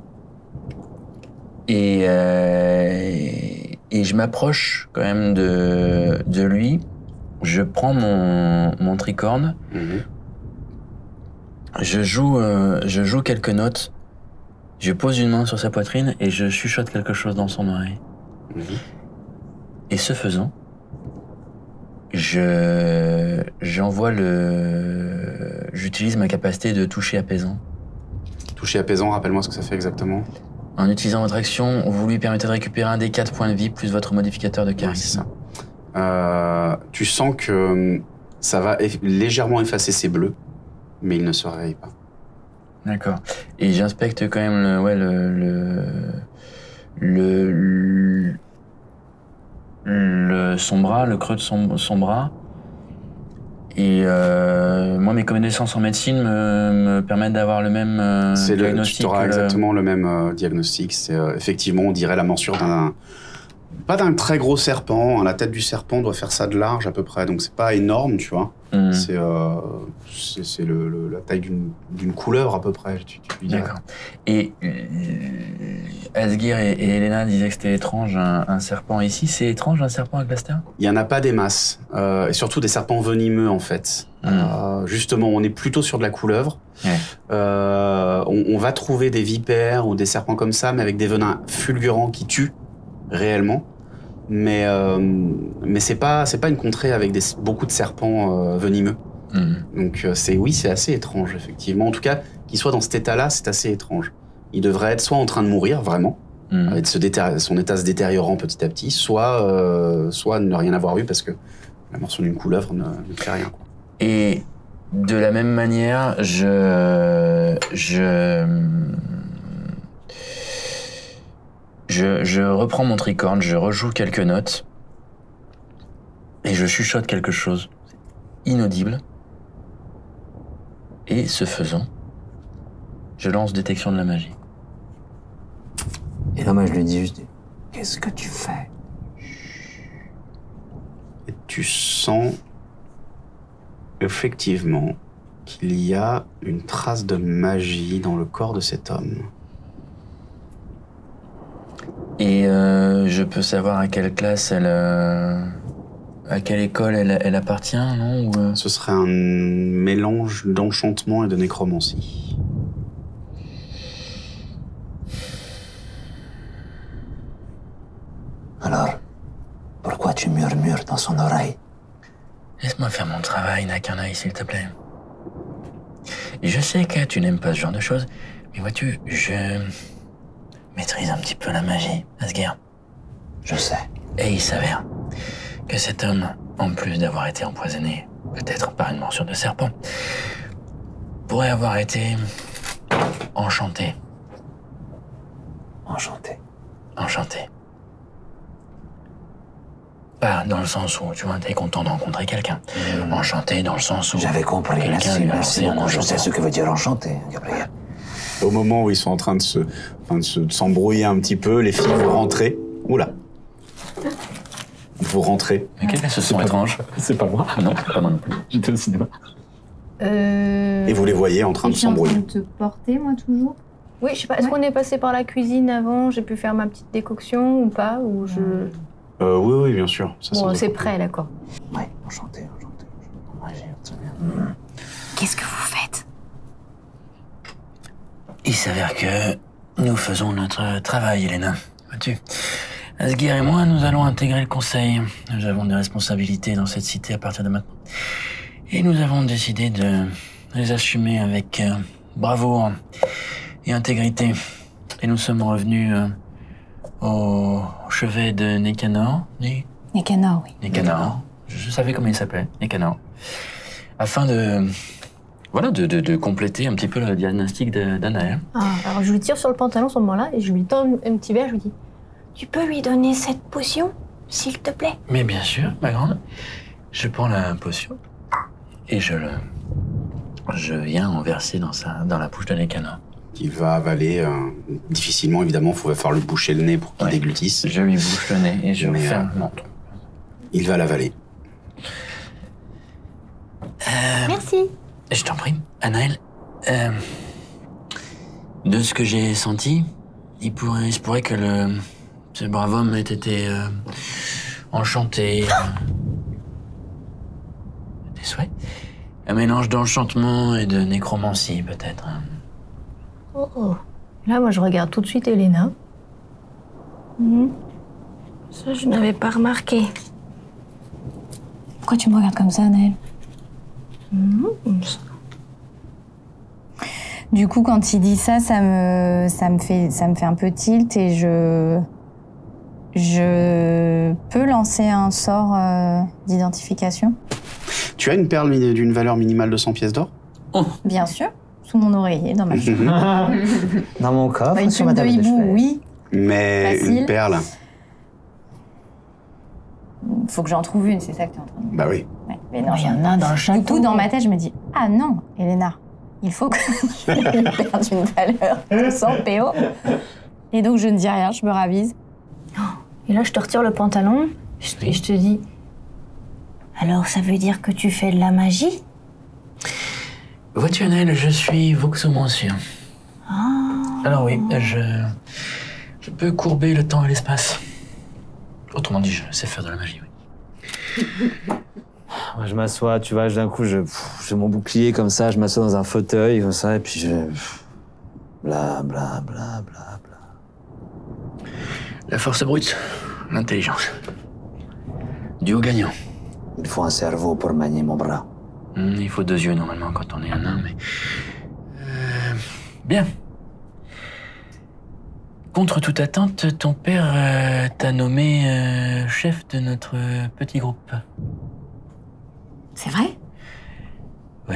Et euh, et je m'approche quand même de de lui. Je prends mon, mon tricorne, mmh. je, joue, euh, je joue quelques notes, je pose une main sur sa poitrine et je chuchote quelque chose dans son oreille. Mmh. Et ce faisant, je, j'envoie le... J'utilise ma capacité de toucher apaisant.
Toucher apaisant, rappelle-moi ce que ça fait exactement.
En utilisant votre action, vous lui permettez de récupérer un des quatre points de vie plus votre modificateur de charisme.
Ouais, c'est ça. Euh, tu sens que ça va eff- légèrement effacer ses bleus, mais il ne se réveille pas.
D'accord. Et j'inspecte quand même le, ouais, le, le, le, le, le son bras, le creux de son, son bras. Et euh, moi, mes connaissances en médecine me, me permettent d'avoir le même euh,
c'est
diagnostic.
Le, tu auras
le...
exactement le même euh, diagnostic. C'est euh, effectivement, on dirait la morsure d'un pas d'un très gros serpent. La tête du serpent doit faire ça de large à peu près, donc c'est pas énorme, tu vois. Mmh. C'est, euh, c'est, c'est le, le, la taille d'une, d'une couleuvre à peu près, tu, tu
D'accord. Et euh, Asgir et, et Elena disaient que c'était étrange un, un serpent ici. C'est étrange un serpent à Glaster ?
Il y en a pas des masses, euh, et surtout des serpents venimeux en fait. Mmh. Euh, justement, on est plutôt sur de la couleuvre.
Ouais.
Euh, on, on va trouver des vipères ou des serpents comme ça, mais avec des venins fulgurants qui tuent réellement. Mais, euh, mais c'est pas, c'est pas une contrée avec des, beaucoup de serpents euh, venimeux. Mmh. Donc euh, c'est, oui, c'est assez étrange, effectivement. En tout cas, qu'il soit dans cet état-là, c'est assez étrange. Il devrait être soit en train de mourir, vraiment, mmh. avec ce déter- son état se détériorant petit à petit, soit, euh, soit ne rien avoir eu parce que la morsure d'une couleuvre ne, ne fait rien, quoi.
Et de la même manière, je... je... Je, je reprends mon tricorne, je rejoue quelques notes et je chuchote quelque chose inaudible. Et ce faisant, je lance détection de la magie.
Et là, moi, je lui dis juste, qu'est-ce que tu fais ?
Et tu sens effectivement qu'il y a une trace de magie dans le corps de cet homme.
Et euh, je peux savoir à quelle classe elle... Euh, à quelle école elle, elle appartient, non ou euh...
Ce serait un mélange d'enchantement et de nécromancie.
Alors, pourquoi tu murmures dans son oreille?
Laisse-moi faire mon travail, Nakanai, s'il te plaît. Je sais que tu n'aimes pas ce genre de choses, mais vois-tu, je maîtrise un petit peu la magie, Asgir.
Je sais.
Et il s'avère que cet homme, en plus d'avoir été empoisonné, peut-être par une morsure de serpent, pourrait avoir été enchanté.
Enchanté.
Enchanté. Pas dans le sens où, tu vois, t'es content de rencontrer quelqu'un. Mmh. Enchanté dans le sens où...
J'avais compris, merci, merci beaucoup. Je sais ce que veut dire enchanté, Gabriel.
Au moment où ils sont en train de se, enfin de se, de s'embrouiller un petit peu, les filles, vous rentrez. Oula. Vous rentrez.
Mais quel est ce son étrange?
C'est pas moi.
Non, pas moi non plus.
J'étais au cinéma.
Euh...
Et vous les voyez en train de s'embrouiller.
Je suis en train de te porter, moi, toujours.
Oui, je sais pas, est-ce ouais. qu'on est passé par la cuisine avant? J'ai pu faire ma petite décoction ou pas? Ou je...
Euh, oui, oui, bien sûr.
Ça, bon, c'est prêt, d'accord.
Oui, enchanté, enchanté.
Qu'est-ce que vous faites?
Il s'avère que nous faisons notre travail, Elena. Vois-tu, Asgir et moi, nous allons intégrer le conseil. Nous avons des responsabilités dans cette cité à partir de maintenant. Et nous avons décidé de les assumer avec euh, bravoure et intégrité. Et nous sommes revenus... Euh, Au chevet de Nicanor. Ni...
Nicanor, oui.
Nicanor. Je savais comment il s'appelait, Nicanor. Afin de... Voilà, de, de, de compléter un petit peu le diagnostic d'Anaël.
Ah, alors je lui tire sur le pantalon à ce moment-là et je lui tends un petit verre, je lui dis...
Tu peux lui donner cette potion, s'il te plaît?
Mais bien sûr, ma grande. Je prends la potion et je le... Je viens en verser dans, sa, dans la bouche de Nicanor.
Qui va avaler euh, difficilement, évidemment, il faut falloir lui boucher le nez pour qu'il ouais. déglutisse.
Je lui bouche le nez et je
Mais,
ferme
euh,
le menton.
Il va l'avaler.
Euh,
Merci.
Je t'en prie, Anaël. Euh, de ce que j'ai senti, il, pourrait, il se pourrait que le, ce brave homme ait été euh, enchanté. Euh, des souhaits. Un mélange d'enchantement et de nécromancie, peut-être.
Oh, oh. Là, moi, je regarde tout de suite Elena.
Mmh. Ça, je n'avais pas remarqué.
Pourquoi tu me regardes comme ça, Anaël?
Mmh.
Du coup, quand il dit ça, ça me, ça me fait, ça me fait un peu tilt et je, je peux lancer un sort euh, d'identification.
Tu as une perle d'une valeur minimale de cent pièces d'or?
Oh. Bien sûr. Sous mon oreiller, dans ma chambre.
Dans mon coffre,
bah, une
sur ma
tube de hibou, oui.
Mais
Facile.
Une perle.
Faut que j'en trouve une, c'est ça que tu es en train de dire.
Bah oui.
Ouais. Mais non,
il y en a dans le château.
Du coup, dans ma tête, je me dis, ah non, Elena, il faut que je perde une valeur de cent P O. Et donc, je ne dis rien, je me ravise.
Et là, je te retire le pantalon et je te dis,
alors ça veut dire que tu fais de la magie?
Vois-tu, Anaël, je suis voxomancien.
Ah.
Alors oui, je, je peux courber le temps et l'espace. Autrement dit, je sais faire de la magie, oui.
Moi, je m'assois, tu vois, d'un coup, je, j'ai mon bouclier comme ça, je m'assois dans un fauteuil comme ça, et puis je... Bla, bla, bla, bla, bla.
La force brute, l'intelligence. Duo gagnant.
Il faut un cerveau pour manier mon bras.
Mmh, il faut deux yeux, normalement, quand on est un nain, mais... Euh, bien. Contre toute attente, ton père euh, t'a nommé euh, chef de notre euh, petit groupe.
C'est vrai?
Oui.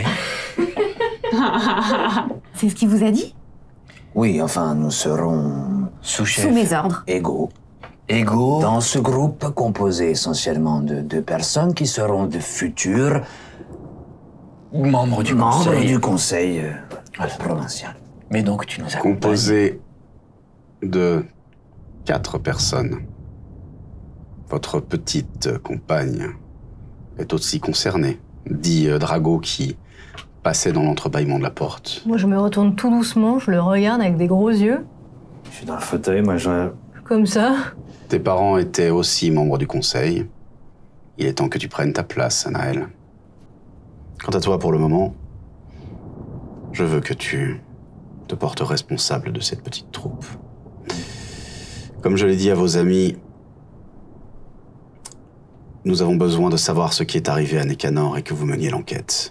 C'est ce qu'il vous a dit?
Oui, enfin, nous serons...
Sous-chef.
Sous mes ordres.
Égaux.
Égaux.
Dans ce groupe composé essentiellement de deux personnes qui seront de futurs...
membres du
membres
conseil.
du conseil euh,
voilà.
provincial.
Mais donc, tu nous as
composé de quatre personnes. Votre petite compagne est aussi concernée, dit Drago qui passez dans l'entrebâillement de la porte.
Moi, je me retourne tout doucement, je le regarde avec des gros yeux.
Je suis dans le fauteuil, moi je...
Comme ça.
Tes parents étaient aussi membres du conseil. Il est temps que tu prennes ta place, Anaël. Quant à toi, pour le moment, je veux que tu te portes responsable de cette petite troupe. Comme je l'ai dit à vos amis, nous avons besoin de savoir ce qui est arrivé à Nécanor et que vous meniez l'enquête.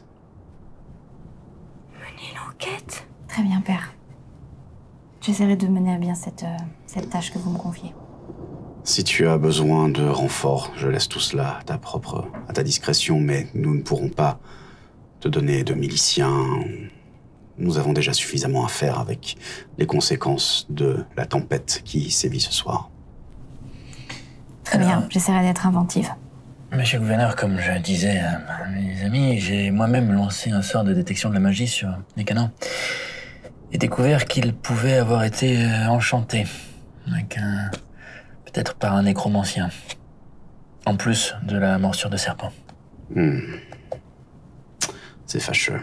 Mener l'enquête?
Très bien, père. J'essaierai de mener à bien cette, euh, cette tâche que vous me confiez.
Si tu as besoin de renforts, je laisse tout cela à ta propre, à ta discrétion, mais nous ne pourrons pas te donner de miliciens. Nous avons déjà suffisamment à faire avec les conséquences de la tempête qui sévit ce soir.
Très bien, j'essaierai d'être inventive.
Monsieur le gouverneur, comme je disais à mes amis, j'ai moi-même lancé un sort de détection de la magie sur Nécanor et découvert qu'il pouvait avoir été euh, enchanté avec un... peut-être par un nécromancien, en plus de la morsure de serpent.
Hmm. C'est fâcheux.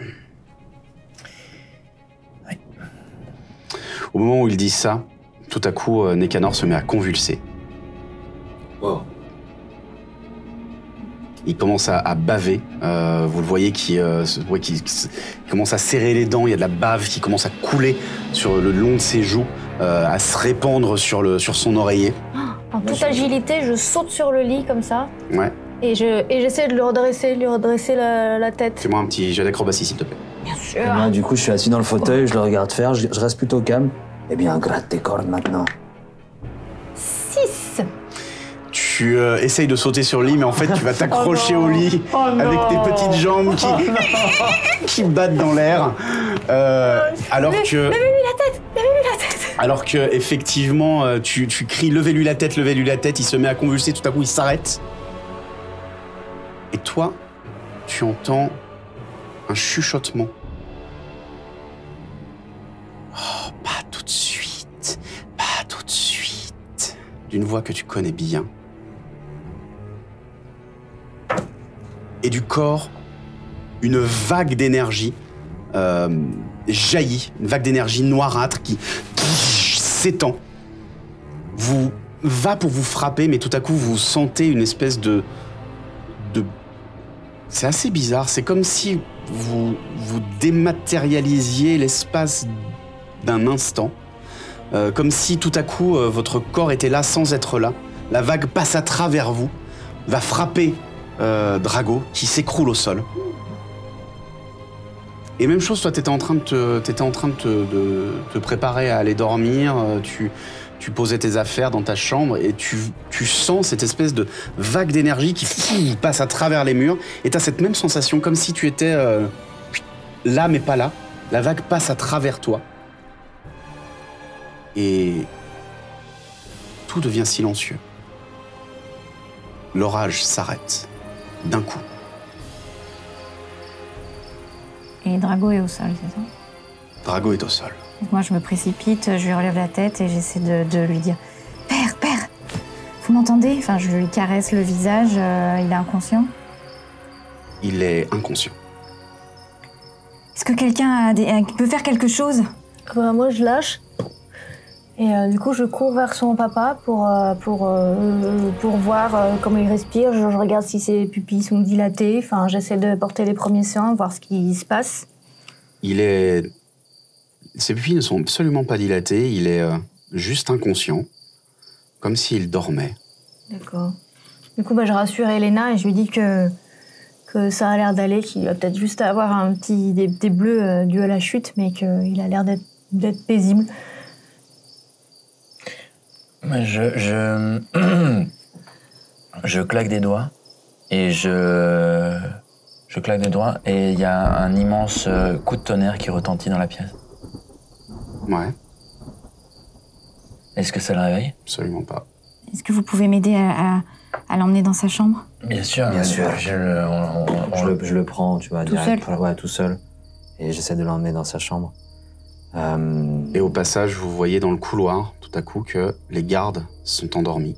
Oui.
Au moment où il dit ça, tout à coup, euh, Nécanor se met à convulser.
Wow.
Il commence à, à baver. Euh, vous le voyez qui, euh, ouais, qui, qui commence à serrer les dents. Il y a de la bave qui commence à couler sur le long de ses joues, euh, à se répandre sur, le, sur son oreiller.
En toute agilité, je saute sur le lit comme ça.
Ouais.
Et je et j'essaie de le redresser, lui redresser la, la tête.
Fais-moi un petit jet d'acrobatie, s'il te plaît.
Bien sûr.
Eh bien, du coup, je suis assis dans le fauteuil, je le regarde faire, je, je reste plutôt calme. Eh bien, gratte tes cordes maintenant.
six.
Tu euh, essayes de sauter sur le lit, mais en fait, tu vas t'accrocher
Oh
au lit
oh
avec tes petites jambes qui, qui battent dans l'air. Euh, alors que...
Levez-lui la tête, levez-lui la tête.
Alors que, effectivement, euh, tu, tu cries « Levez-lui la tête, levez-lui la tête », il se met à convulser, tout à coup, il s'arrête. Et toi, tu entends un chuchotement. Oh, pas tout de suite, pas tout de suite. D'une voix que tu connais bien. Et du corps, une vague d'énergie euh, jaillit, une vague d'énergie noirâtre qui, qui s'étend. Vous va pour vous frapper, mais tout à coup, vous sentez une espèce de... de c'est assez bizarre, c'est comme si vous, vous dématérialisiez l'espace d'un instant. Euh, comme si tout à coup, euh, votre corps était là sans être là. La vague passe à travers vous, va frapper euh, Drago, qui s'écroule au sol. Et même chose, toi, t'étais en train de te, t'étais en train de te, de te préparer à aller dormir, euh, tu, tu posais tes affaires dans ta chambre et tu, tu sens cette espèce de vague d'énergie qui fou, passe à travers les murs et t'as cette même sensation, comme si tu étais euh, là mais pas là. La vague passe à travers toi. Et tout devient silencieux. L'orage s'arrête d'un coup.
Et Drago est au sol, c'est ça?
Drago est au sol.
Donc moi, je me précipite, je lui relève la tête et j'essaie de, de lui dire « Père, père, vous m'entendez ?» Enfin, je lui caresse le visage, euh, il est inconscient.
Il est inconscient.
Est-ce que quelqu'un a des, a- peut faire quelque chose?
Bah, moi, je lâche. Et euh, du coup, je cours vers son papa pour, euh, pour, euh, pour voir euh, comment il respire. Je, je regarde si ses pupilles sont dilatées. Enfin, j'essaie de porter les premiers soins, voir ce qui se passe.
Il est... Ses pupilles ne sont absolument pas dilatées, il est euh, juste inconscient, comme s'il dormait.
D'accord. Du coup, bah, je rassure Elena et je lui dis que, que ça a l'air d'aller, qu'il va peut-être juste avoir un petit, des, des bleus euh, dus à la chute, mais qu'il a l'air d'être, d'être paisible.
Moi, Je, je, je claque des doigts et je, je claque des doigts et il y a un immense euh, coup de tonnerre qui retentit dans la pièce.
Ouais,
Est-ce que ça le réveille?
absolument pas.
Est-ce que vous pouvez m'aider à, à, à l'emmener dans sa chambre?
Bien sûr.
Bien sûr.
Je, le- on- on- on
Je
le-
le, je le prends, tu vois,
Tout
direct.
seul
Ouais, tout seul. Et j'essaie de l'emmener dans sa chambre. Euh,
Et au passage, vous voyez dans le couloir, tout à coup, que les gardes sont endormis.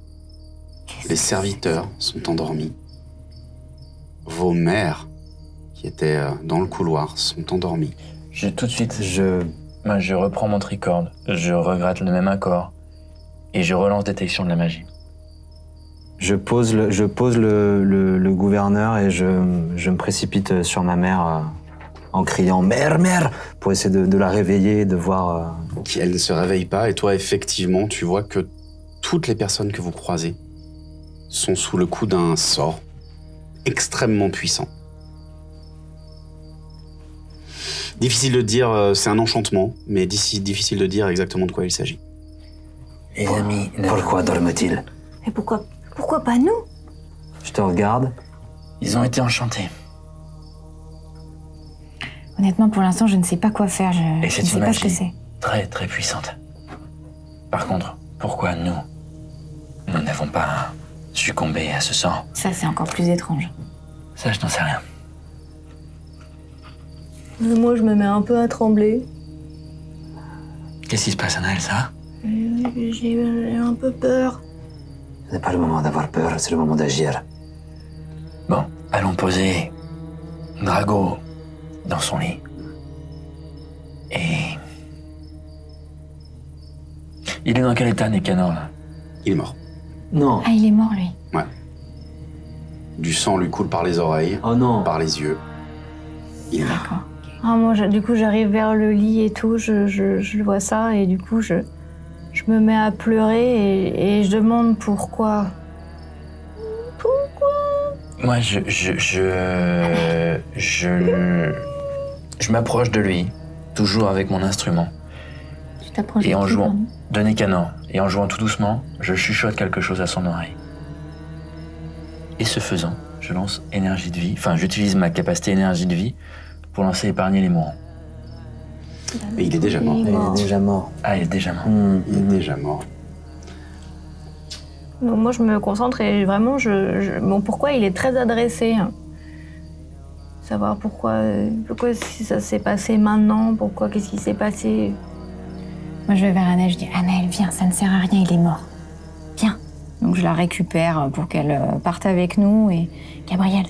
Les serviteurs sont endormis. Vos mères, qui étaient euh, dans le couloir sont endormis.
Je, tout de suite, je, moi, je reprends mon tricorde, je regrette le même accord et je relance détection de la magie.
Je pose le, je pose le, le, le gouverneur et je, je me précipite sur ma mère euh, en criant « Mère, mère !» pour essayer de, de la réveiller, de voir... Euh...
Elle ne se réveille pas et toi, effectivement, tu vois que toutes les personnes que vous croisez sont sous le coup d'un sort extrêmement puissant. Difficile de dire, euh, c'est un enchantement, mais difficile de dire exactement de quoi il s'agit.
Les amis, pourquoi dorment-ils?
Mais pourquoi, pourquoi pas nous?
Je te regarde.
Ils ont été enchantés.
Honnêtement, pour l'instant, je ne sais pas quoi faire. Je,
Et
je
c'est
ne sais
une
pas ce que
magie
c'est.
très très puissante. Par contre, pourquoi nous, nous n'avons pas succombé à ce sort?
Ça, c'est encore plus étrange.
Ça, je n'en sais rien.
Moi, je me mets un peu à trembler.
Qu'est-ce qui se passe, Anaël, ça va?
J'ai j'ai un peu peur.
Ce n'est pas le moment d'avoir peur, c'est le moment d'agir.
Bon, allons poser Drago dans son lit. Et... Il est dans quel état, Nicanor, là?
Il est mort.
Non.
Ah, il est mort, lui.
Ouais. Du sang lui coule par les oreilles,
oh non.
par les yeux. Il est mort.
D'accord.
Ah, moi, je- du coup, j'arrive vers le lit et tout, je, je, je vois ça, et du coup, je, je me mets à pleurer et, et je demande pourquoi.
Moi, je... Je... Je... Je, je m'approche de lui, toujours avec mon instrument.
Tu t'approches
Et
de
en
qui,
jouant,
pardon
de Nicanor, et en jouant tout doucement, je chuchote quelque chose à son oreille. Et ce faisant, je lance énergie de vie, enfin j'utilise ma capacité énergie de vie pour lancer épargner les mourants.
Et il est déjà mort.
Il est déjà mort.
Ah, il est déjà mort.
Mmh.
Il est déjà mort.
Donc, moi, je me concentre et vraiment, je, je- bon, pourquoi il est très adressé. hein. Savoir pourquoi, euh, pourquoi si ça s'est passé maintenant, pourquoi, qu'est-ce qui s'est passé.
Moi, je vais vers Anaël, je dis Anaël, viens, ça ne sert à rien, il est mort. Viens. Donc, je la récupère pour qu'elle euh, parte avec nous. Et Gabriel,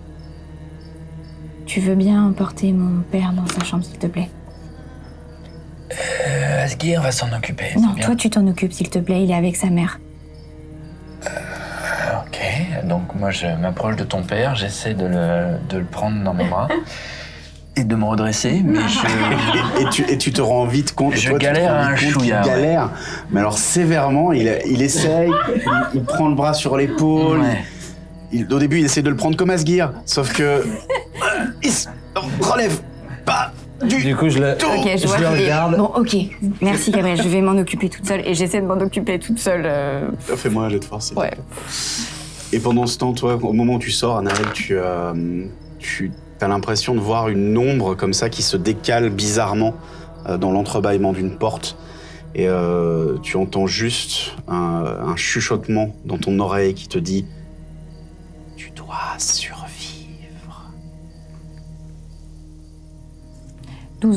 tu veux bien porter mon père dans sa chambre, s'il te plaît?
Euh, Asgir va s'en occuper.
Non,
c'est bien.
toi, tu t'en occupes, s'il te plaît, il est avec sa mère.
Ok, donc moi je m'approche de ton père, j'essaie de le, de le prendre dans mes bras et de me redresser, mais je...
Et, et tu, et tu te rends vite compte.
Je
toi, tu te
galère
rends
un
vite compte qu'il
chouïa, ouais.
galère, mais alors sévèrement. Il, il essaye, il, il prend le bras sur l'épaule.
Ouais.
Il- au début, il essaie de le prendre comme Asgir, sauf que. Il se relève pas du
Du coup, je le,
Ok, je, vois
le
qu'il est-
regarde.
Bon, ok. Merci, Gabriel. Je vais m'en occuper toute seule. Et j'essaie de m'en occuper toute seule. euh,
Fais-moi un jet de force. s'il te
Ouais.
plaît. Et pendant ce temps, toi, au moment où tu sors, Anaël, tu, euh, tu as l'impression de voir une ombre comme ça qui se décale bizarrement euh, dans l'entrebâillement d'une porte. Et euh, tu entends juste un, un chuchotement dans ton oreille qui te dit « Tu dois survivre
douze. ».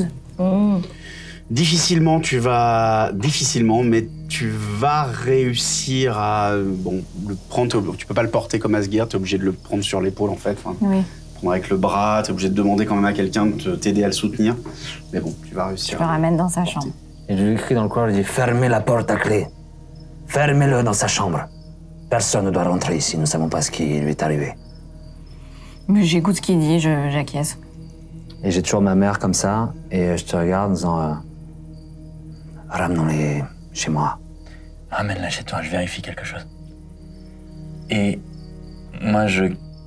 Difficilement, tu vas... Difficilement, mais tu vas réussir à... Bon, le prendre, tu peux pas le porter comme Asgir, t'es obligé de le prendre sur l'épaule, en fait. Enfin,
Oui.
prendre avec le bras, t'es obligé de demander quand même à quelqu'un de te- t'aider à le soutenir. Mais bon, tu vas
Je
réussir.
le
à-
ramène dans sa
porter.
chambre.
Et je lui crie dans le couloir, je lui dis fermez la porte à clé. Fermez-le dans sa chambre. Personne ne doit rentrer ici, nous ne savons pas ce qui lui est arrivé.
Mais j'écoute ce qu'il dit, je- j'acquiesce.
Et j'ai toujours ma mère comme ça, et je te regarde en disant euh,
Ramenons-les chez moi.
Ramène-la chez toi, je vérifie quelque chose. Et moi, je,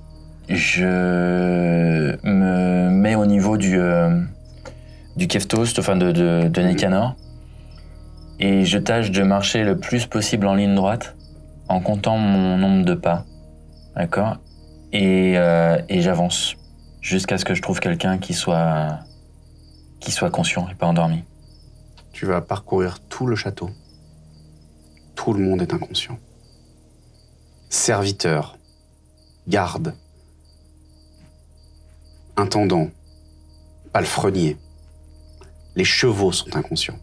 je me mets au niveau du, euh, du Keftost, enfin de, de, de Nicanor, et je tâche de marcher le plus possible en ligne droite, en comptant mon nombre de pas, d'accord? Et, euh, et j'avance jusqu'à ce que je trouve quelqu'un qui soit, qui soit conscient et pas endormi.
Tu vas parcourir tout le château. Tout le monde est inconscient. Serviteurs, gardes, intendants, palefreniers. Les chevaux sont inconscients.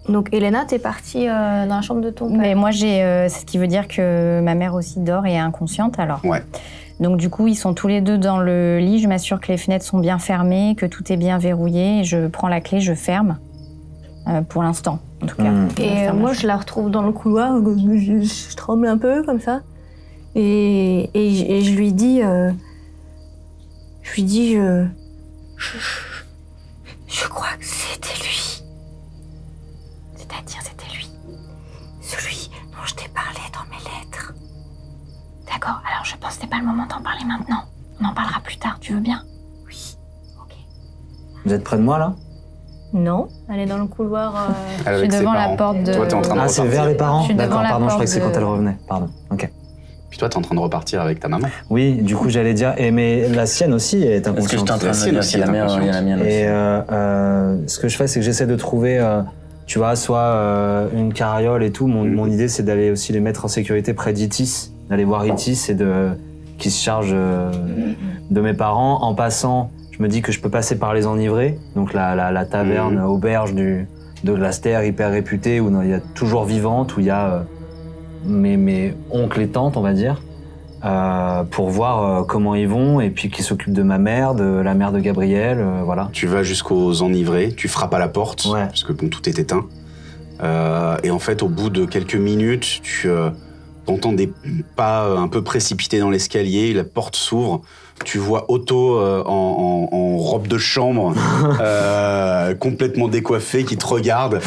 Donc, Elena, t'es partie euh, dans la chambre de ton père.
Mais moi, j'ai, euh, c'est ce qui veut dire que ma mère aussi dort et est inconsciente, alors.
Ouais.
Donc, du coup, ils sont tous les deux dans le lit. Je m'assure que les fenêtres sont bien fermées, que tout est bien verrouillé. Je prends la clé, je ferme. Euh, pour l'instant, en tout cas.
Mmh.
Je
Et
ferme
moi,
la
je la retrouve dans le couloir. Je, je tremble un peu, comme ça. Et, et, je- et je lui dis... Euh, je lui dis... Je, je, je crois que c'était lui. C'est-à-dire, c'était lui. Celui dont je t'ai parlé dans mes lettres.
D'accord, alors je pense que c'est pas le moment d'en parler maintenant. On en parlera plus tard, tu veux bien? Oui.
Vous êtes près de moi, là?
Non, elle est dans le couloir. euh,
Elle
Je suis
avec ses
devant la
parents.
porte de-
Toi, t'es en train de
Ah, c'est
repartir.
vers les parents?
Je suis devant
D'accord,
la
pardon, je croyais que c'est
porte
quand
de-
elle revenait. Pardon, ok.
Puis toi, t'es en train de repartir avec ta maman.
Oui, du coup, j'allais dire, et mais la sienne aussi est
Parce que
inconsciente.
j'étais en train de me
sienne
dire
aussi
qu'il y a la
est
mienne, il y a la mienne aussi.
Et euh, euh, ce que je fais, c'est que j'essaie de trouver, euh, tu vois, soit euh, une carriole et tout. Mon,
Mhm.
mon idée, c'est d'aller aussi les mettre en sécurité près d'Itis, d'aller voir Itis et de qui se charge euh, de mes parents. En passant, je me dis que je peux passer par les Enivrés, donc la, la, la taverne
Mhm.
auberge du, de Glaster, hyper réputée, où il y a toujours vivante, où il y a euh, mes, mes oncles et tantes, on va dire. Euh, pour voir euh, comment ils vont et puis qui s'occupe de ma mère, de la mère de Gabriel, euh, voilà.
Tu vas jusqu'aux enivrés, tu frappes à la porte,
Ouais.
parce que bon, tout est éteint. Euh, et en fait, au bout de quelques minutes, tu euh, entends des pas euh, un peu précipités dans l'escalier, la porte s'ouvre, tu vois Otto euh, en, en- en robe de chambre, euh, complètement décoiffé, qui te regarde.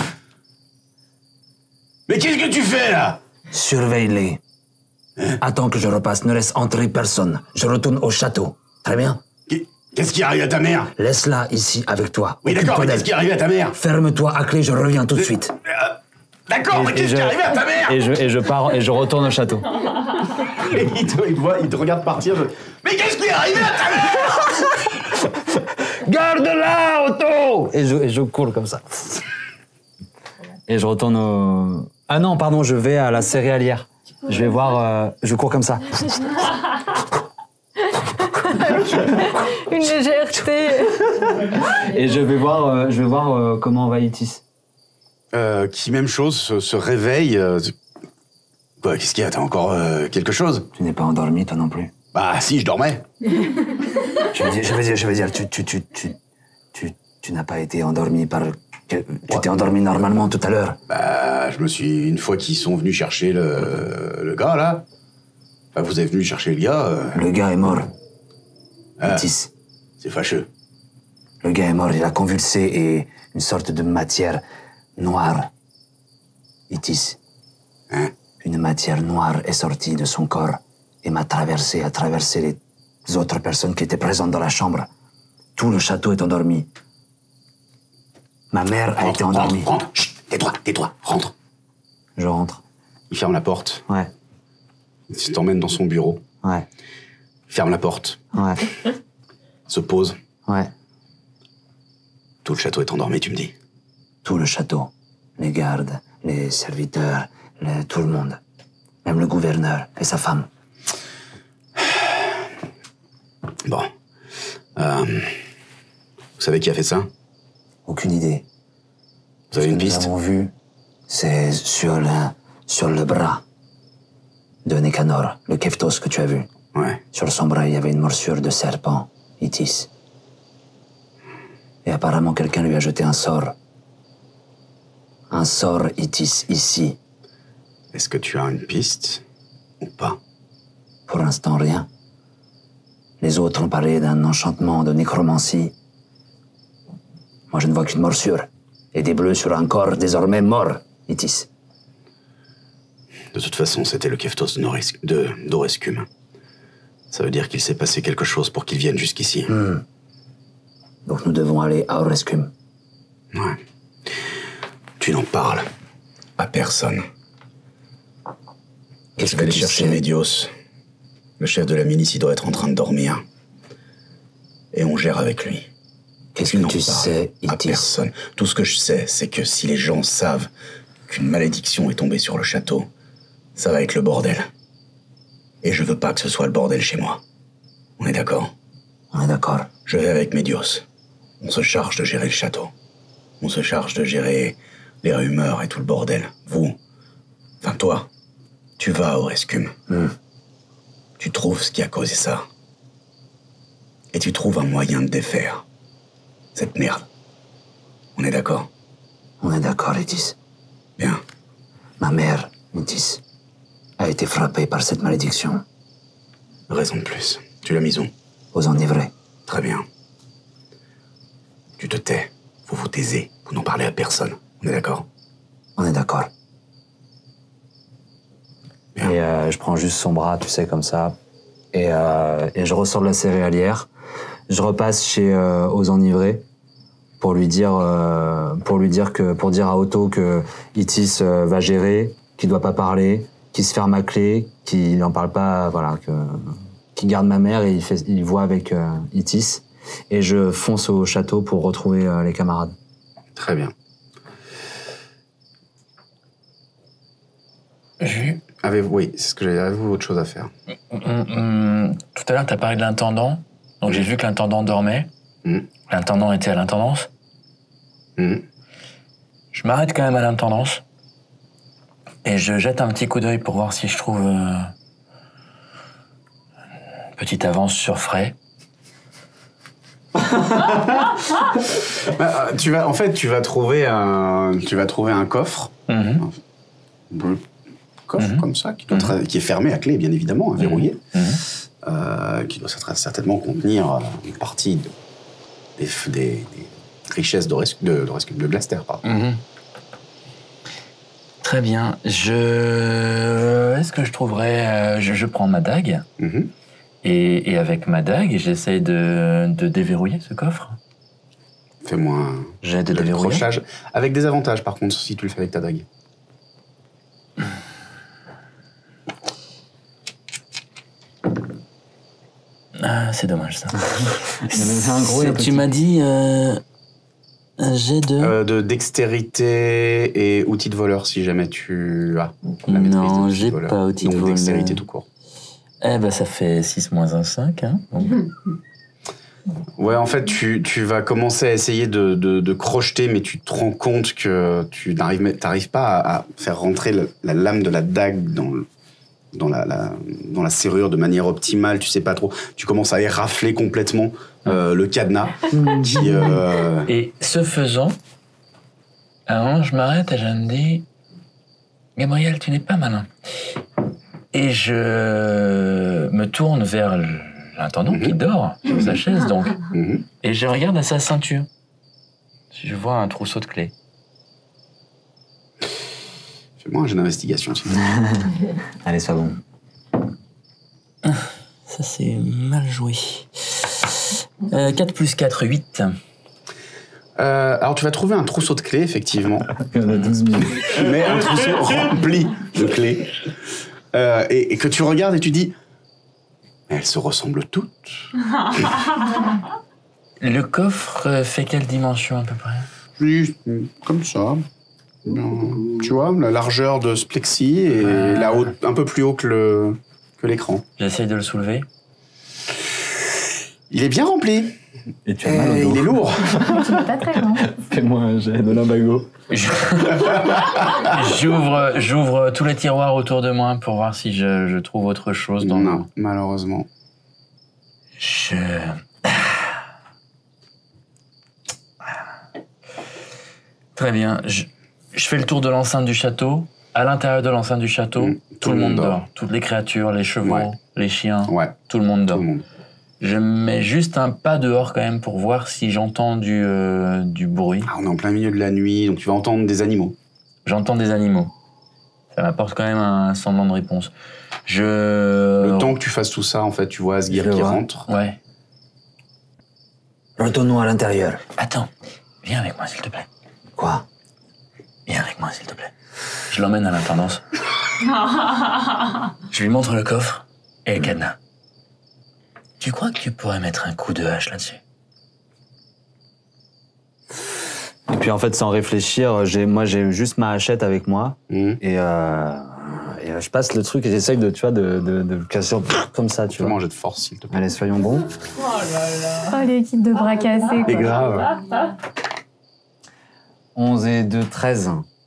Mais qu'est-ce que tu fais là?
Surveille-les. Attends que je repasse, ne laisse entrer personne. Je retourne au château. Très bien?
Qu'est- Qu'est-ce qui arrive à ta mère?
Laisse-la ici avec toi.
Oui, d'accord, mais
Occupe-toi
qu'est-ce
d'elle.
qui arrive à ta mère?
Ferme-toi à clé, je reviens tout de suite.
D'accord, mais
Et
qu'est-ce
je-
qui arrive à ta mère?
Et je, et je pars et je retourne au château.
Et il te, il te voit, il te regarde partir. je- Mais qu'est-ce qui est arrivé à ta mère?
Garde-la, Otto! Et je, et je cours comme ça. Et je retourne au... Ah non, pardon, je vais à la céréalière. Je vais voir... euh, je cours comme ça.
Une légèreté.
Et je vais voir, euh, je vais voir euh, comment va Itis.
Euh, qui, même chose, se, se réveille. euh, Quoi, qu'est-ce qu'il y a? T'as encore euh, quelque chose?
Tu n'es pas endormi, toi non plus.
Bah, si, je dormais.
Je veux dire, je veux dire, je veux dire tu, tu, tu, tu, tu, tu n'as pas été endormi par... que- Tu t'es endormi normalement tout à l'heure.
Bah, je me suis. Une fois qu'ils sont venus chercher le, le gars, là. Enfin, vous êtes venu chercher le gars. euh,
Le gars est mort.
Ah.
Itis.
C'est fâcheux.
Le gars est mort, il a convulsé et une sorte de matière noire. Itis.
Hein?
Une matière noire est sortie de son corps et m'a traversé, a traversé les autres personnes qui étaient présentes dans la chambre. Tout le château est endormi. Ma mère a
Rentre,
été endormie.
rentre, rentre. Chut, tais-toi, tais-toi, rentre.
Je rentre.
Il ferme la porte.
Ouais,
Il t'emmène dans son bureau.
ouais,
Il ferme la porte.
ouais,
Se pose.
ouais.
Tout le château est endormi, tu me dis.
Tout le château. Les gardes, les serviteurs, le- tout le monde. Même le gouverneur et sa femme.
Bon. Euh, vous savez qui a fait ça?
Aucune idée.
Vous avez
Ce
une
que
piste?
Nous avons vu, c'est sur le, sur le bras de Nicanor, le Keftos que tu as vu.
Ouais.
Sur son bras, il y avait une morsure de serpent, Itis. Et apparemment, quelqu'un lui a jeté un sort. Un sort Itis, ici.
Est-ce que tu as une piste ou pas?
Pour l'instant, rien. Les autres ont parlé d'un enchantement de nécromancie. Moi, je ne vois qu'une morsure. Et des bleus sur un corps désormais mort, Itis.
De toute façon, c'était le Keftos de, Noris- de d'Orescume. Ça veut dire qu'il s'est passé quelque chose pour qu'il vienne jusqu'ici.
Hmm. Donc nous devons aller à Orescume.
Ouais. Tu n'en parles à personne.
Qu'est-ce
Je
que
vais aller
tu
chercher
sais
Médios. Le chef de la milice, il doit être en train de dormir. Et on gère avec lui.
Qu'est-ce que
n'en
tu
parles
sais,
à
Itis?
personne. Tout ce que je sais, c'est que si les gens savent qu'une malédiction est tombée sur le château, ça va être le bordel. Et je veux pas que ce soit le bordel chez moi. On est d'accord?
On est d'accord.
Je vais avec Médios. On se charge de gérer le château. On se charge de gérer
les rumeurs et tout le bordel. Vous, enfin toi, tu vas au Rescume. Mm. Tu trouves ce qui a causé ça. Et tu trouves un moyen de défaire cette merde. On est d'accord?
On est d'accord, Itis.
Bien.
Ma mère, Itis, a été frappée par cette malédiction.
Raison de plus. Tu l'as mise où?
Aux enivrés.
Très bien. Tu te tais. Vous vous taisez. Vous n'en parlez à personne. On est d'accord?
On est d'accord.
Et euh, je prends juste son bras, tu sais, comme ça. Et, euh, et je ressors de la céréalière. Je repasse chez euh, aux enivrés pour lui dire, euh, pour lui dire que, pour dire à Otto que Itis euh, va gérer, qu'il doit pas parler, qu'il se ferme à clé, qu'il n'en parle pas, voilà, que, qu'il garde ma mère et il fait, il voit avec euh, Itis. Et je fonce au château pour retrouver euh, les camarades.
Très bien.
J'ai...
Avez-vous, oui, c'est ce que j'avais. Avez-vous autre chose à faire?
Hum, hum, tout à l'heure, tu as parlé de l'intendant. Donc mmh. j'ai vu que l'intendant dormait. Mmh. L'intendant était à l'intendance. Mmh. Je m'arrête quand même à l'intendance. Et je jette un petit coup d'œil pour voir si je trouve euh, une petite avance sur frais.
bah, tu vas, en fait, tu vas trouver un, tu vas trouver un coffre. Mmh. Un coffre mmh. comme ça, qui, doit mmh. être, qui est fermé à clé, bien évidemment, verrouillé. Mmh. Euh, qui doit certainement contenir une partie de, des, des, des richesses de, de, de, de Glaster. Pardon.
Mmh. Très bien. Je... Est-ce que je trouverais... Je, je prends ma dague, mmh. et, et avec ma dague, j'essaie de, de déverrouiller ce coffre.
Fais-moi un
J'ai de déverrouillage.
Avec des avantages, par contre, si tu le fais avec ta dague.
Ah, c'est dommage, ça.
un gros et
tu m'as dit... Euh, j'ai de...
Euh, de dextérité et outils de voleur, si jamais tu as la maîtrise.
Non, j'ai pas outils de voleur.
Donc dextérité tout court.
Eh ben, ça fait six moins un, cinq. Hein.
Ouais, en fait, tu, tu vas commencer à essayer de, de, de crocheter, mais tu te rends compte que tu n'arrives pas à, à faire rentrer la, la lame de la dague dans le... Dans la, la, dans la serrure de manière optimale, tu sais pas trop. Tu commences à érafler complètement euh, le cadenas. qui, euh...
Et ce faisant, alors je m'arrête et je me dis, Gabriel, tu n'es pas malin. Et je me tourne vers l'intendant mm-hmm. qui dort sur sa chaise, donc. Mm-hmm. Et je regarde à sa ceinture. Je vois un trousseau de clés.
Fais-moi un jeu d'investigation.
Allez, sois bon.
Ça, c'est mal joué. Euh, quatre plus quatre, huit.
Euh, alors, tu vas trouver un trousseau de clés, effectivement. Il y en a douze mille. Mais un trousseau rempli de clés. Euh, et, et que tu regardes et tu dis... Elles se ressemblent toutes.
Le coffre fait quelle dimension, à peu près?
Oui, comme ça. Tu vois, la largeur de ce plexi et euh... la haute, un peu plus haut que, le, que l'écran.
J'essaye de le soulever.
Il est bien rempli.
Et tu as mal au dos.
Il est lourd.
Pas très grand.
Fais-moi un jet de limbago.
J'ouvre, j'ouvre tous les tiroirs autour de moi pour voir si je, je trouve autre chose dans
Non,
le...
malheureusement.
Je... Très bien. Je... Je fais le tour de l'enceinte du château. À l'intérieur de l'enceinte du château, mmh, tout, tout le monde dort. dort. Toutes les créatures, les chevaux, ouais. les chiens,
ouais.
tout le monde dort.
Tout le monde.
Je mets juste un pas dehors quand même pour voir si j'entends du, euh, du bruit.
Ah, on est en plein milieu de la nuit, donc tu vas entendre des animaux.
J'entends des animaux. Ça m'apporte quand même un semblant de réponse. Je...
Le temps que tu fasses tout ça, en fait, tu vois Asgir qui vois. rentre.
Ouais.
Retournons à l'intérieur.
Attends, viens avec moi s'il te plaît.
Quoi?
Viens avec moi, s'il te plaît. Je l'emmène à l'intendance. Je lui montre le coffre et le cadenas. Tu crois que tu pourrais mettre un coup de hache là-dessus?
Et puis en fait, sans réfléchir, j'ai, moi j'ai juste ma hachette avec moi. Mmh. Et, euh, et je passe le truc et j'essaye de, tu vois, de, de, de le casser comme ça, tu vois.
Comment un jet de force, s'il te plaît?
Allez, soyons bons.
Oh là là.
Oh, l'équipe de bras cassés.
C'est grave.
onze et deux, treize.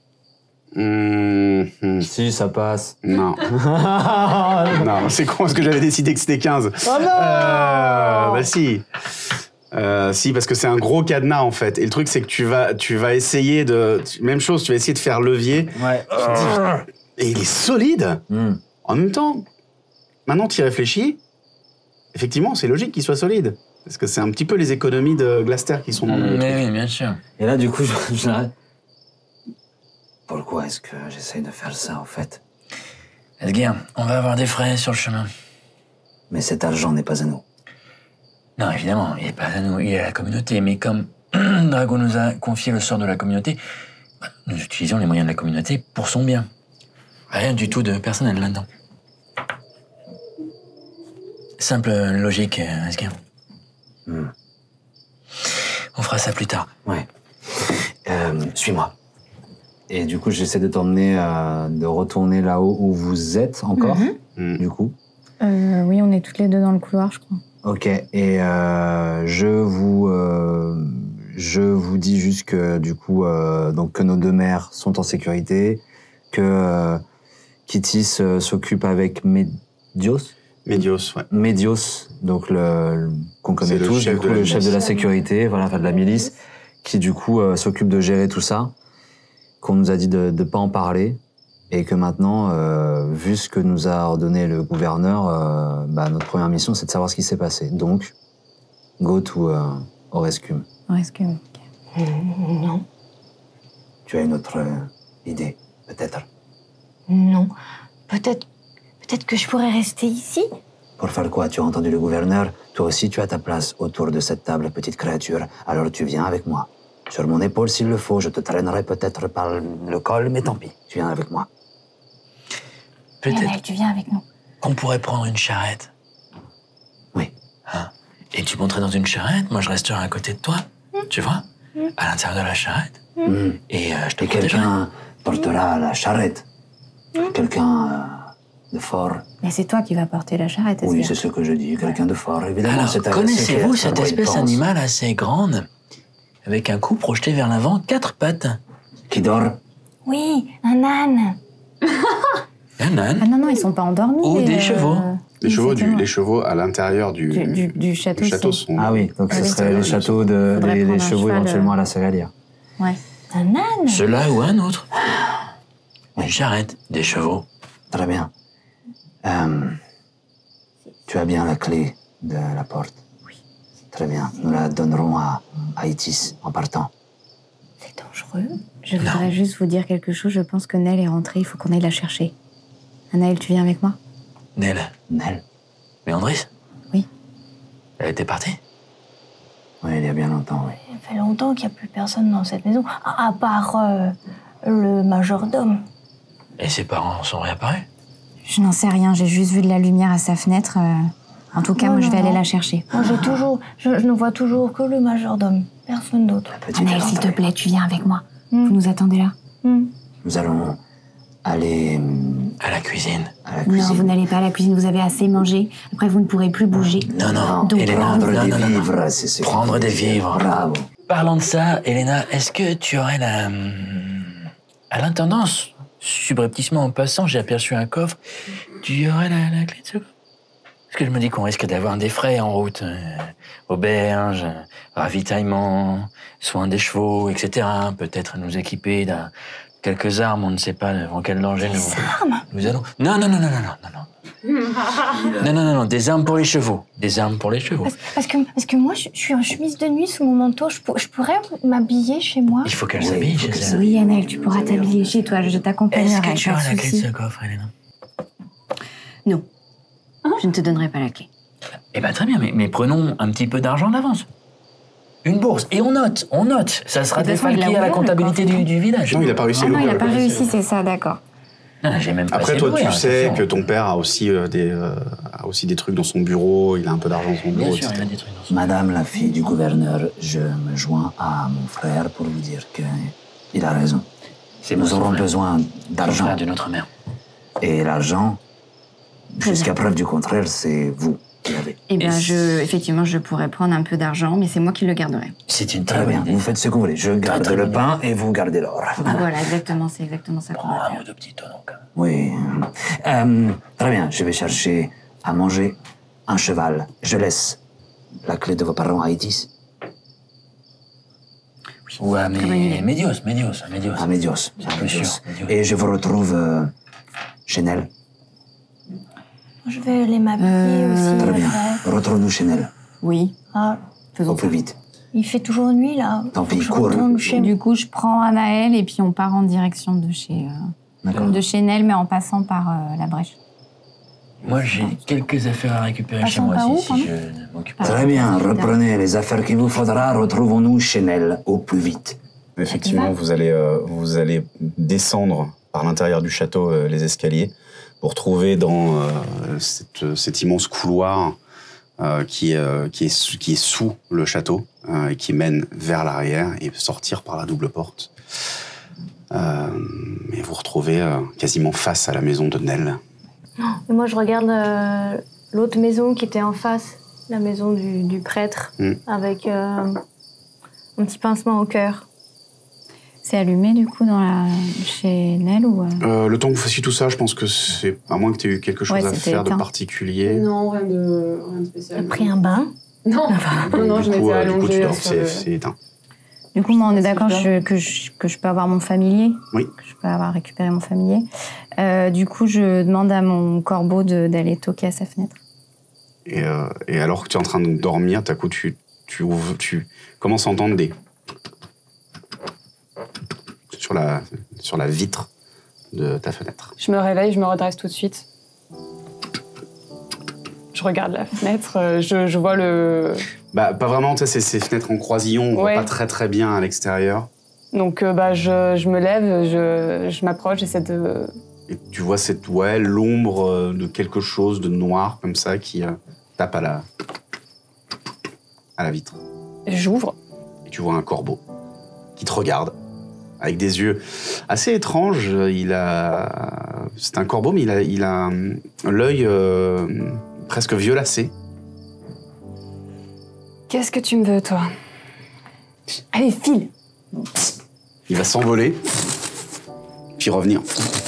Mmh, mmh.
Si, ça passe.
Non. Non, c'est con parce que j'avais décidé que c'était quinze.
Oh non
euh, Bah si. Euh, si, parce que c'est un gros cadenas en fait. Et le truc, c'est que tu vas, tu vas essayer de... Même chose, tu vas essayer de faire levier.
Ouais.
Et il est solide.
Mm.
En même temps, maintenant tu y réfléchis, effectivement, c'est logique qu'il soit solide. Parce que c'est un petit peu les économies de Glaster qui sont dans le
Oui,
truc.
oui, bien sûr.
Et là, du coup, je, je l'arrête.
Pourquoi est-ce que j'essaye de faire ça, en fait?
Asgir, on va avoir des frais sur le chemin.
Mais cet argent n'est pas à nous.
Non, évidemment, il n'est pas à nous, il est à la communauté. Mais comme Drago nous a confié le sort de la communauté, bah, nous utilisons les moyens de la communauté pour son bien. Rien du tout de personnel là-dedans. Simple logique, Asgir.
Hmm.
On fera ça plus tard.
Ouais. Euh, suis-moi.
Et du coup, j'essaie de t'emmener, euh, de retourner là-haut où vous êtes encore,
Mm.
du coup.
Euh, oui, on est toutes les deux dans le couloir, je crois.
Ok, et euh, je vous euh, je vous dis juste que du coup euh, donc que nos deux mères sont en sécurité, que euh, Kittis euh, s'occupe avec Medios.
Medios, ouais.
Medios, donc le, le- qu'on connaît
C'est le
tous,
chef
du coup
de la
le chef de la
milice.
sécurité, voilà, enfin de la milice, qui du coup euh, s'occupe de gérer tout ça, qu'on nous a dit de ne pas en parler. Et que maintenant, euh, vu ce que nous a ordonné le gouverneur, euh, bah, notre première mission, c'est de savoir ce qui s'est passé. Donc, go to euh, Orescume.
Orescume.
Non.
Tu as une autre euh, idée, peut-être?
Non. Peut-être peut-être que je pourrais rester ici.
Pour faire quoi? Tu as entendu le gouverneur? Toi aussi, tu as ta place autour de cette table, petite créature. Alors tu viens avec moi. Sur mon épaule, s'il le faut, je te traînerai peut-être par le col, mais tant pis. Tu viens avec moi.
Annelle,
Peut-être
tu viens avec nous.
qu'on pourrait prendre une charrette.
Oui.
Hein? Et tu monterais dans une charrette, moi je resterai à côté de toi, tu vois, à l'intérieur de la charrette.
Hmm.
Et euh, je te
Et
protégerai.
quelqu'un portera la charrette. Quelqu'un euh, de fort.
Mais c'est toi qui vas porter la charrette,
Oui,
Asgir.
c'est ce que je dis. Quelqu'un de fort, évidemment.
Alors,
c'est à-
connaissez-vous
c'est à
cette
quoi il
espèce
pense.
animale assez grande, avec un cou projeté vers l'avant, quatre pattes?
Qui dort?
Oui, un âne.
Un âne?
Ah non, non, ils sont pas endormis.
Ou
les,
des
euh,
chevaux.
Les chevaux, du,
exactement.
les chevaux à l'intérieur du,
Du, du, du château.
du château
c'est-
sont...
Ah oui, donc
Ah
ce
oui.
serait les châteaux de
Faudrait
les, les
prendre un
chevaux
cheval,
éventuellement
euh.
à la Sagalière.
Ouais.
Un âne.
Ceux-là ou un autre? Une charrette, des chevaux.
Très bien. Euh, tu as bien la clé de la porte? Oui. Très bien. Nous la donnerons à, à Itis en partant.
C'est dangereux. Je voudrais juste vous dire quelque chose. Je pense que Nell est rentrée. Il faut qu'on aille la chercher. Anaël, tu viens avec moi?
Nell.
Nell?
Mais Andris?
Oui.
Elle était partie?
Oui, il y a bien longtemps, oui.
Ça fait longtemps qu'il n'y a plus personne dans cette maison, à, à part euh, le majordome.
Et ses parents sont réapparus?
Je n'en sais rien. J'ai juste vu de la lumière à sa fenêtre. euh. En tout cas,
Non,
moi, je vais
non,
aller
non.
la chercher.
Moi, j'ai toujours, je, je ne vois toujours que le majordome, personne d'autre.
Anaël, s'il te plaît, tu viens avec moi. Vous nous attendez là?
Nous allons aller hum,
À la cuisine.
à la
Non,
cuisine.
vous n'allez pas à la cuisine. Vous avez assez mangé. Après, vous ne pourrez plus bouger.
Non, non,
Donc,
Elena,
Prendre
non,
des
non, non, non.
vivres, c'est ce
Prendre
qu'il
des
faut dire.
vivres.
Bravo.
Parlant de ça, Elena, est-ce que tu aurais la... hum, à l'intendance, subrepticement en passant, j'ai aperçu un coffre. Tu aurais la, la clé de ce coffre? Parce que je me dis qu'on risque d'avoir des frais en route. euh, auberge, euh, ravitaillement, soins des chevaux, et cetera. Peut-être nous équiper d'un quelques armes, on ne sait pas devant quel danger nous...
Armes
Nous allons... Non, non, non, non, non, non, non. Non, non, non, non, des armes pour les chevaux. Des armes pour les chevaux.
Parce, parce que, parce que moi, je, je suis en chemise de nuit sous mon manteau. Je, pour- je pourrais m'habiller chez moi.
Il faut qu'elle
Oui,
s'habille
il faut
chez
qu'elle
elle.
s'habille.
Oui, Anaël, tu pourras t'habiller chez toi. Je t'accompagnerai.
Est-ce que tu
pas
as
de
la clé de
souci.
ce coffre, Elena?
Non. Je ne te donnerai pas la clé.
Eh ben très bien, mais, mais prenons un petit peu d'argent d'avance. Une bourse. Et on note, on note. Ça sera
De toute façon, il
défalqué
a
à la
ouvert le
comptabilité
coffre.
du, du village.
Non, il n'a pas réussi
Ah
à
non, il
l'ouvrir.
n'a pas réussi, c'est ça, d'accord.
Non, j'ai même pas
Après,
essayé
toi,
d'ouvrir,
tu sais
attention.
que ton père a aussi, euh, des, euh, a aussi des trucs dans son bureau, il a un peu d'argent dans son
Bien
bureau,
sûr,
et
il y a
cetera.
des trucs dans son...
Madame la fille du gouverneur, je me joins à mon frère pour vous dire que il a raison.
C'est
Nous
mon
aurons
frère.
besoin
Son
d'argent.
frère de notre mère.
Et l'argent,
Très
jusqu'à
bien.
preuve du contraire, c'est vous.
Eh bien, je, effectivement, je pourrais prendre un peu d'argent, mais c'est moi qui le garderai.
C'est une très bien. Vous faites ce que vous voulez. Je garde très, très le pain et vous gardez l'or.
Voilà, exactement, c'est exactement ça qu'on va faire.
De petits tonneaux, quand même.
Oui. Euh, très bien. Je vais chercher à manger un cheval. Je laisse la clé de vos parents à Itis.
Oui. Ou à Mé- Médios, Médios, à Médios.
À Médios.
C'est plus sûr. Médios.
Et je vous retrouve euh, chez Nel.
Je vais aller m'habiller
Euh,
aussi.
Très bien.
après.
Retrouve-nous chez Nel.
Oui,
Ah,
faisons
Au plus vite.
il fait toujours nuit là.
Tant
Faut
pis,
que je
cours.
retourne chez
Du coup, je prends Anaël et puis on part en direction de chez, euh, de chez Nel, mais en passant par euh, la brèche.
Moi, j'ai quelques affaires à récupérer chez
Passons
moi
par où,
aussi, si
pardon
je ne m'occupe pas.
Très bien. Reprenez les affaires qu'il vous faudra. Retrouvons-nous chez Nel au plus vite.
Effectivement, vous allez, euh, vous allez descendre par l'intérieur du château euh, les escaliers pour trouver dans euh, cette, cet immense couloir euh, qui, euh, qui, est, sous- qui est sous le château euh, et qui mène vers l'arrière et sortir par la double porte. Euh, et vous retrouvez euh, quasiment face à la maison de Nel.
Et moi, je regarde euh, l'autre maison qui était en face, la maison du, du prêtre,
Mm.
avec euh, un petit pincement au cœur.
C'est allumé du coup dans la... chez Nel ou... euh,
Euh, le temps que vous fassiez tout ça, je pense que c'est... À moins que tu aies eu quelque chose
Ouais,
à
c'était
faire de
éteint.
particulier.
Non, rien de, rien de spécial.
T'as pris un bain?
Non, non, non, je
du, coup,
m'étais
euh, du coup, tu
allongée
dors,
sur
c'est
le-
c'est éteint.
Du coup, moi, on est d'accord
Super.
je- que, je, que je peux avoir mon familier.
Oui.
Que je peux avoir récupéré mon familier. Euh, du coup, je demande à mon corbeau de- d'aller toquer à sa fenêtre.
Et, euh, et alors que tu es en train de dormir, d'un coup, tu, tu, ouvres- tu commences à entendre des... Sur la, sur la vitre de ta fenêtre.
Je me réveille, je me redresse tout de suite. Je regarde la fenêtre, euh, je, je vois le...
Bah, pas vraiment, tu sais, c'est ces fenêtres en croisillon, on voit
Ouais.
pas très très bien à l'extérieur.
Donc euh, bah, je, je me lève, je, je m'approche, j'essaie de...
Et tu vois cette, ouais, l'ombre euh, de quelque chose de noir, comme ça, qui euh, tape à la, à la vitre.
J'ouvre.
Et tu vois un corbeau qui te regarde, avec des yeux assez étranges. Il a... C'est un corbeau, mais il a, il a hum, l'œil euh, presque violacé.
Qu'est-ce que tu me veux, toi? Allez, file!
Il va s'envoler, puis revenir.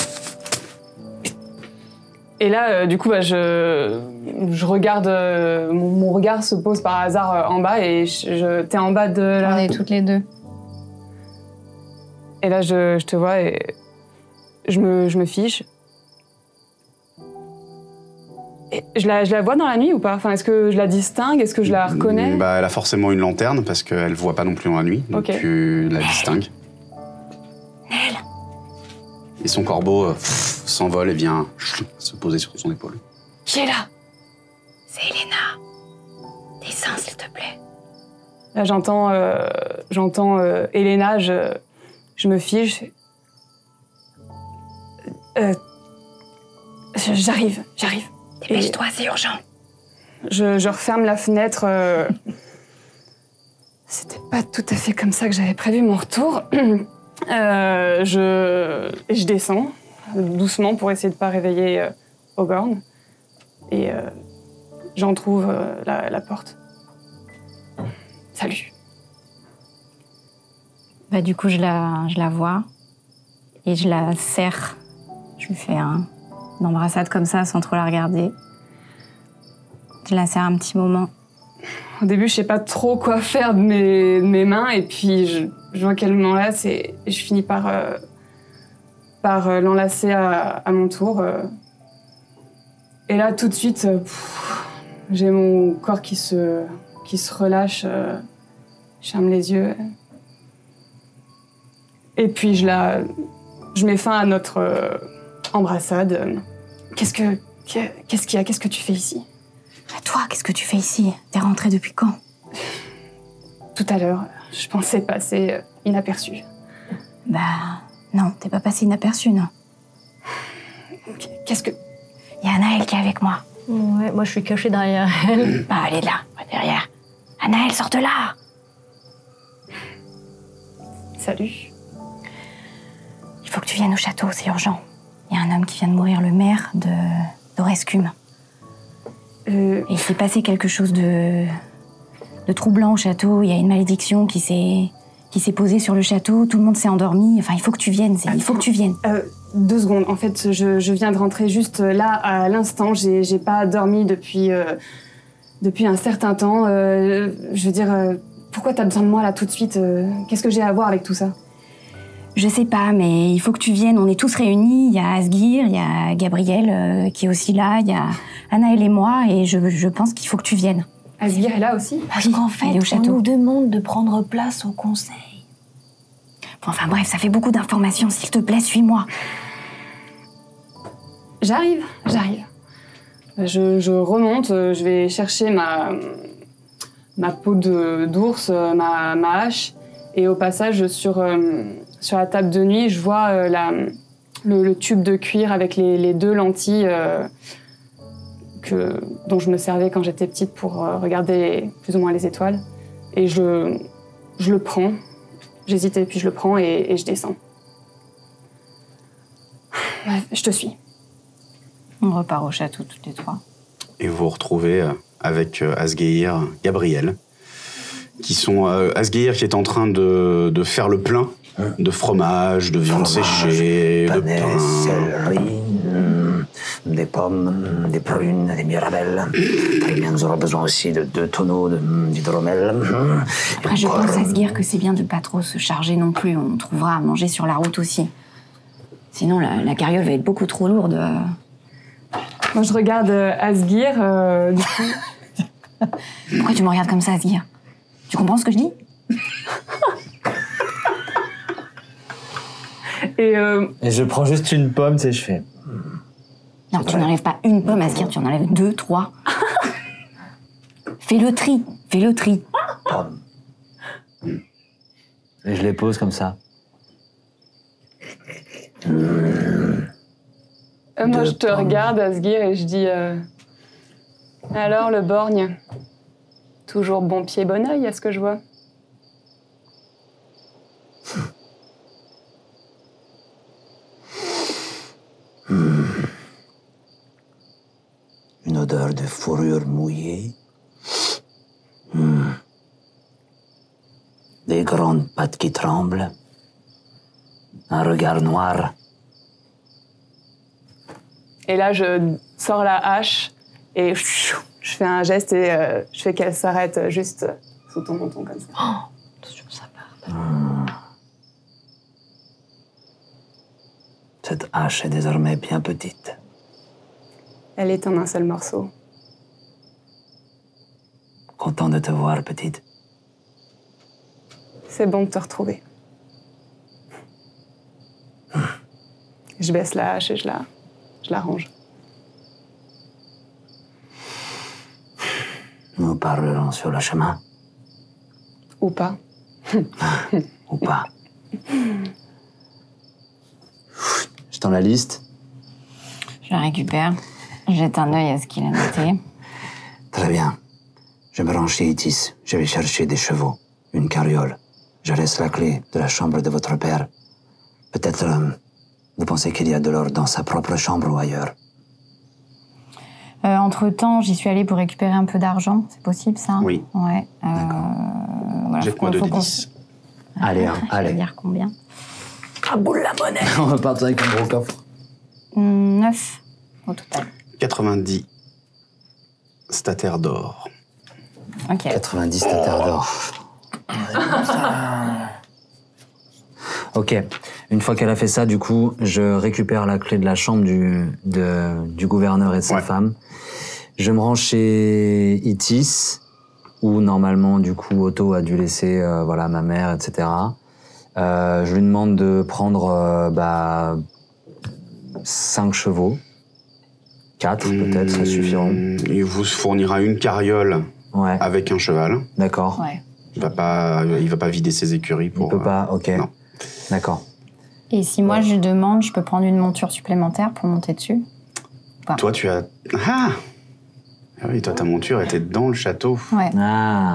Et là, euh, du coup, bah, je, je regarde, euh, mon, mon regard se pose par hasard euh, en bas et je, je- t'es en bas de la...
On est toutes les deux.
Et là, je, je te vois et je me, je me fiche. Et je, la, je la vois dans la nuit ou pas? Enfin, est-ce que je la distingue? Est-ce que je la reconnais?
Bah, elle a forcément une lanterne, parce qu'elle voit pas non plus dans la nuit, donc
Ok.
tu la distingues. Et son corbeau euh, pff, s'envole et vient se poser sur son épaule.
Qui est là?
C'est Elena. Descends, s'il te plaît.
Là, j'entends euh, j'entends euh, Elena, je, je me fiche. Euh, je- j'arrive, j'arrive.
Dépêche-toi, c'est urgent.
Je, je referme la fenêtre. euh, C'était pas tout à fait comme ça que j'avais prévu mon retour. Euh, je, je descends doucement pour essayer de pas réveiller euh, Ogorn. Et euh, j'en trouve euh, la, la porte. Salut.
Bah, du coup, je la, je la vois et je la serre. Je lui fais un, une embrassade comme ça sans trop la regarder. Je la serre un petit moment.
Au début, je sais pas trop quoi faire de mes, de mes mains, et puis je, je vois qu'elle m'enlace et je finis par, euh, par euh, l'enlacer à, à mon tour. euh. Et là, tout de suite, euh, pff, j'ai mon corps qui se, qui se relâche. euh, je ferme les yeux. Et puis je la, je mets fin à notre euh, embrassade. Qu'est-ce que, qu'est-ce qu'il y a? Qu'est-ce que tu fais ici?
Bah, toi, qu'est-ce que tu fais ici? T'es rentrée depuis quand?
Tout à l'heure, je pensais passer euh, inaperçu.
Bah, non, t'es pas passé inaperçu, non.
Qu'est-ce que...
Il y a Anaël qui est avec moi.
Ouais, moi je suis cachée derrière elle.
Bah, elle est là, derrière. Anaël, sors de là!
Salut.
Il faut que tu viennes au château, c'est urgent. Il y a un homme qui vient de mourir, le maire de d'Orescume. Euh... Il s'est passé quelque chose de... de troublant au château. Il y a une malédiction qui s'est... qui s'est posée sur le château. Tout le monde s'est endormi. Enfin, il faut que tu viennes. Il faut que tu viennes.
Euh, deux secondes. En fait, je, je viens de rentrer juste là, à l'instant. J'ai, j'ai pas dormi depuis... Euh, depuis un certain temps. Euh, je veux dire, euh, pourquoi t'as besoin de moi là tout de suite euh, Qu'est-ce que j'ai à voir avec tout ça?
Je sais pas, mais il faut que tu viennes. On est tous réunis. Il y a Asgir, il y a Gabriel euh, qui est aussi là, il y a Anaël et moi, et je, je pense qu'il faut que tu viennes.
Asgir est là aussi?
Parce qu'en fait, on nous demande de prendre place au conseil.
Bon, enfin bref, ça fait beaucoup d'informations. S'il te plaît, suis-moi.
J'arrive, j'arrive. Je, je remonte, je vais chercher ma, ma peau de, d'ours, ma, ma hache, et au passage, sur, euh, sur la table de nuit, je vois euh, la, le, le tube de cuir avec les, les deux lentilles euh, que, dont je me servais quand j'étais petite pour euh, regarder plus ou moins les étoiles. Et je, je le prends, j'hésitais, puis je le prends et, et je descends. Ouais, je te suis.
On repart au château toutes les trois.
Et vous vous retrouvez avec Asgeir, Gabriel, qui sont... Euh, Asgeir qui est en train de, de faire le plein de fromage, de viande séchée, de
panais,
pain...
céleri, mm, des pommes, des prunes, des mirabelles. Très bien, nous aurons besoin aussi de deux tonneaux de, d'hydromel. Mm.
Après, je pense, Asgeir, que c'est bien de pas trop se charger non plus. On trouvera à manger sur la route aussi. Sinon, la, la carriole va être beaucoup trop lourde.
Moi, je regarde euh, Asgir, euh, du coup.
Pourquoi tu me regardes comme ça, Asgir? Tu comprends ce que je dis?
Et, euh...
Et je prends juste une pomme, tu sais, je fais...
Non, tu n'enlèves pas une pomme, Asgir, tu en enlèves deux, trois. Fais le tri, fais le tri.
Pomme. Et je les pose comme ça.
Euh, moi, je te regarde, Asgir, et je dis... Euh... Alors, le borgne? Toujours bon pied, bon oeil, à ce que je vois.
Mmh. Une odeur de fourrure mouillée. Mmh. Des grandes pattes qui tremblent. Un regard noir.
Et là, je sors la hache et je fais un geste et euh, je fais qu'elle s'arrête juste sous ton menton comme ça.
Oh, attention, ça part.
Mmh. Cette hache est désormais bien petite.
Elle est en un seul morceau.
Content de te voir, petite.
C'est bon de te retrouver. Mmh. Je baisse la hache et je la, je la range.
Nous parlerons sur le chemin.
Ou pas.
Ou pas.
Je t'en la liste.
Je la récupère. Jette un œil à ce qu'il a noté.
Très bien. Je me rends chez Itis. Je vais chercher des chevaux, une carriole. Je laisse la clé de la chambre de votre père. Peut-être, euh, vous pensez qu'il y a de l'or dans sa propre chambre ou ailleurs?
Euh, entre-temps, j'y suis allée pour récupérer un peu d'argent. C'est possible, ça?
Oui.
Ouais. Euh, voilà,
Jette-moi deux
faut
d
qu'on-
dix.
Allez, hein,
Je vais
allez.
dire combien?
Ah, boule la monnaie.
On va partir avec un gros coffre.
Neuf au total.
quatre-vingt-dix statères d'or.
Ok.
quatre-vingt-dix statères d'or. Ok. Une fois qu'elle a fait ça, du coup, je récupère la clé de la chambre du, de- du gouverneur et de sa
Ouais.
femme. Je me rends chez Itis, où normalement, du coup, Otto a dû laisser euh, voilà, ma mère, et cetera. Euh, je lui demande de prendre euh, bah, cinq chevaux. Quatre, peut-être, ça suffiront.
Il vous fournira une carriole
Ouais,
avec un cheval.
d'accord.
Ouais.
Il va pas, il va pas vider ses écuries pour.
On peut
euh,
pas, ok.
non.
D'accord.
Et si moi je demande, je peux prendre une monture supplémentaire pour monter dessus?
Toi, tu as. Ah Ah oui, toi, ta monture était dans le château.
Ouais.
Ah,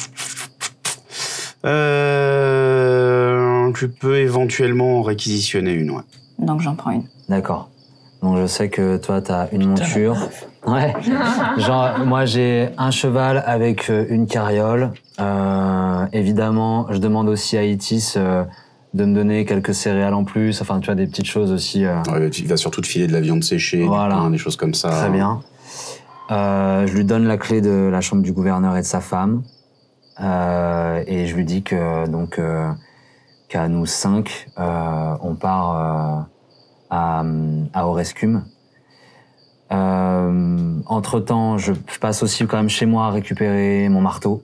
Euh, tu peux éventuellement en réquisitionner une, ouais.
Donc j'en prends une.
d'accord. Donc je sais que toi, t'as une monture Ouais. Genre, moi, j'ai un cheval avec euh, une carriole. Euh, évidemment, je demande aussi à Itis euh, de me donner quelques céréales en plus. Enfin, tu vois, des petites choses aussi. Euh...
Ouais, il va surtout te filer de la viande séchée,
voilà.
du pain, des choses comme ça.
Très bien. Euh, je lui donne la clé de la chambre du gouverneur et de sa femme. Euh, et je lui dis que, donc, euh, qu'à nous cinq, euh, on part euh, à, à Orescume. Euh, entre-temps, je, je passe aussi quand même chez moi à récupérer mon marteau.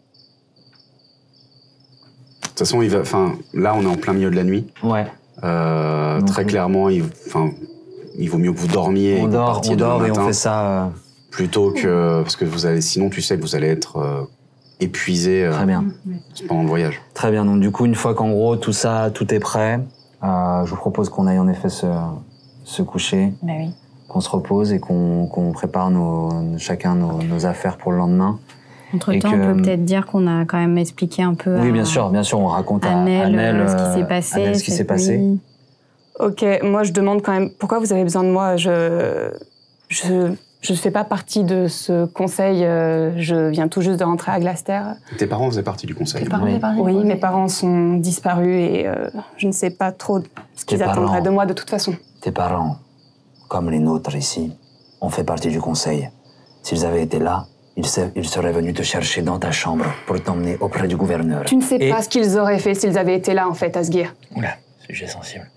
De toute façon, il va, enfin, là, on est en plein milieu de la nuit.
Ouais.
Euh, très oui. clairement, il, enfin, il vaut mieux que vous dormiez.
On
et
dort, on dort et
matin,
on fait ça. Euh...
Plutôt que parce que vous allez, sinon, tu sais que vous allez être euh, épuisé. Euh,
Très bien.
Pendant le voyage.
Très bien. Donc du coup, une fois qu'en gros tout ça, tout est prêt, euh, je vous propose qu'on aille en effet se, se coucher.
Bah oui.
Qu'on se repose et qu'on qu'on prépare nos, chacun nos, nos affaires pour le lendemain.
Entre-temps,
que,
on peut peut-être dire qu'on a quand même expliqué un peu
oui,
à,
bien sûr, bien sûr, on raconte à,
à Nel,
à Nel
euh, ce qui s'est passé.
Nel, ce qui s'est passé.
Nuit.
Ok, moi je demande quand même pourquoi vous avez besoin de moi. Je je je fais pas partie de ce conseil. Je viens tout juste de rentrer à Glaster.
Tes parents faisaient partie du conseil.
Tes parents, oui, oui conseil. Mes parents sont disparus et euh, je ne sais pas trop ce qu'ils attendraient de moi de toute façon.
Tes parents, comme les nôtres ici, ont fait partie du conseil. S'ils avaient été là, ils, se, ils seraient venus te chercher dans ta chambre pour t'emmener auprès du gouverneur.
Tu ne sais
et...
pas ce qu'ils auraient fait s'ils avaient été là, en fait, Asgir.
Oula, sujet sensible.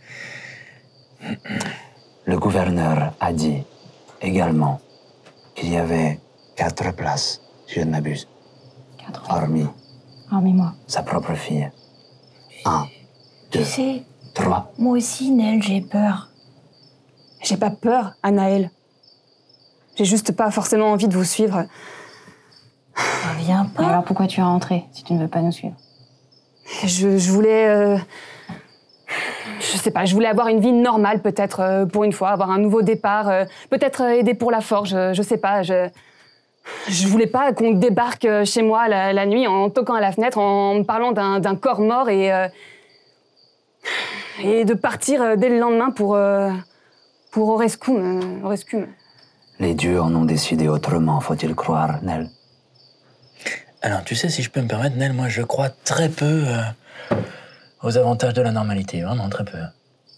Le gouverneur a dit également qu'il y avait quatre places, si je ne m'abuse.
Quatre.
Hormis.
Hormis moi.
Sa propre fille. Un, deux,
tu sais,
trois.
Moi aussi, Nel, j'ai peur.
J'ai pas peur, Anaël. J'ai juste pas forcément envie de vous suivre.
Viens pas.
Mais alors pourquoi tu es rentrée si tu ne veux pas nous suivre?
Je, je voulais... Euh... Je sais pas, je voulais avoir une vie normale peut-être euh, pour une fois, avoir un nouveau départ, euh, peut-être euh, aider pour la forge, je, je sais pas. Je, je voulais pas qu'on débarque chez moi la, la nuit en toquant à la fenêtre, en me parlant d'un corps mort et, euh, et de partir dès le lendemain pour, euh, pour Orescume, Orescume.
Les dieux en ont décidé autrement, faut-il croire, Nel?
Alors, tu sais, si je peux me permettre, Nel, moi je crois très peu... Euh... aux avantages de la normalité, vraiment très peu.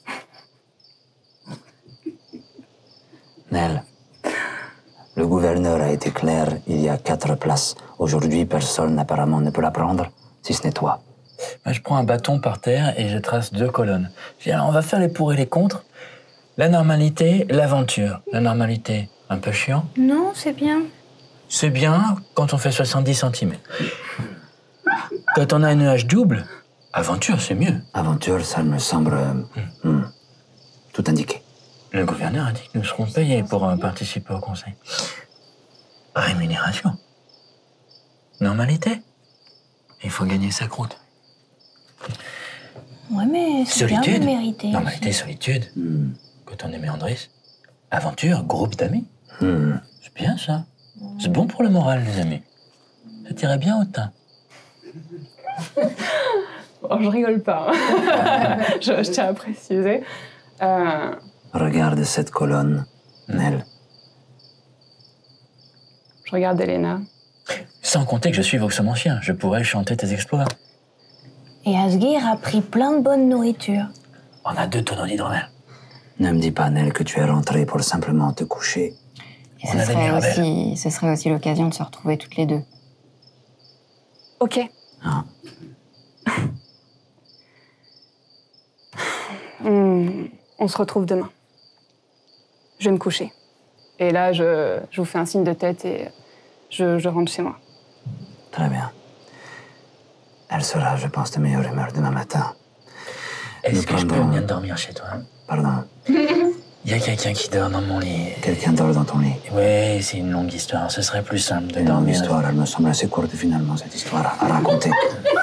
Nel, le gouverneur a été clair, il y a quatre places. Aujourd'hui, personne apparemment ne peut la prendre, si ce n'est toi.
Moi, je prends un bâton par terre et je trace deux colonnes. Je dis, alors, on va faire les pour et les contre. La normalité, l'aventure. La normalité, un peu chiant.
Non, c'est bien.
C'est bien quand on fait soixante-dix centimètres. Quand on a une hache double, aventure, c'est mieux.
Aventure, ça me semble euh, hmm. Hmm, tout indiqué.
Le gouverneur a dit que nous serons payés pour euh, participer au conseil. Rémunération. Normalité. Il faut gagner sa croûte.
Ouais, mais c'est bien de mériter.
Normalité, solitude. Hmm. Quand on est Méandris. Aventure, groupe d'amis.
Hmm.
C'est bien ça. C'est bon pour le moral, les amis. Ça t'irait bien au teint.
Oh, je rigole pas. je, je tiens à préciser. Euh...
Regarde cette colonne, Nel.
Je regarde Elena.
Sans compter que je suis voxomancien, je pourrais chanter tes exploits.
Et Asgir a pris plein de bonne nourriture.
On a deux tonneaux d'hydromel.
Ne me dis pas, Nel, que tu es rentrée pour simplement te coucher.
Et ce, serait aussi, ce serait aussi l'occasion de se retrouver toutes les deux.
Ok.
Ah.
on, on se retrouve demain. Je vais me coucher. Et là, je, je vous fais un signe de tête et je, je rentre chez moi.
Très bien. Elle sera, je pense, de meilleure humeur demain matin.
Est-ce que je peux venir dormir chez toi?
Pardon?
Il y a quelqu'un qui dort dans mon lit.
Quelqu'un dort dans ton lit?
Oui, c'est une longue histoire. Ce serait plus simple de
une
dormir.
Une longue histoire, elle me semble assez courte finalement, cette histoire à raconter.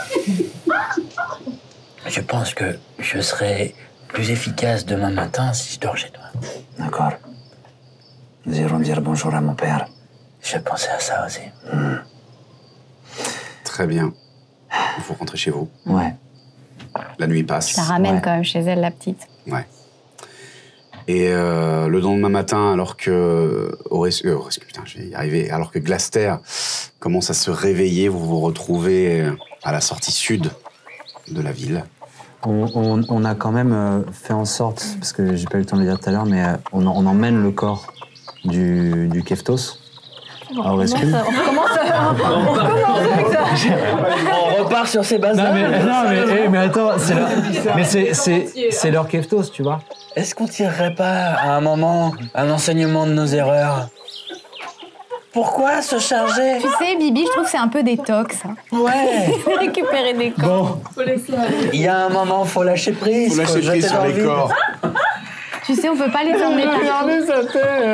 Je pense que je serai plus efficace demain matin si je dors chez toi.
D'accord. Nous irons dire bonjour à mon père.
Je pensais à ça aussi.
Mmh.
Très bien. Vous rentrez chez vous.
Ouais.
La nuit passe.
Je la ramène
ouais.
quand même chez elle, la petite.
Ouais. Et euh, le lendemain matin, alors que Horace, euh, Horace, putain, je vais y arriver, alors que Glaster commence à se réveiller, vous vous retrouvez à la sortie sud de la ville.
On, on, on a quand même euh, fait en sorte, parce que j'ai pas eu le temps de le dire tout à l'heure, mais euh, on, on emmène le corps du, du Keftos. à Horescule.
On recommence à... On recommence avec ça.
On repart sur ces bases-là.
Non mais, non, mais, eh, mais attends, c'est leur, mais c'est, c'est, c'est leur Keftos, tu vois.
Est-ce qu'on tirerait pas à un moment un enseignement de nos erreurs? Pourquoi se charger?
Tu sais, Bibi, je trouve que c'est un peu des tocs, ça.
Ouais.
Récupérer des corps.
Bon.
Faut laisser aller.
Il y a un moment, faut lâcher prise.
Faut lâcher prise sur les corps.
Tu sais, on peut pas les emmener partout.
sa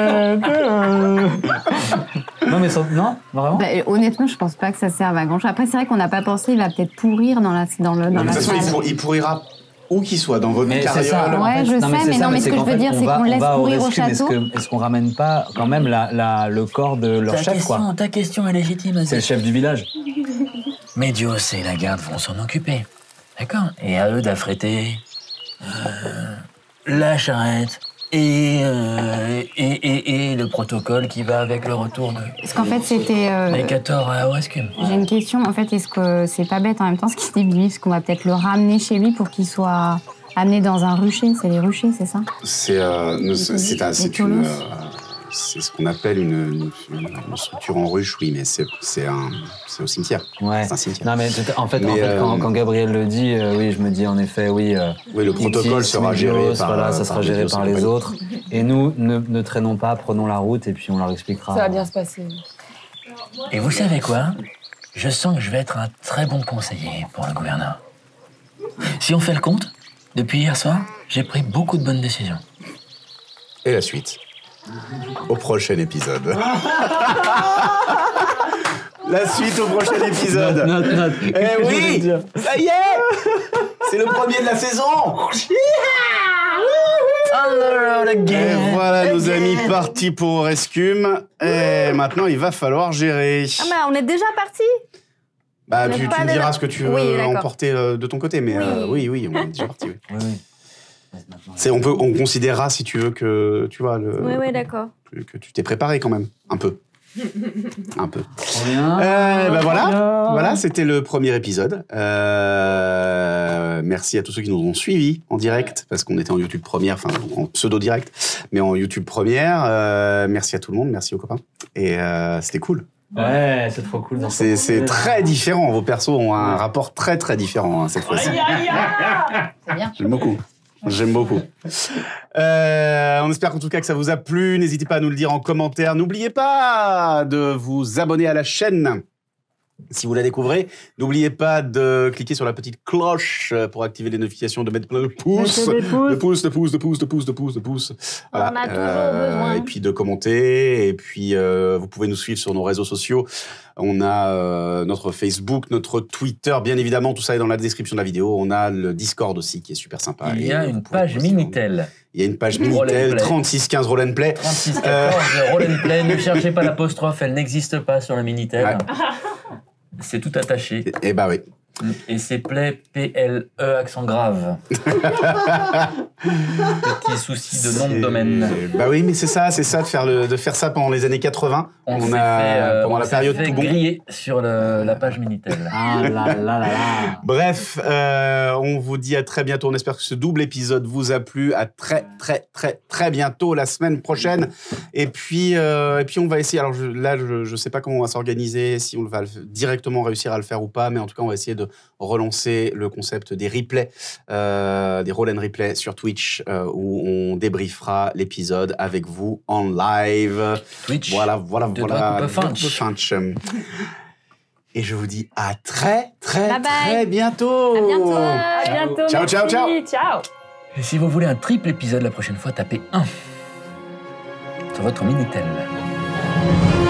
tête. Non mais ça, non, vraiment.
Bah, honnêtement, je pense pas que ça serve à grand chose. Après, c'est vrai qu'on n'a pas pensé, il va peut-être pourrir dans la dans le dans
De
la
toute façon,
salle.
il, pour- il pourrira où qu'il soit dans votre
Mais c'est
carrière.
ça.
Ouais,
en fait.
je sais,
c'est
mais
ça,
non, mais ce que
qu'en
je veux
fait,
dire,
on
c'est
va-
qu'on
on
laisse
va
pourrir au
Horescule,
château.
Est-ce que- est-ce qu'on ramène pas quand même la, la, le corps de leur
Ta
chef,
question,
quoi?
ta question est légitime.
C'est le chef du village.
Médios et la garde vont s'en occuper. D'accord? Et à eux d'affréter euh, la charrette et, euh, et, et, et le protocole qui va avec le retour de
Parce qu'en fait, c'était. euh,
Mercator à Horescule.
J'ai une question. En fait, est-ce que c'est pas bête en même temps ce qu'il dit Bibi, parce qu'on va peut-être le ramener chez lui pour qu'il soit amené dans un rucher. C'est les ruchers, c'est ça?
C'est euh, ne- c'est c'est un- c'est une, euh, c'est ce qu'on appelle une, une- une structure en ruche, oui, mais c'est c'est un c'est au cimetière.
Ouais.
C'est un cimetière.
Non mais tout- en fait, en
Mais,
fait
euh,
quand, quand Gabriel le dit, euh, oui, je me dis en effet, oui. euh,
Oui, le protocole
Itis,
sera
Médios,
géré par-
voilà, ça
par
sera géré
Médios
par
et
les
compagnie.
autres. Et nous, ne, ne traînons pas, prenons la route et puis on leur expliquera.
Ça va bien se passer.
Et vous savez quoi? Je sens que je vais être un très bon conseiller pour le gouverneur. Si on fait le compte, depuis hier soir, j'ai pris beaucoup de bonnes décisions.
Et la suite au prochain épisode. La suite au prochain épisode.
Note, note, note.
Eh
Qu'est-ce que je voulais
oui,
dire
ça y est, c'est le premier de la saison. Et voilà nos amis partis pour Horescule. Et maintenant il va falloir gérer.
Ah bah on est déjà parti.
Bah
on
tu,
est
tu
pas
me
déjà-
diras ce que tu veux
Oui, d'accord.
emporter euh, de ton côté, mais
Oui.
euh, oui, oui, on est déjà parti. Oui.
Oui, oui.
C'est, on peut, on considérera si tu veux que tu vois le,
Oui, oui, d'accord.
que, que tu t'es préparé quand même, un peu, un peu.
Rien.
Euh, bah voilà,
Rien.
voilà, c'était le premier épisode. Euh, merci à tous ceux qui nous ont suivis en direct, parce qu'on était en YouTube première, enfin en pseudo direct, mais en YouTube première. Euh, merci à tout le monde, merci aux copains, et euh, c'était cool.
Ouais, c'est trop cool.
C'est, c'est très différent. Vos persos ont un rapport très très différent hein, cette fois-ci.
C'est bien.
J'aime beaucoup. J'aime beaucoup. Euh, on espère en tout cas que ça vous a plu. N'hésitez pas à nous le dire en commentaire. N'oubliez pas de vous abonner à la chaîne si vous la découvrez. N'oubliez pas de cliquer sur la petite cloche pour activer les notifications, de mettre plein de pouces.
Mettez des pouces.
De pouces, de pouces, de pouces, de pouces, de pouces, de pouces.
On en a toujours besoin.
Et puis de commenter. Et puis euh, vous pouvez nous suivre sur nos réseaux sociaux. On a euh, notre Facebook, notre Twitter, bien évidemment, tout ça est dans la description de la vidéo. On a le Discord aussi qui est super sympa.
Il
Et
y a
vous
une
pouvez
page
aussi-
Minitel.
Il y a une page
Roll and
Minitel,
Play.
trente-six quinze Roll and Play.
trente-six quatorze, Roll and Play, ne cherchez pas l'apostrophe, elle n'existe pas sur le Minitel.
Ouais.
C'est tout attaché.
Eh bah oui.
Et c'est Play, P L E, accent grave. Petit souci de nom de
C'est-
domaine.
Bah oui, mais c'est ça, c'est ça de faire, le, de faire ça pendant les années quatre-vingts.
On,
On
s'est
a,
fait, euh,
pendant
on
la
s'est
période
fait
tout bon.
griller sur le- la page Minitel.
Ah là là là là.
Bref, euh, on vous dit à très bientôt. On espère que ce double épisode vous a plu. À très, très, très, très bientôt, la semaine prochaine. Et puis, euh, et puis on va essayer. Alors je- là, je ne sais pas comment on va s'organiser, si on va le- directement réussir à le faire ou pas, mais en tout cas, on va essayer de relancer le concept des replays, euh, des roll and replays sur Twitch, euh, où on débriefera l'épisode avec vous en live.
Twitch.
Voilà, voilà,
de
voilà.
Draco Punch.
Draco Punch. Et je vous dis à très, très,
Bye bye.
très bientôt.
À bientôt. À bientôt.
Ciao, ciao, ciao.
Merci, ciao.
Et si vous voulez un triple épisode la prochaine fois, tapez un sur votre Minitel.